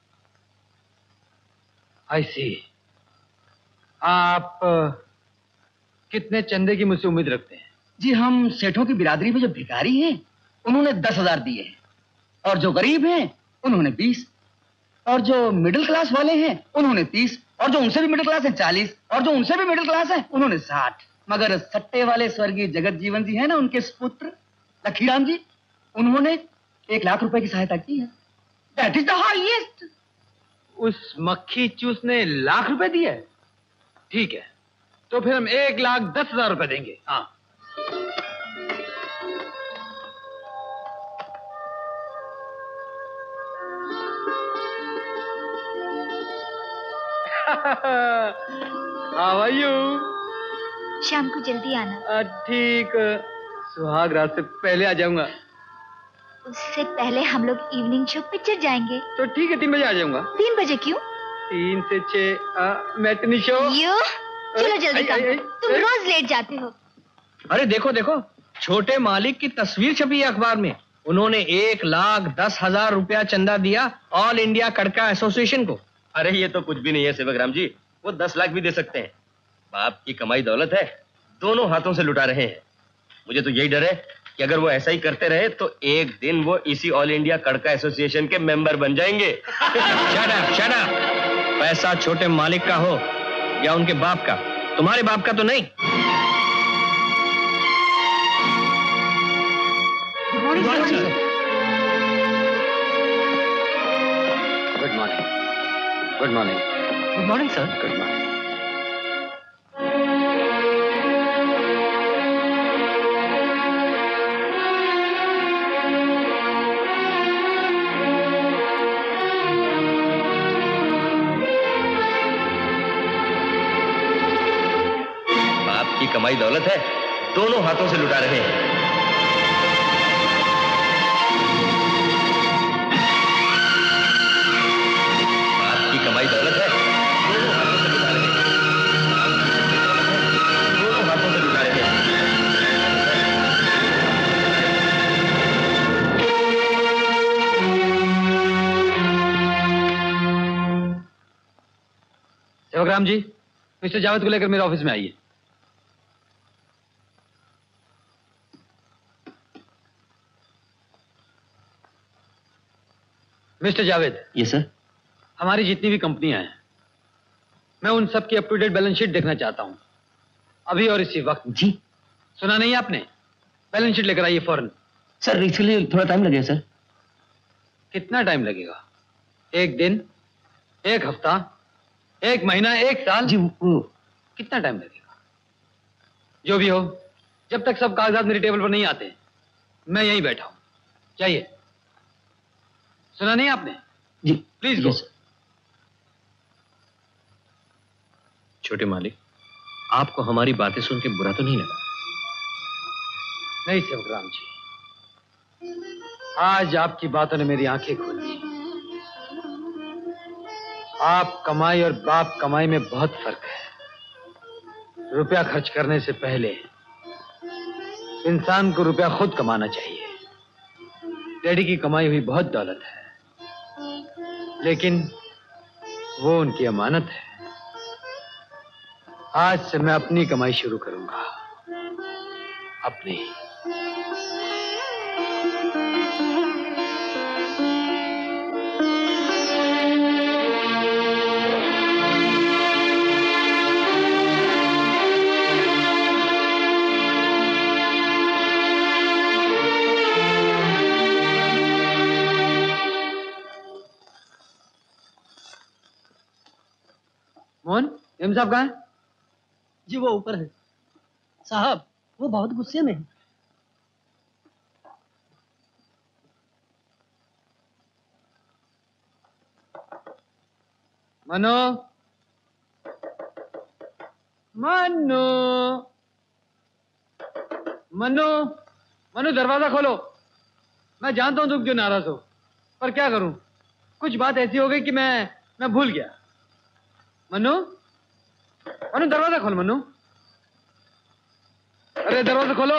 Speaker 14: आई सी। आप कितने चंदे की मुझसे उम्मीद रखते हैं?
Speaker 15: जी, हम सेठों की बिरादरी में जो भिखारी हैं उन्होंने 10,000 दिए हैं, और जो गरीब हैं उन्होंने 20, और जो मिडिल क्लास वाले हैं उन्होंने 30, और जो उनसे भी मिडिल क्लास है 40, और जो उनसे भी मिडिल क्लास है उन्होंने 60। मगर सट्टे वाले स्वर्गीय जगत जीवन जी है ना, उनके सुपुत्र लखीराम जी, उन्होंने 1 लाख रुपए की सहायता की है। That is the highest.
Speaker 14: उस मक्खी चूस ने 1 लाख रुपए दिए? ठीक है, तो फिर हम 1,10,000 रुपए देंगे। हाँ। How are you?
Speaker 7: शाम को जल्दी आना।
Speaker 14: ठीक, सुहाग रात से पहले आ जाऊंगा।
Speaker 7: उससे पहले हम लोग इवनिंग शो पिक्चर जाएंगे।
Speaker 14: तो ठीक है, 3 बजे आ जाऊंगा।
Speaker 7: 3 बजे क्यों?
Speaker 14: 3 से 6 मैटनी शो।
Speaker 7: चलो जल्दी करो, तुम रोज लेट जाते हो।
Speaker 3: अरे देखो देखो, छोटे मालिक की तस्वीर छपी है अखबार में। उन्होंने 1,10,000 रुपया चंदा दिया ऑल इंडिया कड़का एसोसिएशन को।
Speaker 12: अरे ये तो कुछ भी नहीं है सेवक राम जी, वो 10 लाख भी दे सकते हैं। बाप की कमाई दौलत है, दोनों हाथों से लुटा रहे हैं। मुझे तो यही डर है कि अगर वो ऐसा ही करते रहे तो एक दिन वो इसी ऑल इंडिया कड़का एसोसिएशन के मेंबर बन जाएंगे।
Speaker 3: Shut up. पैसा छोटे मालिक का हो या उनके बाप का, तुम्हारे बाप का तो नहीं।
Speaker 12: Good morning. Good morning.
Speaker 5: Good morning sir.
Speaker 12: Good morning. बाप की कमाई दौलत है, दोनों हाथों से लुटा रहे हैं। कमाई दौलत है, दोनों हाथों से लुटा रहे हैं। दोनों हाथों से लुटा रहे हैं।
Speaker 14: सेवक राम जी, मिस्टर जावेद को लेकर मेरे ऑफिस में आइए। मिस्टर जावेद।
Speaker 5: Yes sir.
Speaker 14: हमारी जितनी भी कंपनियां हैं, मैं उन सब की up to date balance sheet देखना चाहता हूं, अभी और इसी वक्त।
Speaker 5: जी।
Speaker 14: सुना नहीं आपने? बैलेंस शीट लेकर आइए फौरन।
Speaker 5: सर इसके लिए थोड़ा टाइम लगेगा सर।
Speaker 14: कितना टाइम लगेगा? 1 दिन, 1 हफ्ता, 1 महीना, 1 साल?
Speaker 5: जी वो
Speaker 14: कितना टाइम लगेगा? जो भी हो, जब तक सब कागजात मेरी टेबल पर नहीं आते, मैं यहीं बैठा हूं। चाहिए? सुना नहीं आपने?
Speaker 5: जी
Speaker 14: प्लीज गो।
Speaker 3: छोटे मालिक, आपको हमारी बातें सुन के बुरा तो नहीं लगा?
Speaker 14: नहीं सेवक राम जी, आज आपकी बातों ने मेरी आंखें खोल दी। आप कमाई और बाप कमाई में बहुत फर्क है। रुपया खर्च करने से पहले इंसान को रुपया खुद कमाना चाहिए। डैडी की कमाई हुई बहुत दौलत है, लेकिन वो उनकी अमानत है। आज से मैं अपनी कमाई शुरू करूंगा, अपनी। मोहन, एम साहब कहाँ हैं?
Speaker 11: जी वो ऊपर है साहब, वो बहुत गुस्से में है।
Speaker 14: मनो, मनो, मनो, मनो दरवाजा खोलो। मैं जानता हूं तुम क्यों नाराज हो, पर क्या करूं, कुछ बात ऐसी हो गई कि मैं भूल गया। मनु, मनु दरवाजा खोल मनु। अरे दरवाजा खोलो।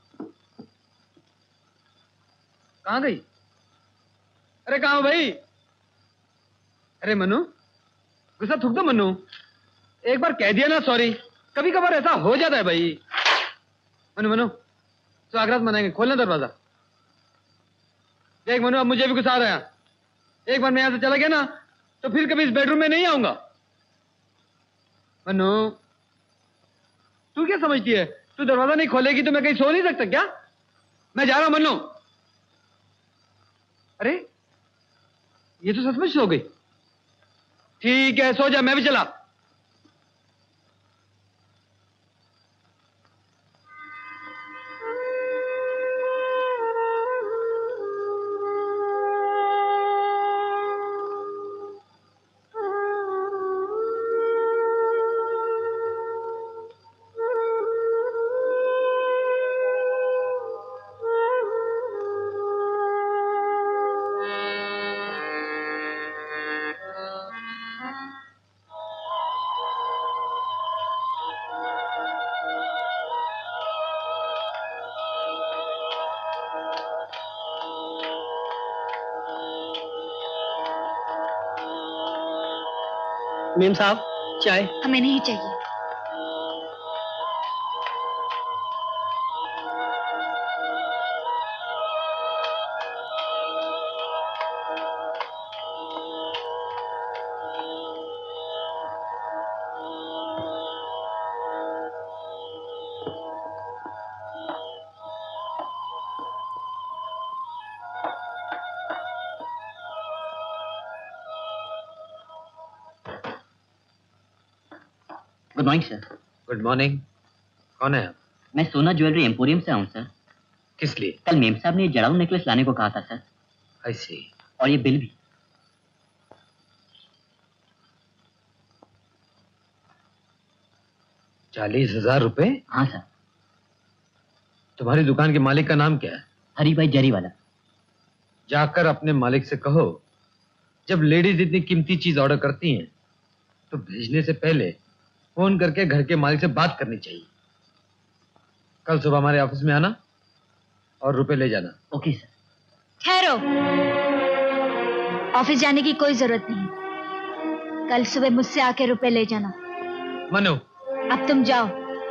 Speaker 14: कहाँ गई? अरे कहाँ हो भाई? अरे मनु, गुस्सा थूक दो मनु। एक बार कह दिया ना सॉरी, कभी कभार ऐसा हो जाता है भाई। मनु मनु स्वागत मनाएंगे, खोलना दरवाजा। देख मनु, अब मुझे भी गुस्सा आ रहा है। एक बार मैं यहां से चला गया ना तो फिर कभी इस बेडरूम में नहीं आऊंगा। मनु, तू क्या समझती है? तू दरवाजा नहीं खोलेगी तो मैं कहीं सो नहीं सकता क्या? मैं जा रहा हूं मनु। अरे ये तो सचमुच सो गई। ठीक है सो जा, मैं भी चला।
Speaker 11: मेम साहब चाय।
Speaker 7: हमें नहीं चाहिए।
Speaker 5: Good morning sir.
Speaker 14: Good morning. कौन है आप?
Speaker 5: मैं सोना ज्वेलरी एम्पोरियम से आऊँ सर।
Speaker 14: किस लिए?
Speaker 5: कल मेम साहब ने जड़ाऊ नेकलेस लाने को कहा था सर।
Speaker 14: आई सी।
Speaker 5: और ये बिल भी।
Speaker 14: 40,000 रुपए?
Speaker 5: हाँ सर।
Speaker 14: तुम्हारी दुकान के मालिक का नाम क्या है?
Speaker 5: हरी भाई जरीवाला।
Speaker 14: जाकर अपने मालिक से कहो, जब लेडीज इतनी कीमती चीज ऑर्डर करती हैं तो भेजने से पहले फोन करके घर के मालिक से बात करनी चाहिए। कल सुबह हमारे ऑफिस में आना और रुपए ले जाना।
Speaker 5: Okay sir.
Speaker 7: ठहरो, ऑफिस जाने की कोई जरूरत नहीं। कल सुबह मुझसे आके रुपए ले जाना।
Speaker 14: मनु,
Speaker 7: अब तुम जाओ।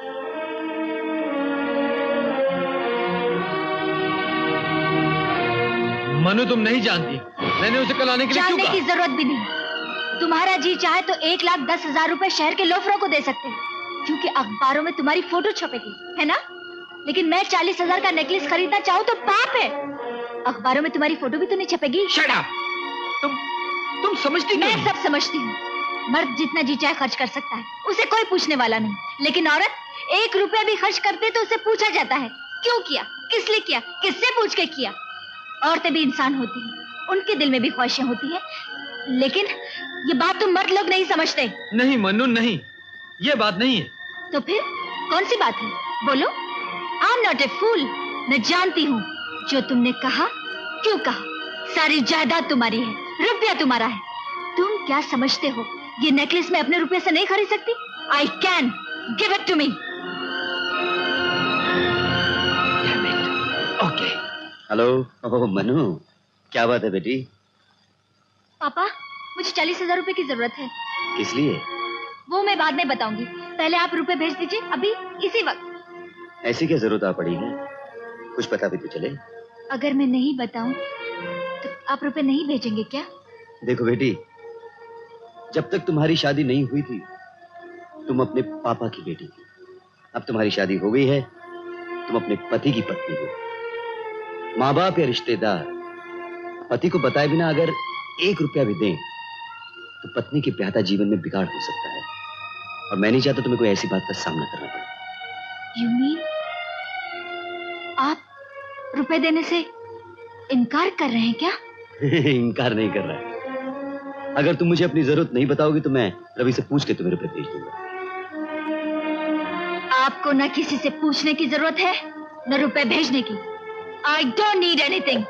Speaker 14: मनु तुम नहीं जानती, मैंने उसे कल आने के लिए क्यों
Speaker 7: जानने
Speaker 14: कहा?
Speaker 7: की जरूरत भी नहीं। तुम्हारा जी चाहे तो 1,10,000 रुपए शहर के लोफरों को दे सकते हैं, क्योंकि अखबारों में तुम्हारी फोटो छपेगी, है ना? लेकिन मैं 40,000 का नेकलेस खरीदना चाहूँ तो पाप है। अखबारों में तुम्हारी फोटो भी तो नहीं छपेगी।
Speaker 14: Shut up! तुम समझती
Speaker 7: मैं सब समझती हूँ। मर्द जितना जी चाहे खर्च कर सकता है, उसे कोई पूछने वाला नहीं। लेकिन औरत 1 रुपया भी खर्च करते तो उसे पूछा जाता है, क्यों किया, किस लिए किया, किससे पूछ के किया। औरतें भी इंसान होती हैं, उनके दिल में भी ख्वाहिशें होती हैं, लेकिन ये बात तुम मर्द लोग नहीं समझते।
Speaker 14: नहीं मनु नहीं, ये बात नहीं है।
Speaker 7: तो फिर कौन सी बात है? बोलो। I am not a fool. मैं जानती हूँ जो तुमने कहा क्यों कहा। सारी जायदाद तुम्हारी है, रुपया तुम्हारा है। तुम क्या समझते हो ये नेकलेस मैं अपने रुपये से नहीं खरीद सकती? I can give it to me.
Speaker 16: Okay. Hello. Oh Manu, क्या बात है बेटी?
Speaker 7: पापा, मुझे 40,000 रुपए की जरूरत है।
Speaker 12: किस लिए?
Speaker 7: वो मैं बाद में बताऊंगी, पहले आप रुपए भेज दीजिए, अभी इसी वक्त।
Speaker 12: ऐसी क्या जरूरत आ पड़ी है? कुछ पता भी तो चले।
Speaker 7: अगर मैं नहीं बताऊं तो आप रुपए नहीं भेजेंगे क्या?
Speaker 12: देखो बेटी, जब तक तुम्हारी शादी नहीं हुई थी तुम अपने पापा की बेटी थी। अब तुम्हारी शादी हो गई है, तुम अपने पति की पत्नी हो। माँ बाप या रिश्तेदार पति को बताए बिना अगर 1 रुपया भी दें तो पत्नी के बेहतर जीवन में बिगाड़ हो सकता है, और मैं नहीं चाहता तुम्हें कोई ऐसी बात का सामना करना पड़े।
Speaker 7: You mean आप रुपए देने से इनकार कर रहे हैं क्या?
Speaker 12: इनकार नहीं कर रहा है। अगर तुम मुझे अपनी जरूरत नहीं बताओगी तो मैं रवि से पूछ के तुम्हें रुपए भेज दूंगा।
Speaker 7: आपको न किसी से पूछने की जरूरत है न रुपए भेजने की। I don't need anything.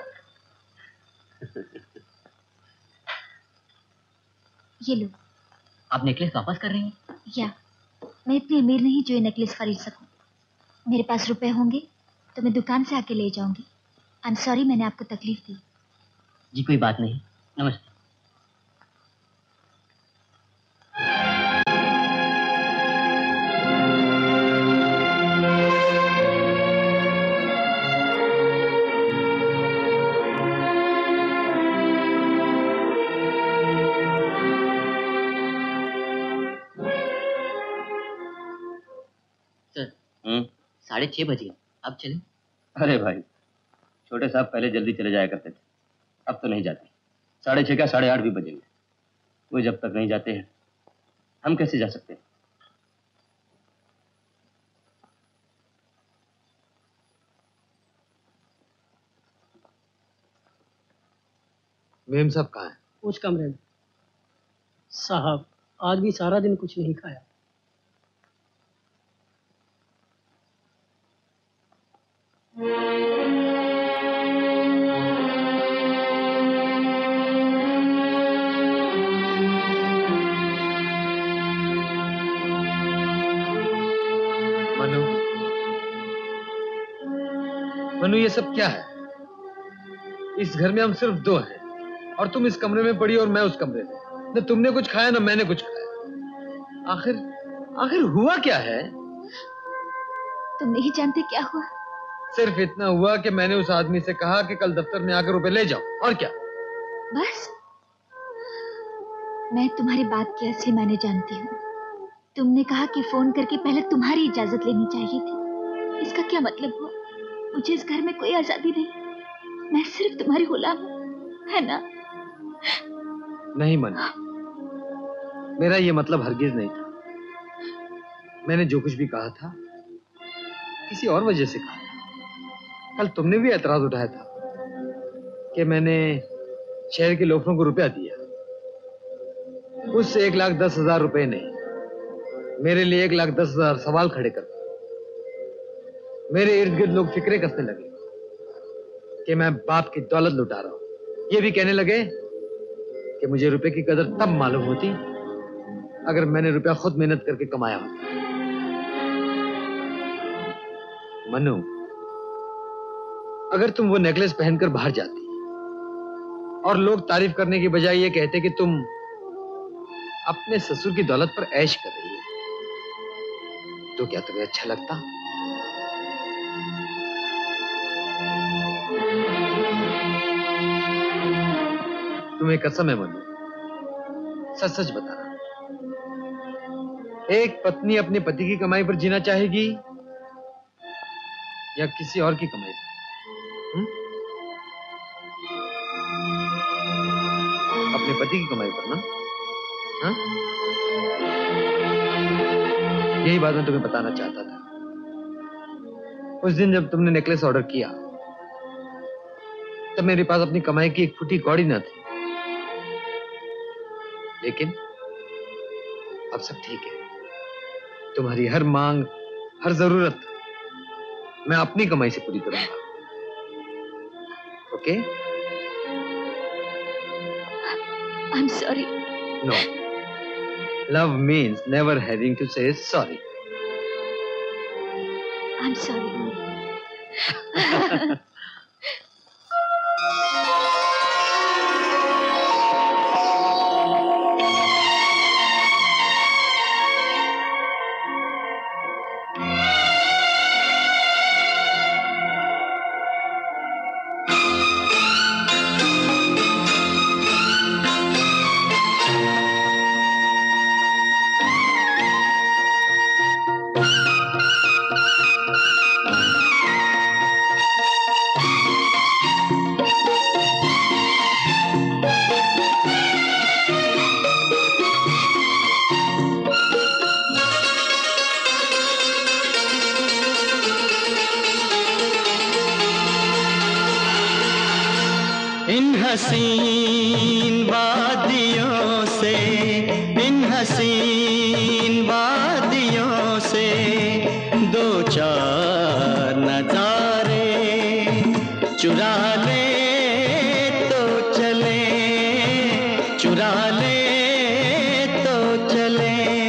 Speaker 7: ये लो।
Speaker 5: आप नेकलेस वापस कर रही हैं?
Speaker 7: या, मैं इतनी अमीर नहीं जो ये नेकलेस खरीद सकूं। मेरे पास रुपए होंगे तो मैं दुकान से आके ले जाऊंगी। आई एम सॉरी मैंने आपको तकलीफ दी।
Speaker 5: जी कोई बात नहीं, नमस्ते। सर 6:30 बजे, अब चलें?
Speaker 12: अरे भाई, छोटे साहब पहले जल्दी चले जाया करते थे, अब तो नहीं जाते। 6:30 क्या 8:30 भी बजेंगे। वो जब तक नहीं जाते हैं हम कैसे जा सकते हैं?
Speaker 14: मेम साहब कहाँ हैं?
Speaker 16: उस कमरे में। साहब आज भी सारा दिन कुछ नहीं खाया।
Speaker 14: मनु, ये सब क्या है? इस घर में हम सिर्फ 2 हैं और तुम इस कमरे में पड़ी और मैं उस कमरे में। न तुमने कुछ खाया न मैंने कुछ खाया। आखिर हुआ क्या है?
Speaker 7: तुम नहीं जानते क्या हुआ?
Speaker 14: सिर्फ इतना हुआ कि मैंने उस आदमी से कहा कि कल दफ्तर में आकर रुपए ले जाओ, और क्या?
Speaker 7: बस? मैं तुम्हारी बात की असली मायने जानती हूँ। तुमने कहा कि फोन करके पहले तुम्हारी इजाजत लेनी चाहिए थी। इसका क्या मतलब हुआ? मुझे इस घर में कोई आजादी नहीं, मैं सिर्फ तुम्हारी गुलाम हूँ, है ना?
Speaker 14: नहीं मनु, मेरा ये मतलब हरगिज नहीं था। मैंने जो कुछ भी कहा था किसी और वजह से कहा था। कल तुमने भी एतराज उठाया था कि मैंने शहर के लोगों को रुपया दिया। उस 1,10,000 रुपए ने मेरे लिए 1,10,000 सवाल खड़े कर दिए। मेरे इर्द गिर्द लोग फिक्रे कसने लगे कि मैं बाप की दौलत लुटा रहा हूं। ये भी कहने लगे कि मुझे रुपए की कदर तब मालूम होती अगर मैंने रुपया खुद मेहनत करके कमाया होता। मनु, अगर तुम वो नेकलेस पहनकर बाहर जाती और लोग तारीफ करने की बजाय ये कहते कि तुम अपने ससुर की दौलत पर ऐश कर रही है, तो क्या तुम्हें अच्छा लगता? तुम्हें कसम है मनु, सच सच बताना, एक पत्नी अपने पति की कमाई पर जीना चाहेगी या किसी और की कमाई पर? अपने पति की कमाई पर ना? हाँ? यही बात मैं तुम्हें बताना चाहता था। उस दिन जब तुमने नेकलेस ऑर्डर किया तब मेरे पास अपनी कमाई की एक फुटी कौड़ी न थी, लेकिन अब सब ठीक है। तुम्हारी हर मांग, हर जरूरत मैं अपनी कमाई से पूरी करूंगा। Okay?
Speaker 7: I'm sorry.
Speaker 14: No. Love means never having to say sorry.
Speaker 7: I'm sorry.
Speaker 6: हसीन वादियों से, इन हसीन वादियों से दो चार नजारे चुरा ले तो चले, चुरा ले तो चले।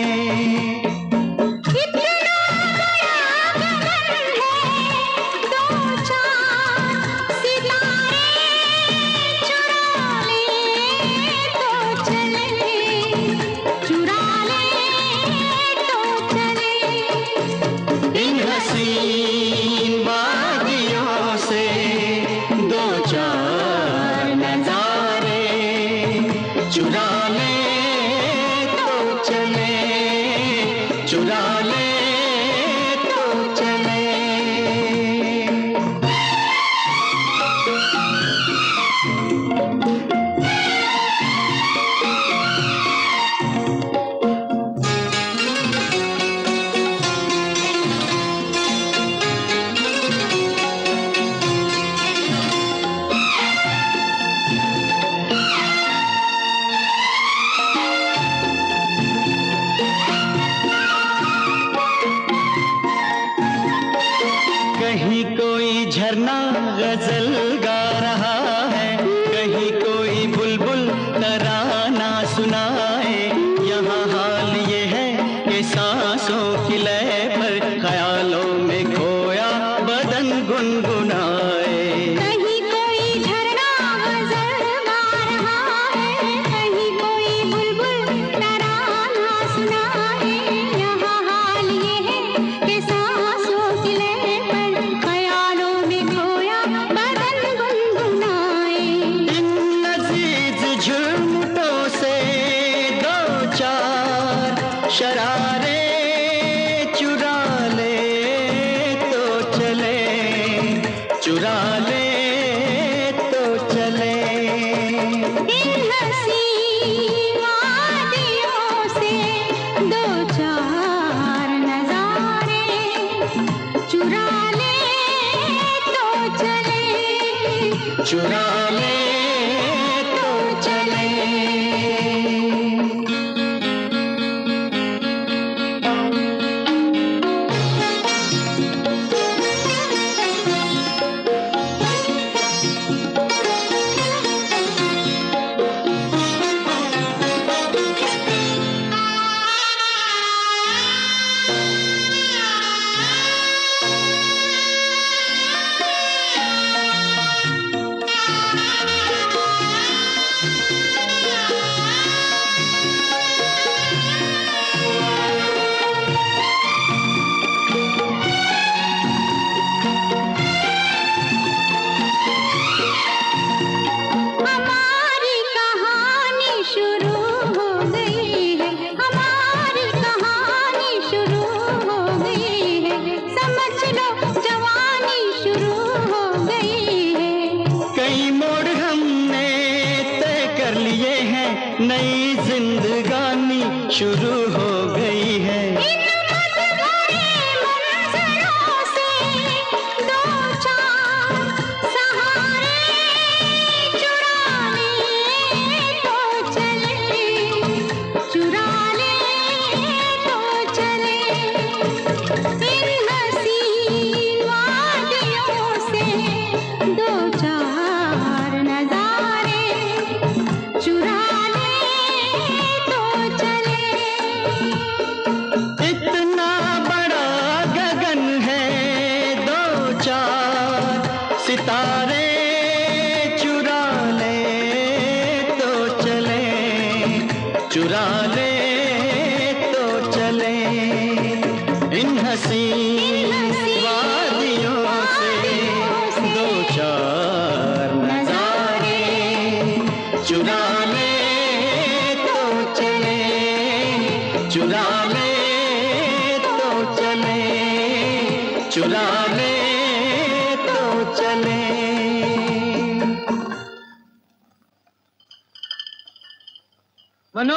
Speaker 4: मनु,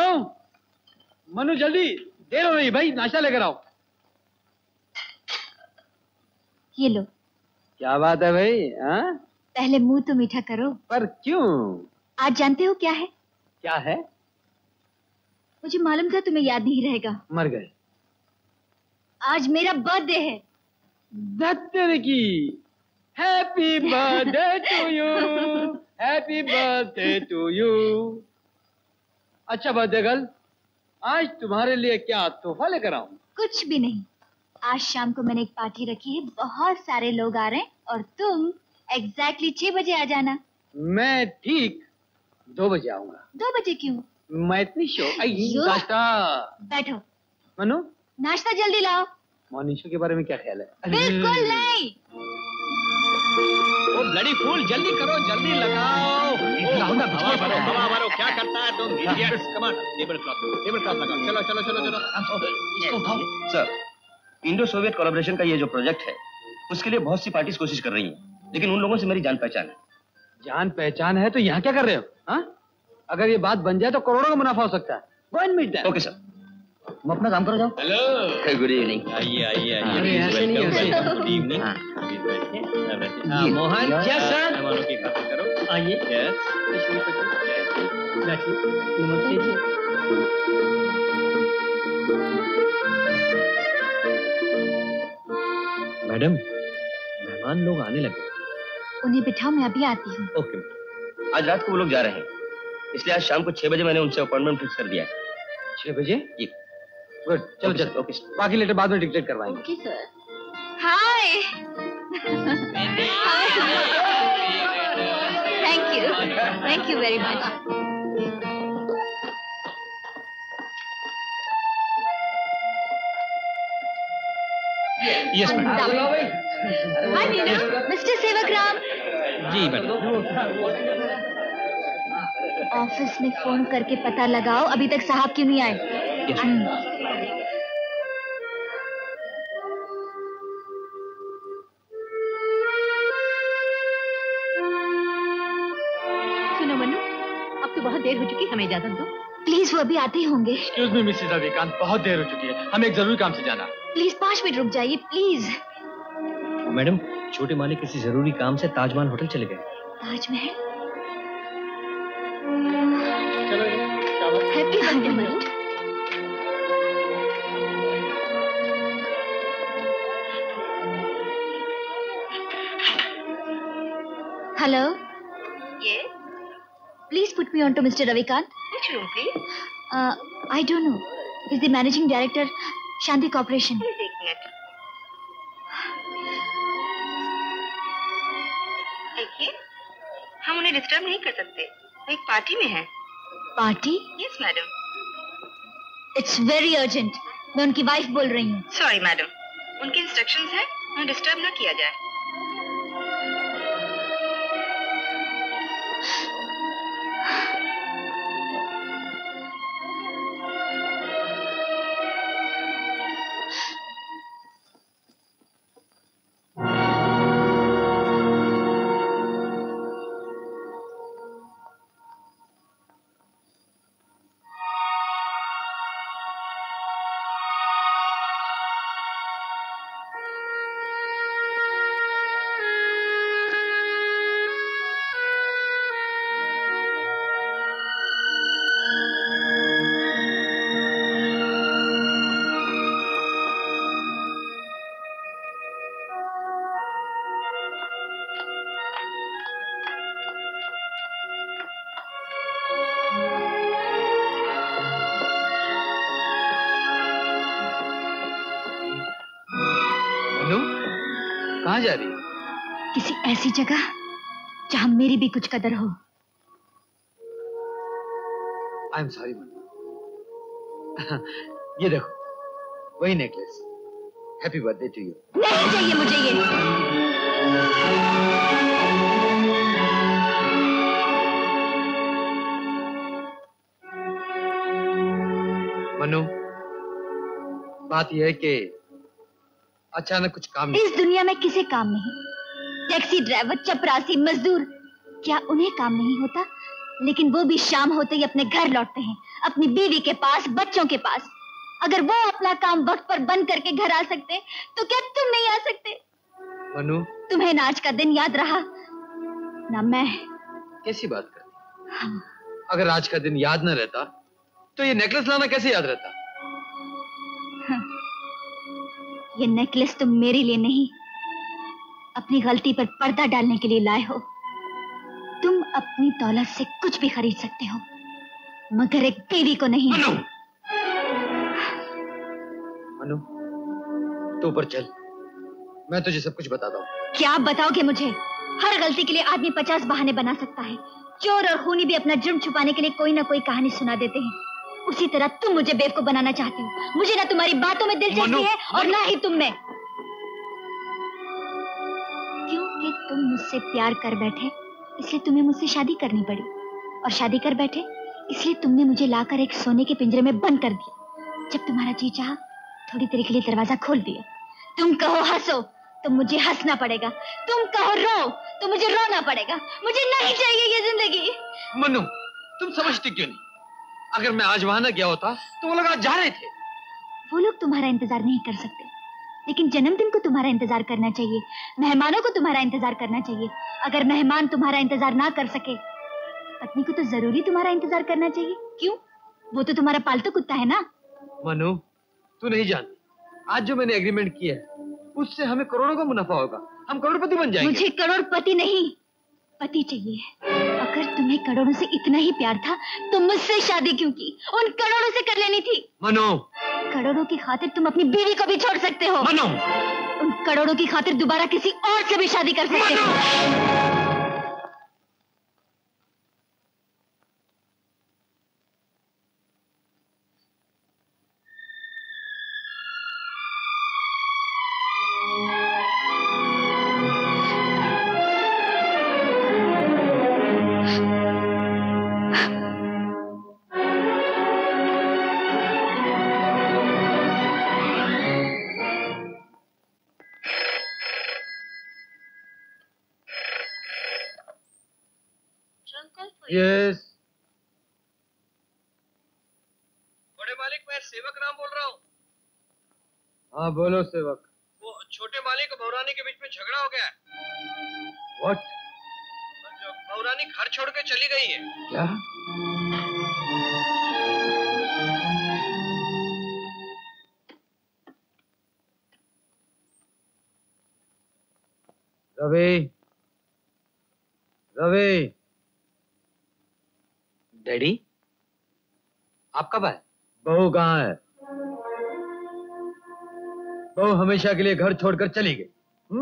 Speaker 4: मनु जल्दी, देर हो रही भाई, नाश्ता लेकर आओ।
Speaker 7: ये लो।
Speaker 4: क्या बात है भाई? हाँ?
Speaker 7: पहले मुंह तो मीठा करो।
Speaker 4: पर क्यों?
Speaker 7: आज जानते हो क्या है?
Speaker 14: क्या है?
Speaker 7: मुझे मालूम था तुम्हें याद नहीं रहेगा।
Speaker 14: मर गए।
Speaker 7: आज मेरा बर्थडे है।
Speaker 14: तेरे की happy birthday to you, happy birthday to you. अच्छा बर्थडे गर्ल, आज तुम्हारे लिए क्या तोहफा लेकर आऊं?
Speaker 7: कुछ भी नहीं। आज शाम को मैंने एक पार्टी रखी है, बहुत सारे लोग आ रहे हैं और तुम एग्जैक्टली 6 बजे आ जाना।
Speaker 14: मैं ठीक 2 बजे आऊंगा।
Speaker 7: 2 बजे क्यों?
Speaker 14: मैं इतनी शो नाश्ता।
Speaker 7: बैठो।
Speaker 14: मनु,
Speaker 7: नाश्ता जल्दी लाओ।
Speaker 14: मॉर्निंग शो के बारे में क्या ख्याल है?
Speaker 7: बिल्कुल नहीं।
Speaker 3: ओ ब्लडी फूल, जल्दी करो, जल्दी लगाओ। हवा भरो, क्या करता है तुम? Idiots, come on, table cloth लगाओ। चलो चलो चलो चलो।
Speaker 12: इसको उठाओ। सर, इंडो सोवियत कोलैबोरेशन का ये जो प्रोजेक्ट है, उसके लिए बहुत सी पार्टीज कोशिश कर रही हैं, लेकिन उन लोगों से मेरी जान पहचान है।
Speaker 14: जान पहचान है तो यहाँ क्या कर रहे हो? हाँ? अगर ये बात बन जाए तो करोड़ों का मुनाफा हो सकता है। Go and meet them.
Speaker 12: Okay sir, तुम अपना काम करो, जाओ।
Speaker 3: Hello,
Speaker 12: good evening.
Speaker 3: आइए आइए
Speaker 14: अरे
Speaker 3: आइए।
Speaker 14: ऐसे नहीं, ऐसे।
Speaker 3: Good evening.
Speaker 16: Mohan,
Speaker 3: yes sir. मेहमानों की खातिर करो।
Speaker 16: आइए।
Speaker 3: यस।
Speaker 16: बैठिए। नमस्ते जी।
Speaker 3: मैडम, मेहमान लोग आने लगे।
Speaker 7: उन्हें बिठाओ, मैं अभी आती हूँ।
Speaker 12: ओके। आज रात को वो लोग जा रहे हैं, इसलिए आज शाम को 6 बजे मैंने उनसे अपॉइंटमेंट फिक्स कर दिया है।
Speaker 14: 6 बजे?
Speaker 12: जी।
Speaker 14: गुड, चलो चलो। ओके, बाकी लेटर बाद में डिक्लेयर करवाएंगे।
Speaker 7: Okay sir. Hi. Thank you very much.
Speaker 3: Yes madam.
Speaker 7: Hi Meena, mister Sevakram.
Speaker 3: जी मैडम।
Speaker 7: ऑफिस में फोन करके पता लगाओ अभी तक साहब क्यों नहीं आए।
Speaker 13: सुनो मनु, अब तो बहुत देर हो चुकी, हमें इजाजत दो।
Speaker 7: प्लीज, वो अभी आते ही होंगे।
Speaker 14: एक्सक्यूज मी मिसेस रविकांत, बहुत देर हो चुकी है, हमें एक जरूरी काम से जाना।
Speaker 7: प्लीज 5 मिनट रुक जाइए प्लीज।
Speaker 3: मैडम, छोटे माली किसी जरूरी काम से ताजमहल होटल चले गए।
Speaker 7: ताजमहल?
Speaker 3: चलो।
Speaker 7: Happy birthday Manu. Hello.
Speaker 13: Yes,
Speaker 7: Please put me on to Mr. Ravikant.
Speaker 13: which room, please?
Speaker 7: I don't know. He's the managing director, Shanti Corporation.
Speaker 13: Please, एक मिनट। देखिए, हम उन्हें डिस्टर्ब नहीं कर सकते, वो एक पार्टी में है।
Speaker 7: Party?
Speaker 13: Yes madam.
Speaker 7: It's very urgent. मैं उनकी वाइफ बोल रही हूँ।
Speaker 13: सॉरी मैडम, उनके इंस्ट्रक्शंस हैं, उन्हें डिस्टर्ब न किया जाए।
Speaker 14: कहाँ जा रही?
Speaker 7: किसी ऐसी जगह जहाँ मेरी भी कुछ कदर हो।
Speaker 14: I am sorry Manu. ये देखो, वही necklace. Happy birthday to you.
Speaker 7: नहीं चाहिए मुझे ये।
Speaker 14: मनु, बात यह है कि अचानक कुछ काम नहीं।
Speaker 7: इस दुनिया में किसे काम नहीं? टैक्सी ड्राइवर, चपरासी, मजदूर, क्या उन्हें काम नहीं होता? लेकिन वो भी शाम होते ही अपने घर लौटते हैं, अपनी बीवी के पास, बच्चों के पास। अगर वो अपना काम वक्त पर बंद करके घर आ सकते, तो क्या तुम नहीं आ सकते?
Speaker 14: मनु,
Speaker 7: तुम्हें ना आज का दिन याद रहा, ना मैं।
Speaker 14: कैसी बात करती? अगर आज का दिन याद न रहता तो ये नेकलेस लाना कैसे याद रहता?
Speaker 7: ये नेकलेस तुम मेरे लिए नहीं, अपनी गलती पर पर्दा डालने के लिए लाए हो। तुम अपनी दौलत से कुछ भी खरीद सकते हो, मगर एक देवी को नहीं।
Speaker 14: मनु, तू ऊपर चल, मैं तुझे सब कुछ बताता हूँ।
Speaker 7: क्या आप बताओगे मुझे? हर गलती के लिए आदमी 50 बहाने बना सकता है। चोर और खूनी भी अपना जुर्म छुपाने के लिए कोई ना कोई कहानी सुना देते हैं। उसी तरह तुम मुझे बेवकूफ बनाना चाहते हो। मुझे ना तुम्हारी बातों में दिलचस्पी है और ना ही तुम में। क्योंकि तुम मुझसे प्यार कर बैठे इसलिए तुम्हें मुझसे शादी करनी पड़ी, और शादी कर बैठे इसलिए तुमने मुझे लाकर एक सोने के पिंजरे में बंद कर दिया। जब तुम्हारा जी चाहा थोड़ी देर के लिए दरवाजा खोल दिया। तुम कहो हंसो तो मुझे हंसना पड़ेगा, तुम कहो रो तो मुझे रोना पड़ेगा। मुझे नहीं चाहिए ये जिंदगी।
Speaker 14: मनु, तुम समझती क्यों नहीं? अगर मैं आज वहां न गया होता तो वो लोग आज जा रहे थे।
Speaker 7: वो लोग तुम्हारा इंतजार नहीं कर सकते, लेकिन जन्मदिन को तुम्हारा इंतजार करना चाहिए, मेहमानों को तुम्हारा इंतजार करना चाहिए। अगर मेहमान तुम्हारा इंतजार ना कर सके, पत्नी को तो जरूरी तुम्हारा इंतजार करना चाहिए। क्यों? वो तो तुम्हारा पालतू कुत्ता है ना।
Speaker 14: मनु, तू नहीं जानती, आज जो मैंने एग्रीमेंट किया है उससे हमें करोड़ों का मुनाफा होगा। हम करोड़पति बन जाएंगे।
Speaker 7: मुझे करोड़पति नहीं, पति चाहिए। अगर तुम्हें करोड़ों से इतना ही प्यार था तो मुझसे शादी क्यों की? उन करोड़ों से कर लेनी थी।
Speaker 14: मनु,
Speaker 7: करोड़ों की खातिर तुम अपनी बीवी को भी छोड़ सकते हो।
Speaker 14: मनु,
Speaker 7: उन करोड़ों की खातिर दोबारा किसी और से भी शादी कर सकते हो।
Speaker 14: यस।
Speaker 3: बड़े मालिक, मैं सेवक राम बोल रहा हूँ।
Speaker 14: हाँ बोलो सेवक।
Speaker 3: वो छोटे मालिक और भवरानी के बीच में झगड़ा हो गया है।
Speaker 14: व्हाट?
Speaker 3: भवरानी घर छोड़ के चली गई है।
Speaker 14: क्या? रवि, रवि।
Speaker 5: डैडी, आप कब आए?
Speaker 14: बहू कहाँ है? बहू हमेशा के लिए घर छोड़कर चली गई।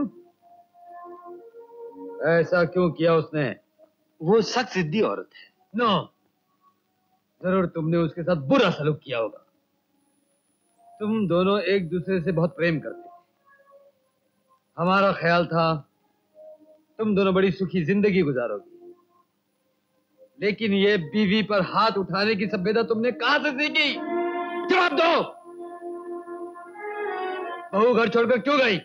Speaker 14: ऐसा क्यों किया उसने?
Speaker 5: वो सख्त जिद्दी औरत है।
Speaker 14: नो, जरूर तुमने उसके साथ बुरा सलूक किया होगा। तुम दोनों एक दूसरे से बहुत प्रेम करते थे। हमारा ख्याल था तुम दोनों बड़ी सुखी जिंदगी गुजारोगे, लेकिन ये बीवी पर हाथ उठाने की सभ्यता तुमने कहां से सीखी? जवाब दो। बहू घर छोड़कर क्यों गई?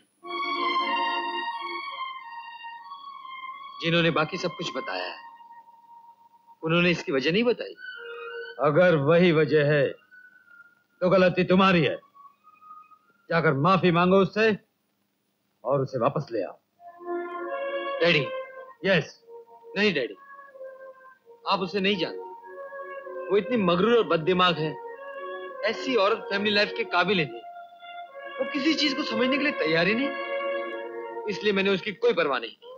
Speaker 5: जिन्होंने बाकी सब कुछ बताया है उन्होंने इसकी वजह नहीं बताई।
Speaker 14: अगर वही वजह है तो गलती तुम्हारी है। जाकर माफी मांगो उससे और उसे वापस ले आओ।
Speaker 5: डैडी।
Speaker 14: यस।
Speaker 5: नहीं डैडी, आप उसे नहीं जानते। वो इतनी मगरूर और बददिमाग है। ऐसी औरत फैमिली लाइफ के काबिल ही नहीं। वो किसी चीज को समझने के लिए तैयार ही नहीं, इसलिए मैंने उसकी कोई परवाह नहीं की।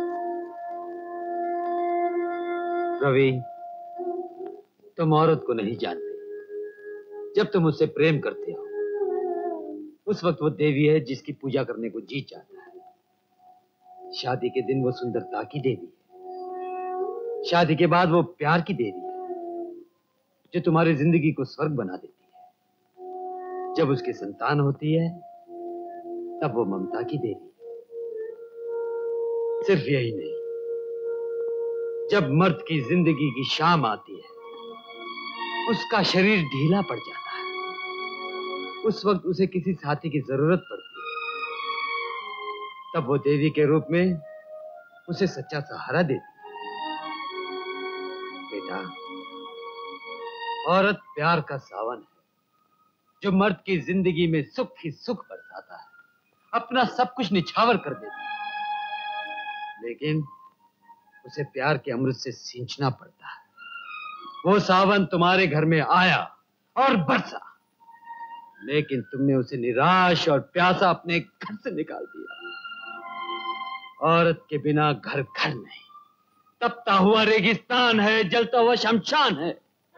Speaker 14: रवि, तुम औरत को नहीं जानते। जब तुम उससे प्रेम करते हो उस वक्त वो देवी है जिसकी पूजा करने को जी चाहता है। शादी के दिन वो सुंदरता की देवी है, शादी के बाद वो प्यार की देवी है जो तुम्हारी जिंदगी को स्वर्ग बना देती है। जब उसकी संतान होती है तब वो ममता की देवी है। सिर्फ यही नहीं, जब मर्द की जिंदगी की शाम आती है उसका शरीर ढीला पड़ जाता है, उस वक्त उसे किसी साथी की जरूरत पड़ती है, तब वो देवी के रूप में उसे सच्चा सहारा देती है। बेटा, औरत प्यार का सावन है जो मर्द की जिंदगी में सुख ही सुख बरसाता है, अपना सब कुछ निछावर कर देता है, लेकिन उसे प्यार के अमृत से सींचना पड़ता है। वो सावन तुम्हारे घर में आया और बरसा, लेकिन तुमने उसे निराश और प्यासा अपने घर से निकाल दिया। औरत के बिना घर घर नहीं, तपता हुआ रेगिस्तान है, जलता हुआ शमशान है।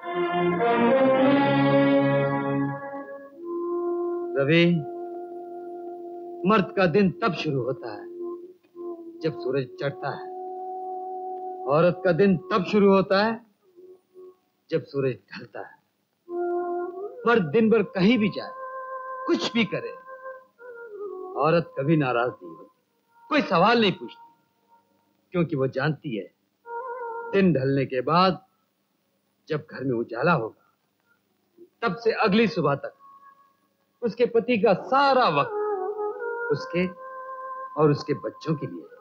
Speaker 14: रवि, मर्द का दिन तब शुरू होता है जब सूरज चढ़ता है, औरत का दिन तब शुरू होता है जब सूरज ढलता है। मर्द दिन भर कहीं भी जाए, कुछ भी करे, औरत कभी नाराज नहीं होती, कोई सवाल नहीं पूछती, क्योंकि वो जानती है दिन ढलने के बाद जब घर में उजाला होगा, तब से अगली सुबह तक उसके पति का सारा वक्त उसके और उसके बच्चों के लिए।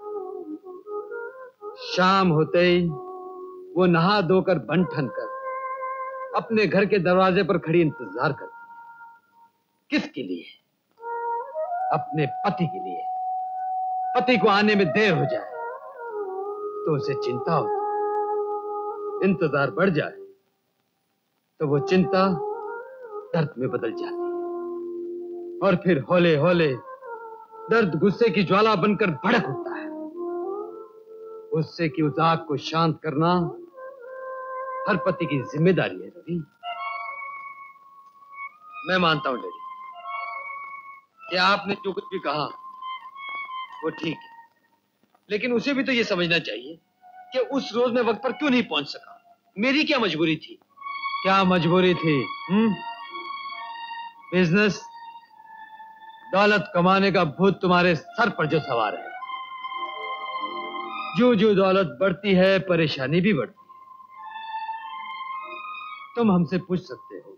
Speaker 14: शाम होते ही वो नहा धोकर बन ठन कर अपने घर के दरवाजे पर खड़ी इंतजार करती है। किसके लिए? अपने पति के लिए। पति को आने में देर हो जाए तो उसे चिंता होती है, इंतजार बढ़ जाए तो वो चिंता दर्द में बदल जाती है, और फिर हौले हौले दर्द गुस्से की ज्वाला बनकर भड़क उठता है। गुस्से की उस आग को शांत करना हर पति की जिम्मेदारी है रवि। मैं मानता हूं डैडी कि आपने जो कुछ भी कहा वो ठीक है, लेकिन उसे भी तो ये समझना चाहिए कि उस रोज मैं वक्त पर क्यों नहीं पहुंच सका। मेरी क्या मजबूरी थी? क्या मजबूरी थी? बिजनेस, दौलत कमाने का भूत तुम्हारे सर पर जो सवार है। जो जो दौलत बढ़ती है, परेशानी भी बढ़ती है। तुम हमसे पूछ सकते हो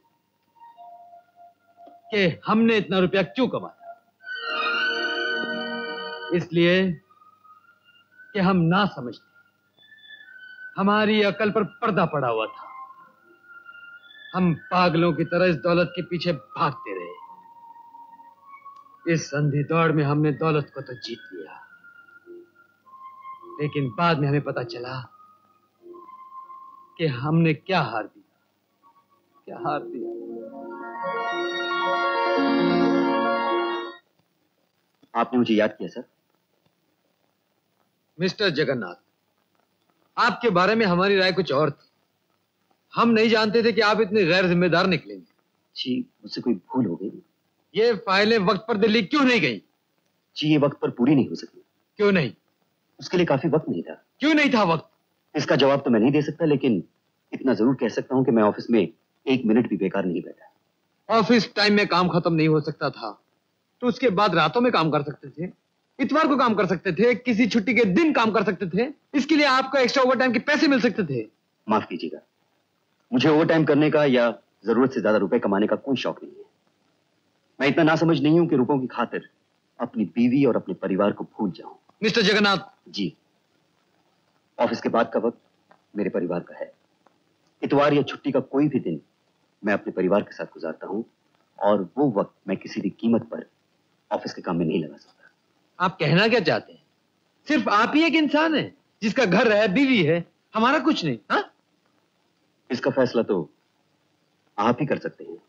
Speaker 14: कि हमने इतना रुपया क्यों कमाया? इसलिए कि हम ना समझते, हमारी अकल पर पर्दा पड़ा हुआ था। हम पागलों की तरह इस दौलत के पीछे भागते रहे। इस अंधी दौड़ में हमने दौलत को तो जीत लिया, लेकिन बाद में हमें पता चला कि हमने क्या हार दिया। क्या हार दिया?
Speaker 17: आपने मुझे याद किया सर।
Speaker 14: मिस्टर जगन्नाथ, आपके बारे में हमारी राय कुछ और थी। हम नहीं जानते थे कि आप इतने गैर जिम्मेदार निकलेंगे।
Speaker 17: जी, मुझसे कोई भूल हो गई।
Speaker 14: ये फाइलें वक्त पर दिल्ली क्यों नहीं गई?
Speaker 17: जी, ये वक्त पर पूरी नहीं हो सकी।
Speaker 14: क्यों नहीं?
Speaker 17: उसके लिए काफी वक्त नहीं था।
Speaker 14: क्यों नहीं था वक्त?
Speaker 17: इसका जवाब तो मैं नहीं दे सकता, लेकिन इतना जरूर कह सकता हूं कि मैं ऑफिस में 1 मिनट भी बेकार नहीं बैठा।
Speaker 14: ऑफिस टाइम में काम खत्म नहीं हो सकता था तो उसके बाद रातों में काम कर सकते थे, इतवार को काम कर सकते थे, किसी छुट्टी के दिन काम कर सकते थे। इसके लिए आपको एक्स्ट्रा ओवर टाइम के पैसे मिल सकते थे।
Speaker 17: माफ कीजिएगा, मुझे ओवर टाइम करने का या जरूरत से ज्यादा रुपए कमाने का कोई शौक नहीं है। मैं इतना नासमझ नहीं हूं कि रुपयों की खातिर अपनी बीवी और अपने परिवार को भूल जाऊं।
Speaker 14: मिस्टर जगन्नाथ
Speaker 17: जी, ऑफिस के बाद का वक्त मेरे परिवार का है। इतवार या छुट्टी का कोई भी दिन मैं अपने परिवार के साथ गुजारता हूं, और वो वक्त मैं किसी भी कीमत पर ऑफिस के काम में नहीं लगा सकता।
Speaker 14: आप कहना क्या चाहते हैं? सिर्फ आप ही एक इंसान है जिसका घर है, बीवी है, हमारा कुछ नहीं। हाँ,
Speaker 17: इसका फैसला तो आप ही कर सकते हैं।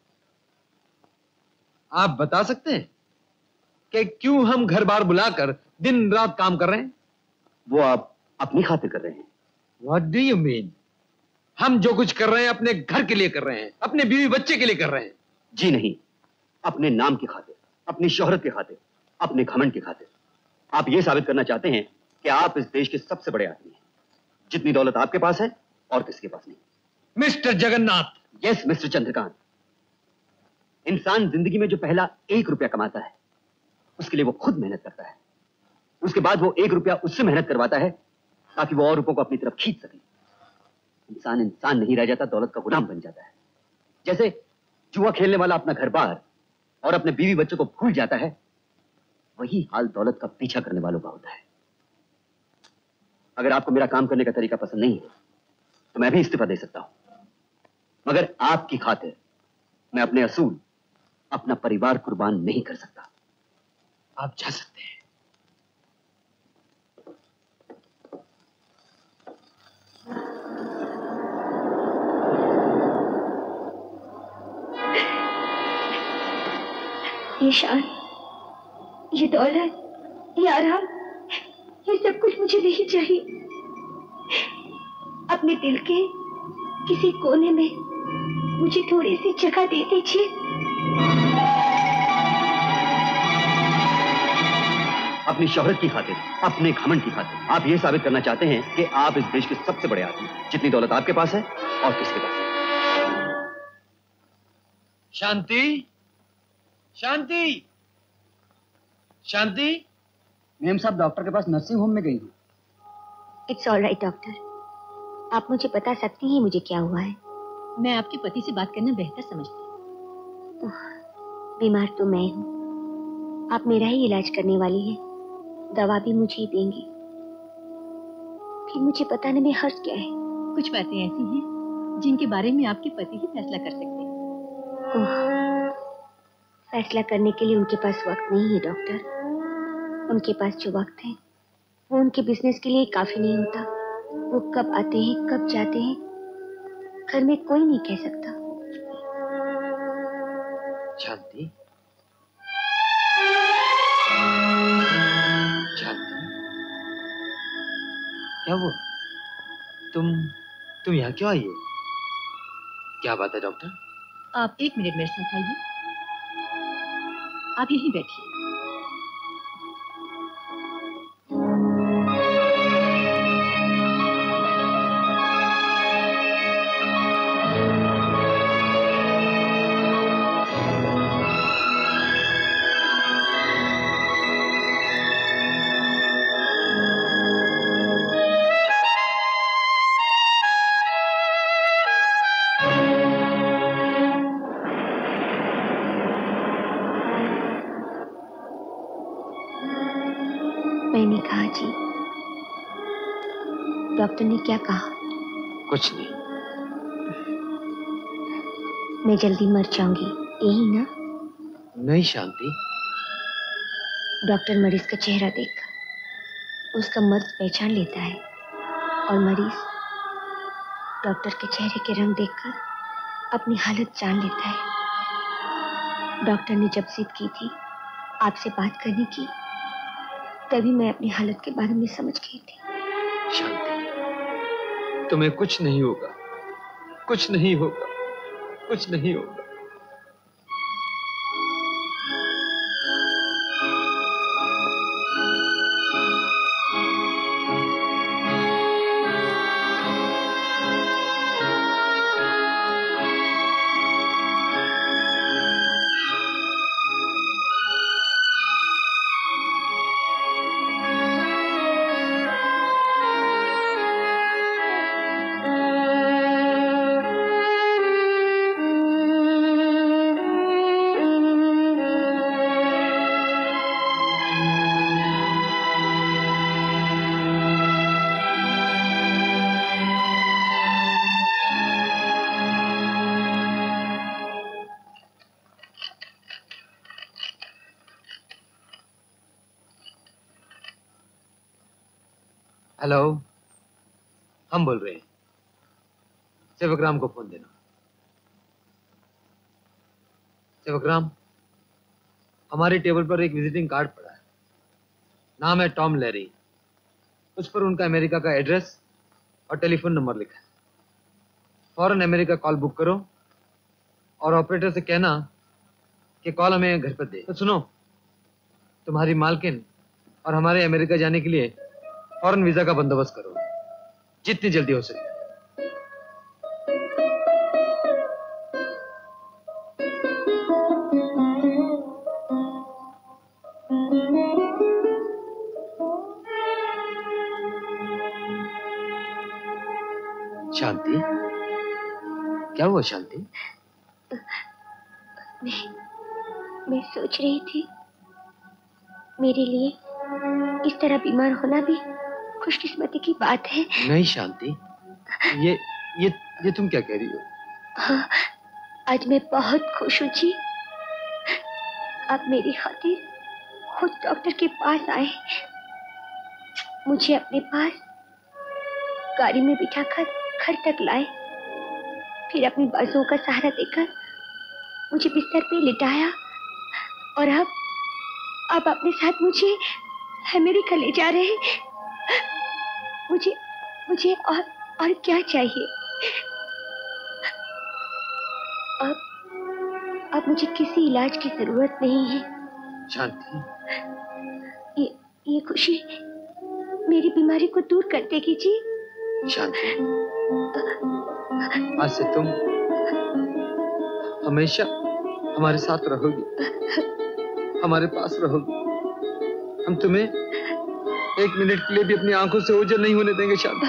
Speaker 14: आप बता सकते हैं कि क्यों हम घर बार बुलाकर दिन रात काम कर रहे हैं?
Speaker 17: वो आप अपनी खातिर कर रहे हैं।
Speaker 14: What do you mean? हम जो कुछ कर रहे हैं अपने घर के लिए कर रहे हैं, अपने बीवी बच्चे के लिए कर रहे हैं।
Speaker 17: जी नहीं, अपने नाम की खातिर, अपनी शोहरत की खातिर, अपने घमंड की खातिर। आप ये साबित करना चाहते हैं कि आप इस देश के सबसे बड़े आदमी हैं। जितनी दौलत आपके पास है और किसके पास नहीं।
Speaker 14: Mister Jagannath.
Speaker 17: Yes mister Chandrakant. इंसान जिंदगी में जो पहला 1 रुपया कमाता है, उसके लिए वो खुद मेहनत करता है। उसके बाद वो 1 रुपया उससे मेहनत करवाता है ताकि वो और रुपयों को अपनी तरफ खींच सके। इंसान इंसान नहीं रह जाता, दौलत का गुलाम बन जाता है। जैसे जुआ खेलने वाला अपना घर बार और अपने बीवी बच्चों को भूल जाता है, वही हाल दौलत का पीछा करने वालों का होता है। अगर आपको मेरा काम करने का तरीका पसंद नहीं है तो मैं भी इस्तीफा दे सकता हूं, मगर आपकी खातिर मैं अपने असूल, अपना परिवार कुर्बान नहीं कर सकता।
Speaker 14: आप जा सकते हैं।
Speaker 13: ये शान, ये दौलत, ये आराम, ये सब कुछ मुझे नहीं चाहिए। अपने दिल के किसी कोने में मुझे थोड़ी सी जगह दे दीजिए।
Speaker 17: अपनी शोहरत की खातिर, अपने घमंड की खातिर आप ये साबित करना चाहते हैं कि आप इस देश के सबसे बड़े आदमी हैं। जितनी दौलत आपके पास है और किसके पास है।
Speaker 14: शांति, शांति, शांति।
Speaker 15: मेम साहब डॉक्टर के पास नर्सिंग होम में गई हूँ।
Speaker 13: इट्स ऑल राइट डॉक्टर, आप मुझे बता सकती हैं मुझे क्या हुआ है?
Speaker 7: मैं आपके पति से बात करना बेहतर समझती हूँ।
Speaker 13: बीमार तो मैं हूँ, आप मेरा ही इलाज करने वाली हैं, दवा भी मुझे ही देंगी, फिर मुझे बताने में हर्ज क्या है?
Speaker 7: कुछ बातें ऐसी हैं जिनके बारे में आपके पति ही फैसला कर सकते हैं।
Speaker 13: फैसला करने के लिए उनके पास वक्त नहीं है डॉक्टर। उनके पास जो वक्त है वो उनके बिजनेस के लिए काफी नहीं होता। वो कब आते हैं कब जाते हैं घर में कोई नहीं कह सकता।
Speaker 14: शांति, शांति, क्या हुआ? तुम यहाँ क्यों आई हो? क्या बात है डॉक्टर?
Speaker 7: आप 1 मिनट मेरे साथ आइए। आप यहीं बैठिए।
Speaker 13: मैंने कहा जी, डॉक्टर ने क्या कहा?
Speaker 14: कुछ नहीं।
Speaker 13: मैं जल्दी मर जाऊंगी, यही ना?
Speaker 14: नहीं शांति।
Speaker 13: डॉक्टर मरीज का चेहरा देखकर उसका मर्ज पहचान लेता है और मरीज डॉक्टर के चेहरे के रंग देखकर अपनी हालत जान लेता है। डॉक्टर ने जब जिद की थी आपसे बात करने की, तभी मैं अपनी हालत के बारे में समझ गई थी।
Speaker 14: शांति, तुम्हें कुछ नहीं होगा, कुछ नहीं होगा, कुछ नहीं होगा। हेलो, हम बोल रहे हैं। सेवकराम को फोन देना। सेवकराम, हमारी टेबल पर एक विजिटिंग कार्ड पड़ा है, नाम है टॉम लैरी। उस पर उनका अमेरिका का एड्रेस और टेलीफोन नंबर लिखा है। फौरन अमेरिका कॉल बुक करो और ऑपरेटर से कहना कि कॉल हमें घर पर दे। तो सुनो, तुम्हारी मालकिन और हमारे अमेरिका जाने के लिए फौरन वीजा का बंदोबस्त करो, जितनी जल्दी हो सके। शांति, क्या हुआ शांति?
Speaker 13: मैं सोच रही थी मेरे लिए इस तरह बीमार होना भी खुशकिस्मती की बात है।
Speaker 14: नहीं शांति, ये तुम क्या कह रही हो?
Speaker 13: हाँ, आज मैं बहुत खुश हूँ जी। आप मेरी खातिर खुद डॉक्टर के पास आए, मुझे अपने पास गाड़ी में बिठाकर घर तक लाए, फिर अपनी बाजुओं का सहारा देकर मुझे बिस्तर पे लिटाया और अब अपने साथ मुझे अमेरिका ले जा रहे हैं। मुझे और क्या चाहिए? अब मुझे किसी इलाज की जरूरत नहीं है।
Speaker 14: शांति,
Speaker 13: ये खुशी मेरी बीमारी को दूर कर देगी जी।
Speaker 14: शांति, आज से तुम हमेशा हमारे साथ रहोगी, हमारे पास रहोगी। हम तुम्हें एक मिनट के लिए भी अपनी आंखों से ओझल नहीं होने देंगे शांति।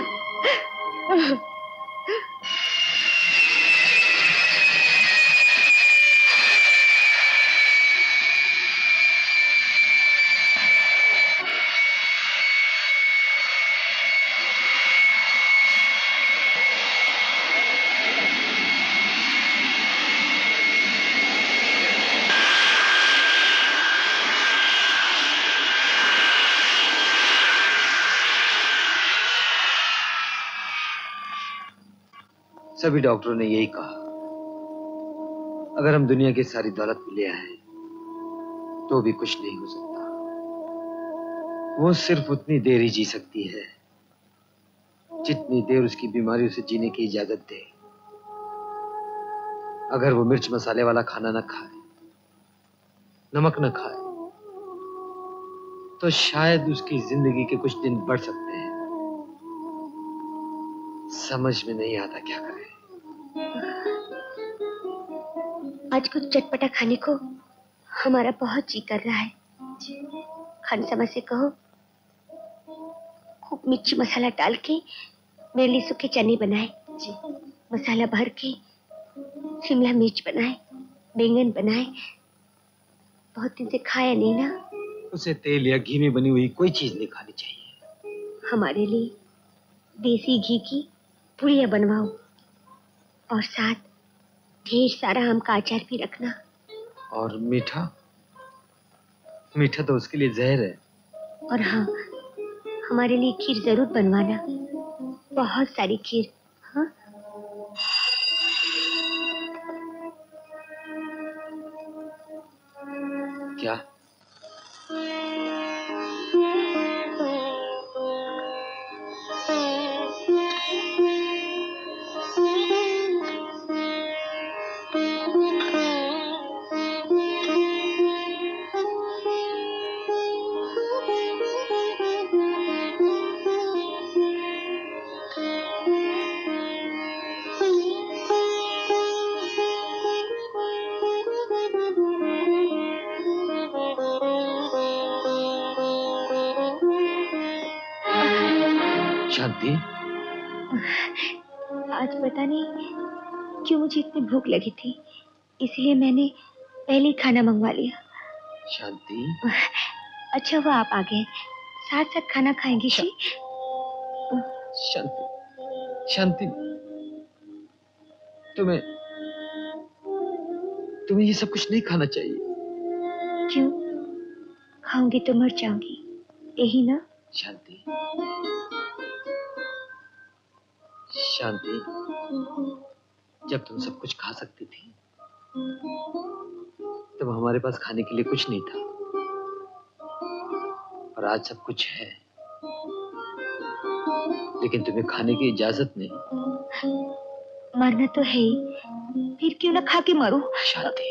Speaker 14: सभी डॉक्टरों ने यही कहा, अगर हम दुनिया की सारी दौलत भी ले आए तो भी कुछ नहीं हो सकता। वो सिर्फ उतनी देर ही जी सकती है जितनी देर उसकी बीमारी उसे जीने की इजाजत दे। अगर वो मिर्च मसाले वाला खाना न खाए, नमक न खाए, तो शायद उसकी जिंदगी के कुछ दिन बढ़ सकते हैं। समझ में नहीं आता क्या करे।
Speaker 13: आज कुछ चटपटा खाने को हमारा बहुत जी कर रहा है। खानसमा से कहो खूब मिर्ची मसाला डाल के मेरे लिए सूखे चने बनाए, मसाला भर के शिमला मिर्च बनाए, बैंगन बनाए। बहुत दिन से खाया नहीं ना।
Speaker 14: उसे तेल या घी में बनी हुई कोई चीज नहीं खानी चाहिए।
Speaker 13: हमारे लिए देसी घी की पुड़िया बनवाओ और साथ ढेर सारा आम का अचार भी रखना।
Speaker 14: और मीठा? मीठा तो उसके लिए जहर है।
Speaker 13: और हाँ, हमारे लिए खीर जरूर बनवाना, बहुत सारी खीर। हाँ?
Speaker 14: क्या? शांति,
Speaker 13: आज पता नहीं क्यों मुझे इतनी भूख लगी थी, इसलिए मैंने पहले ही खाना मंगवा लिया।
Speaker 14: शांति,
Speaker 13: अच्छा हुआ आप आ गए, साथ साथ खाना खाएंगे जी।
Speaker 14: शांति, शांति, तुम्हें ये सब कुछ नहीं खाना चाहिए।
Speaker 13: क्यों? खाऊंगी तो मर जाऊंगी, यही ना?
Speaker 14: शांति, शांति, जब तुम सब कुछ खा सकती थी तब हमारे पास खाने के लिए कुछ नहीं था, और आज सब कुछ है लेकिन तुम्हें खाने की इजाजत नहीं।
Speaker 13: मरना तो है ही, फिर क्यों ना खा के मरो।
Speaker 14: शांति,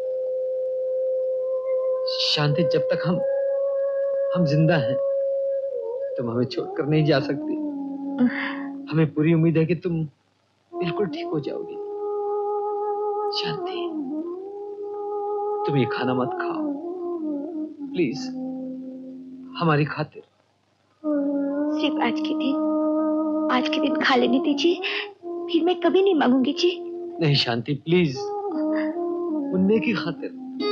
Speaker 14: शांति, जब तक हम जिंदा हैं तुम हमें छोड़कर नहीं जा सकती। हमें पूरी उम्मीद है कि तुम बिल्कुल ठीक हो जाओगी। शांति, तुम ये खाना मत खाओ प्लीज, हमारी खातिर।
Speaker 13: सिर्फ आज के दिन खा लेने दीजिए, फिर मैं कभी नहीं मांगूंगी जी।
Speaker 14: नहीं शांति, प्लीज, मुन्ने की खातिर।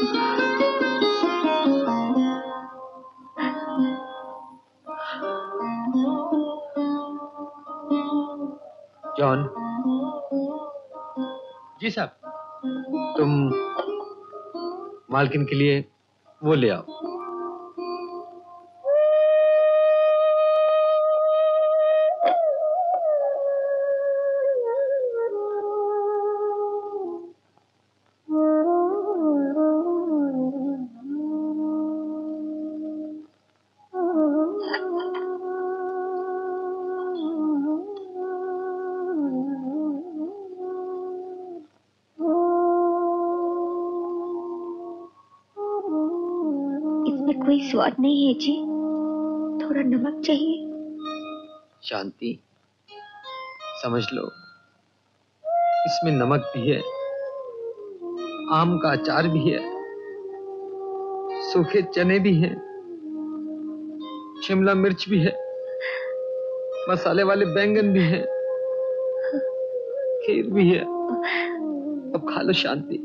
Speaker 14: जॉन।
Speaker 3: जी साहब।
Speaker 14: तुम मालकिन के लिए वो ले आओ।
Speaker 13: इसमें कोई स्वाद नहीं है जी, थोड़ा नमक चाहिए।
Speaker 14: शांति, समझ लो, इसमें नमक भी है, आम का अचार भी है, सूखे चने भी हैं, शिमला मिर्च भी है, मसाले वाले बैंगन भी हैं, खीर भी है। अब खा लो शांति।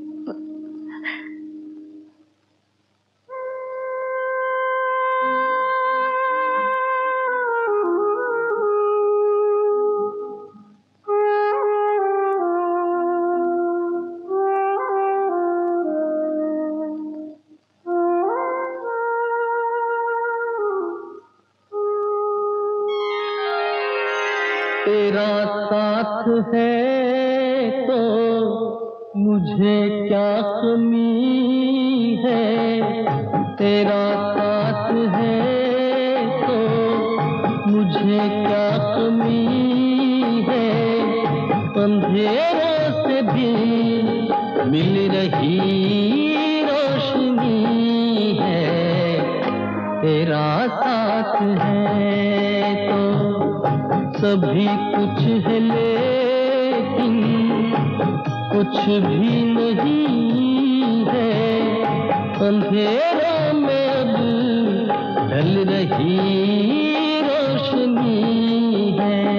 Speaker 6: तेरा साथ है तो मुझे क्या कमी है, तेरा साथ है तो मुझे क्या कमी है, अंधेरों से भी मिल रही रोशनी है, तेरा साथ है तो सभी कुछ है लेकिन कुछ भी नहीं है, अंधेरों में अब ढल रही रोशनी है।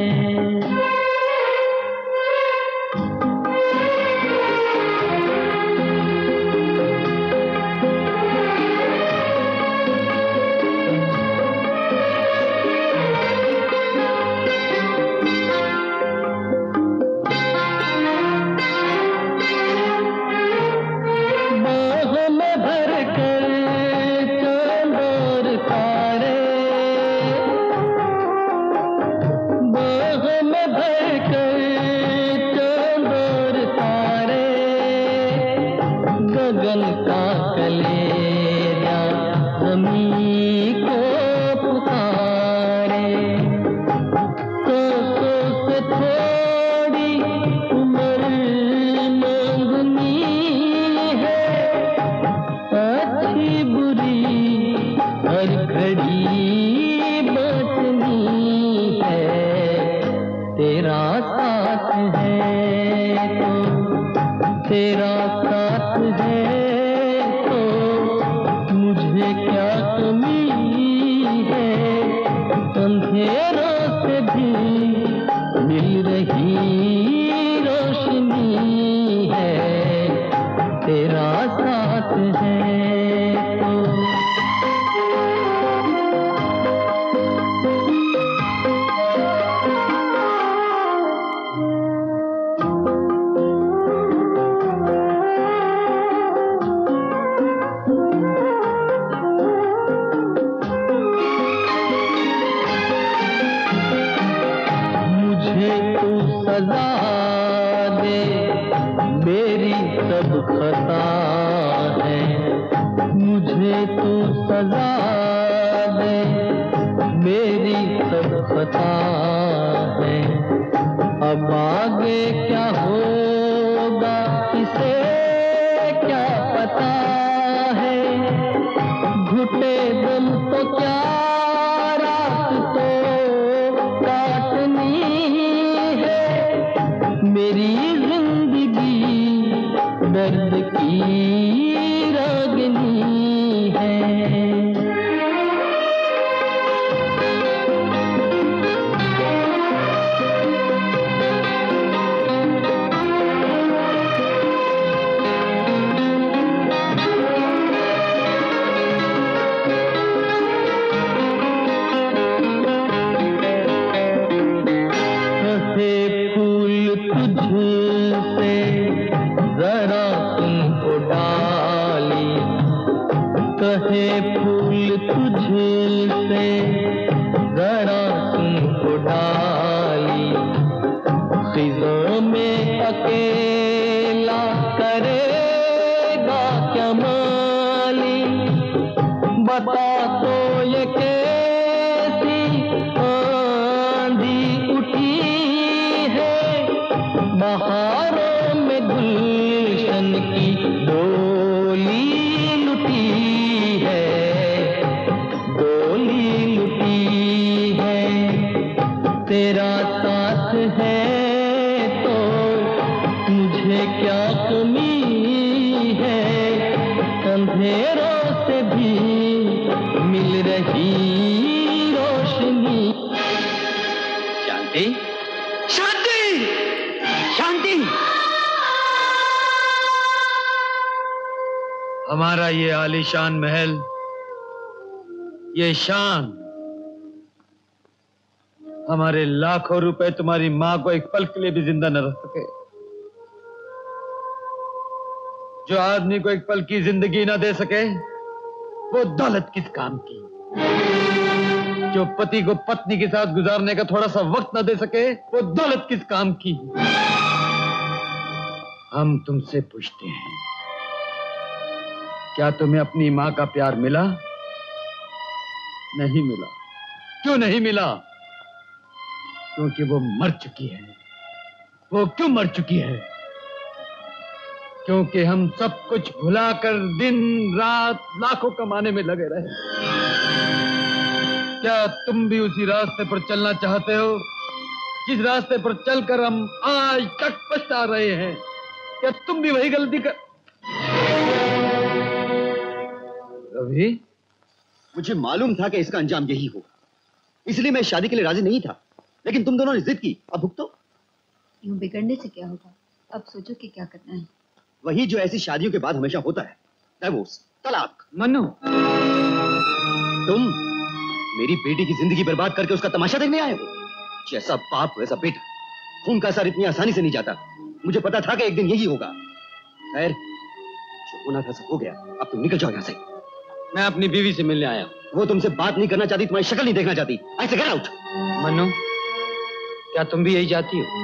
Speaker 5: शांति, शांति, शांति।
Speaker 14: हमारा ये आलीशान महल, ये शान, हमारे लाखों रुपए तुम्हारी मां को एक पल के लिए भी जिंदा न रख सके। जो आदमी को एक पल की जिंदगी न दे सके, वो दौलत किस काम की? जो पति को पत्नी के साथ गुजारने का थोड़ा सा वक्त न दे सके, वो दौलत किस काम की? हम तुमसे पूछते हैं, क्या तुम्हें अपनी मां का प्यार मिला? नहीं मिला। क्यों नहीं मिला? क्योंकि वो मर चुकी है। वो क्यों मर चुकी है? क्योंकि हम सब कुछ भुलाकर दिन रात लाखों कमाने में लगे रहे। क्या तुम भी उसी रास्ते पर चलना चाहते हो जिस रास्ते पर चलकर हम आज तक पछता रहे हैं? क्या तुम भी वही गलती कर? रवि,
Speaker 17: मुझे मालूम था कि इसका अंजाम यही होगा, इसलिए मैं शादी के लिए राजी नहीं था, लेकिन तुम दोनों ने जिद की, अब भुगतो।
Speaker 18: यूं बिगड़ने से क्या होगा, अब सोचो कि क्या करना है।
Speaker 17: वही जो ऐसी शादियों के बाद हमेशा होता है, डिवोर्स, तलाक।
Speaker 14: मनु,
Speaker 17: तुम मेरी बेटी की जिंदगी बर्बाद करके उसका तमाशा देखने आए हो? जैसा बाप वैसा बेटा, खून का असर इतनी आसानी से नहीं जाता। मुझे पता था कि एक दिन यही होगा। खैर, जो होना था सब हो गया, अब तुम निकल जाओ यहाँ से।
Speaker 14: मैं अपनी बीवी से मिलने आया।
Speaker 17: वो तुमसे बात नहीं करना चाहती, तुम्हारी शक्ल नहीं देखना चाहती। ऐसे गेट आउट।
Speaker 14: मनु, क्या तुम भी यही चाहती हो?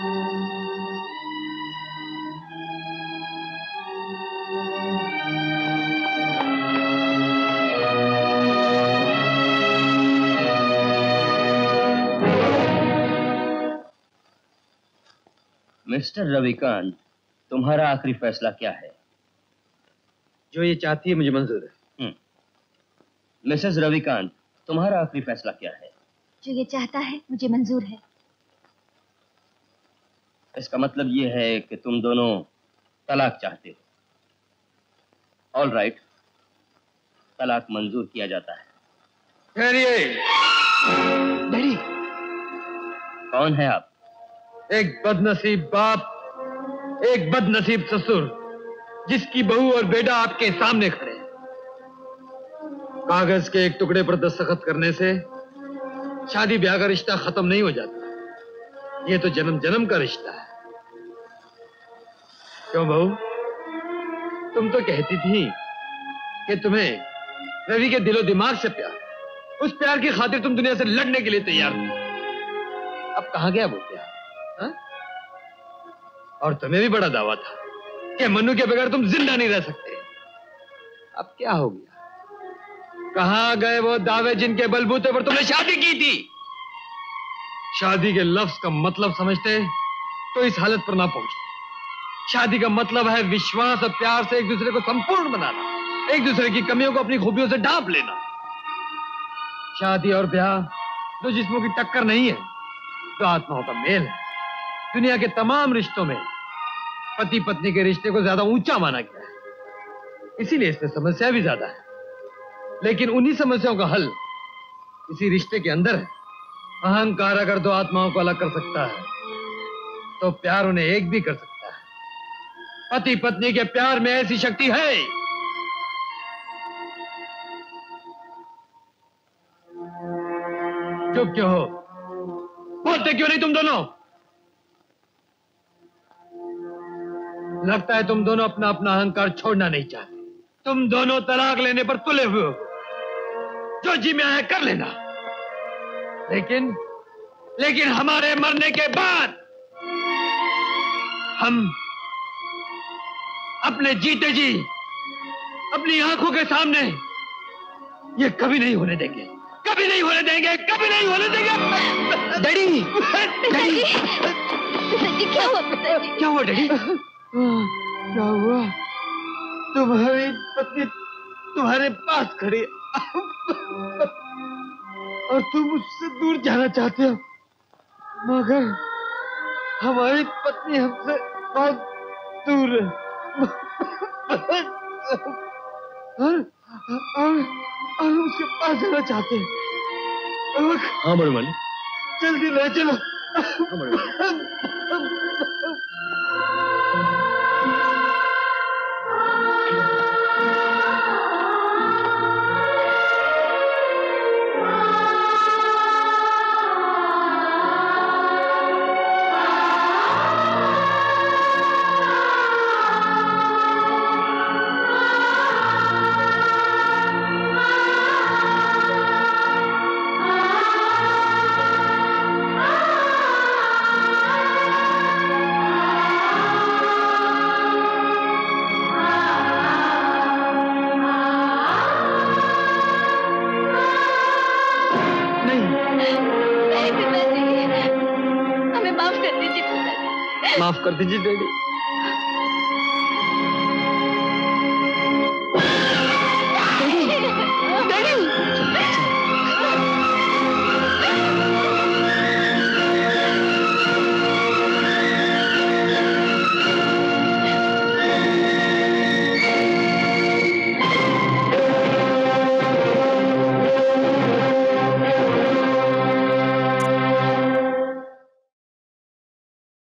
Speaker 5: मिस्टर रविकांत, तुम्हारा आखिरी फैसला क्या है?
Speaker 14: जो ये चाहती है मुझे मंजूर है।
Speaker 5: मिसेस रविकांत, तुम्हारा आखिरी फैसला क्या है?
Speaker 7: जो ये चाहता है मुझे मंजूर है।
Speaker 5: इसका मतलब ये है कि तुम दोनों तलाक चाहते हो। ऑल राइट, तलाक मंजूर किया जाता है।
Speaker 14: डैडी,
Speaker 5: कौन है आप?
Speaker 14: एक बदनसीब बाप, एक बदनसीब ससुर, जिसकी बहू और बेटा आपके सामने खड़े हैं। कागज के एक टुकड़े पर दस्तखत करने से शादी ब्याह का रिश्ता खत्म नहीं हो जाता। ये तो जन्म जन्म का रिश्ता है। क्यों बहू, तुम तो कहती थी कि तुम्हें रवि के दिलो दिमाग से प्यार, उस प्यार की खातिर तुम दुनिया से लड़ने के लिए तैयार थी। अब कहां गया वो प्यार? हा? और तुम्हें भी बड़ा दावा था कि मनु के बगैर तुम जिंदा नहीं रह सकते। अब क्या हो गया? कहां गए वो दावे जिनके बलबूते पर तुमने शादी की थी? शादी के लफ्ज का मतलब समझते तो इस हालत पर ना पहुंचते। शादी का मतलब है विश्वास और प्यार से एक दूसरे को संपूर्ण बनाना, एक दूसरे की कमियों को अपनी खूबियों से ढांप लेना। शादी और ब्याह दो जिस्मों की टक्कर नहीं है, दो आत्माओं का मेल है। दुनिया के तमाम रिश्तों में पति पत्नी के रिश्ते को ज्यादा ऊंचा माना गया है, इसीलिए इसमें समस्या भी ज्यादा है। लेकिन उन्हीं समस्याओं का हल इसी रिश्ते के अंदर है। अहंकार अगर दो आत्माओं को अलग कर सकता है तो प्यार उन्हें एक भी कर सकता है। पति पत्नी के प्यार में ऐसी शक्ति है। चुप क्यों हो? बोलते क्यों नहीं तुम दोनों? लगता है तुम दोनों अपना अपना अहंकार छोड़ना नहीं चाहते। तुम दोनों तलाक लेने पर तुले हुए हो। जो जी में आया कर लेना, लेकिन हमारे मरने के बाद हम अपने जीते जी अपनी आंखों के सामने ये कभी नहीं होने देंगे, कभी नहीं होने देंगे, कभी नहीं होने देंगे।
Speaker 8: डैडी,
Speaker 7: डैडी, क्या हुआ?
Speaker 14: क्या हुआ डैडी? क्या हुआ? तुम्हारी पत्नी तुम्हारे पास खड़ी है और तुम उससे दूर जाना चाहते हो, मगर हमारी पत्नी हमसे बहुत दूर है और उसके पास जाना चाहते हैं।
Speaker 12: हाँ बड़े वाली,
Speaker 14: जल्दी ले चलो।
Speaker 7: हमें माफ कर दीजिए पिताजी।
Speaker 14: माफ कर दीजिए डैडी।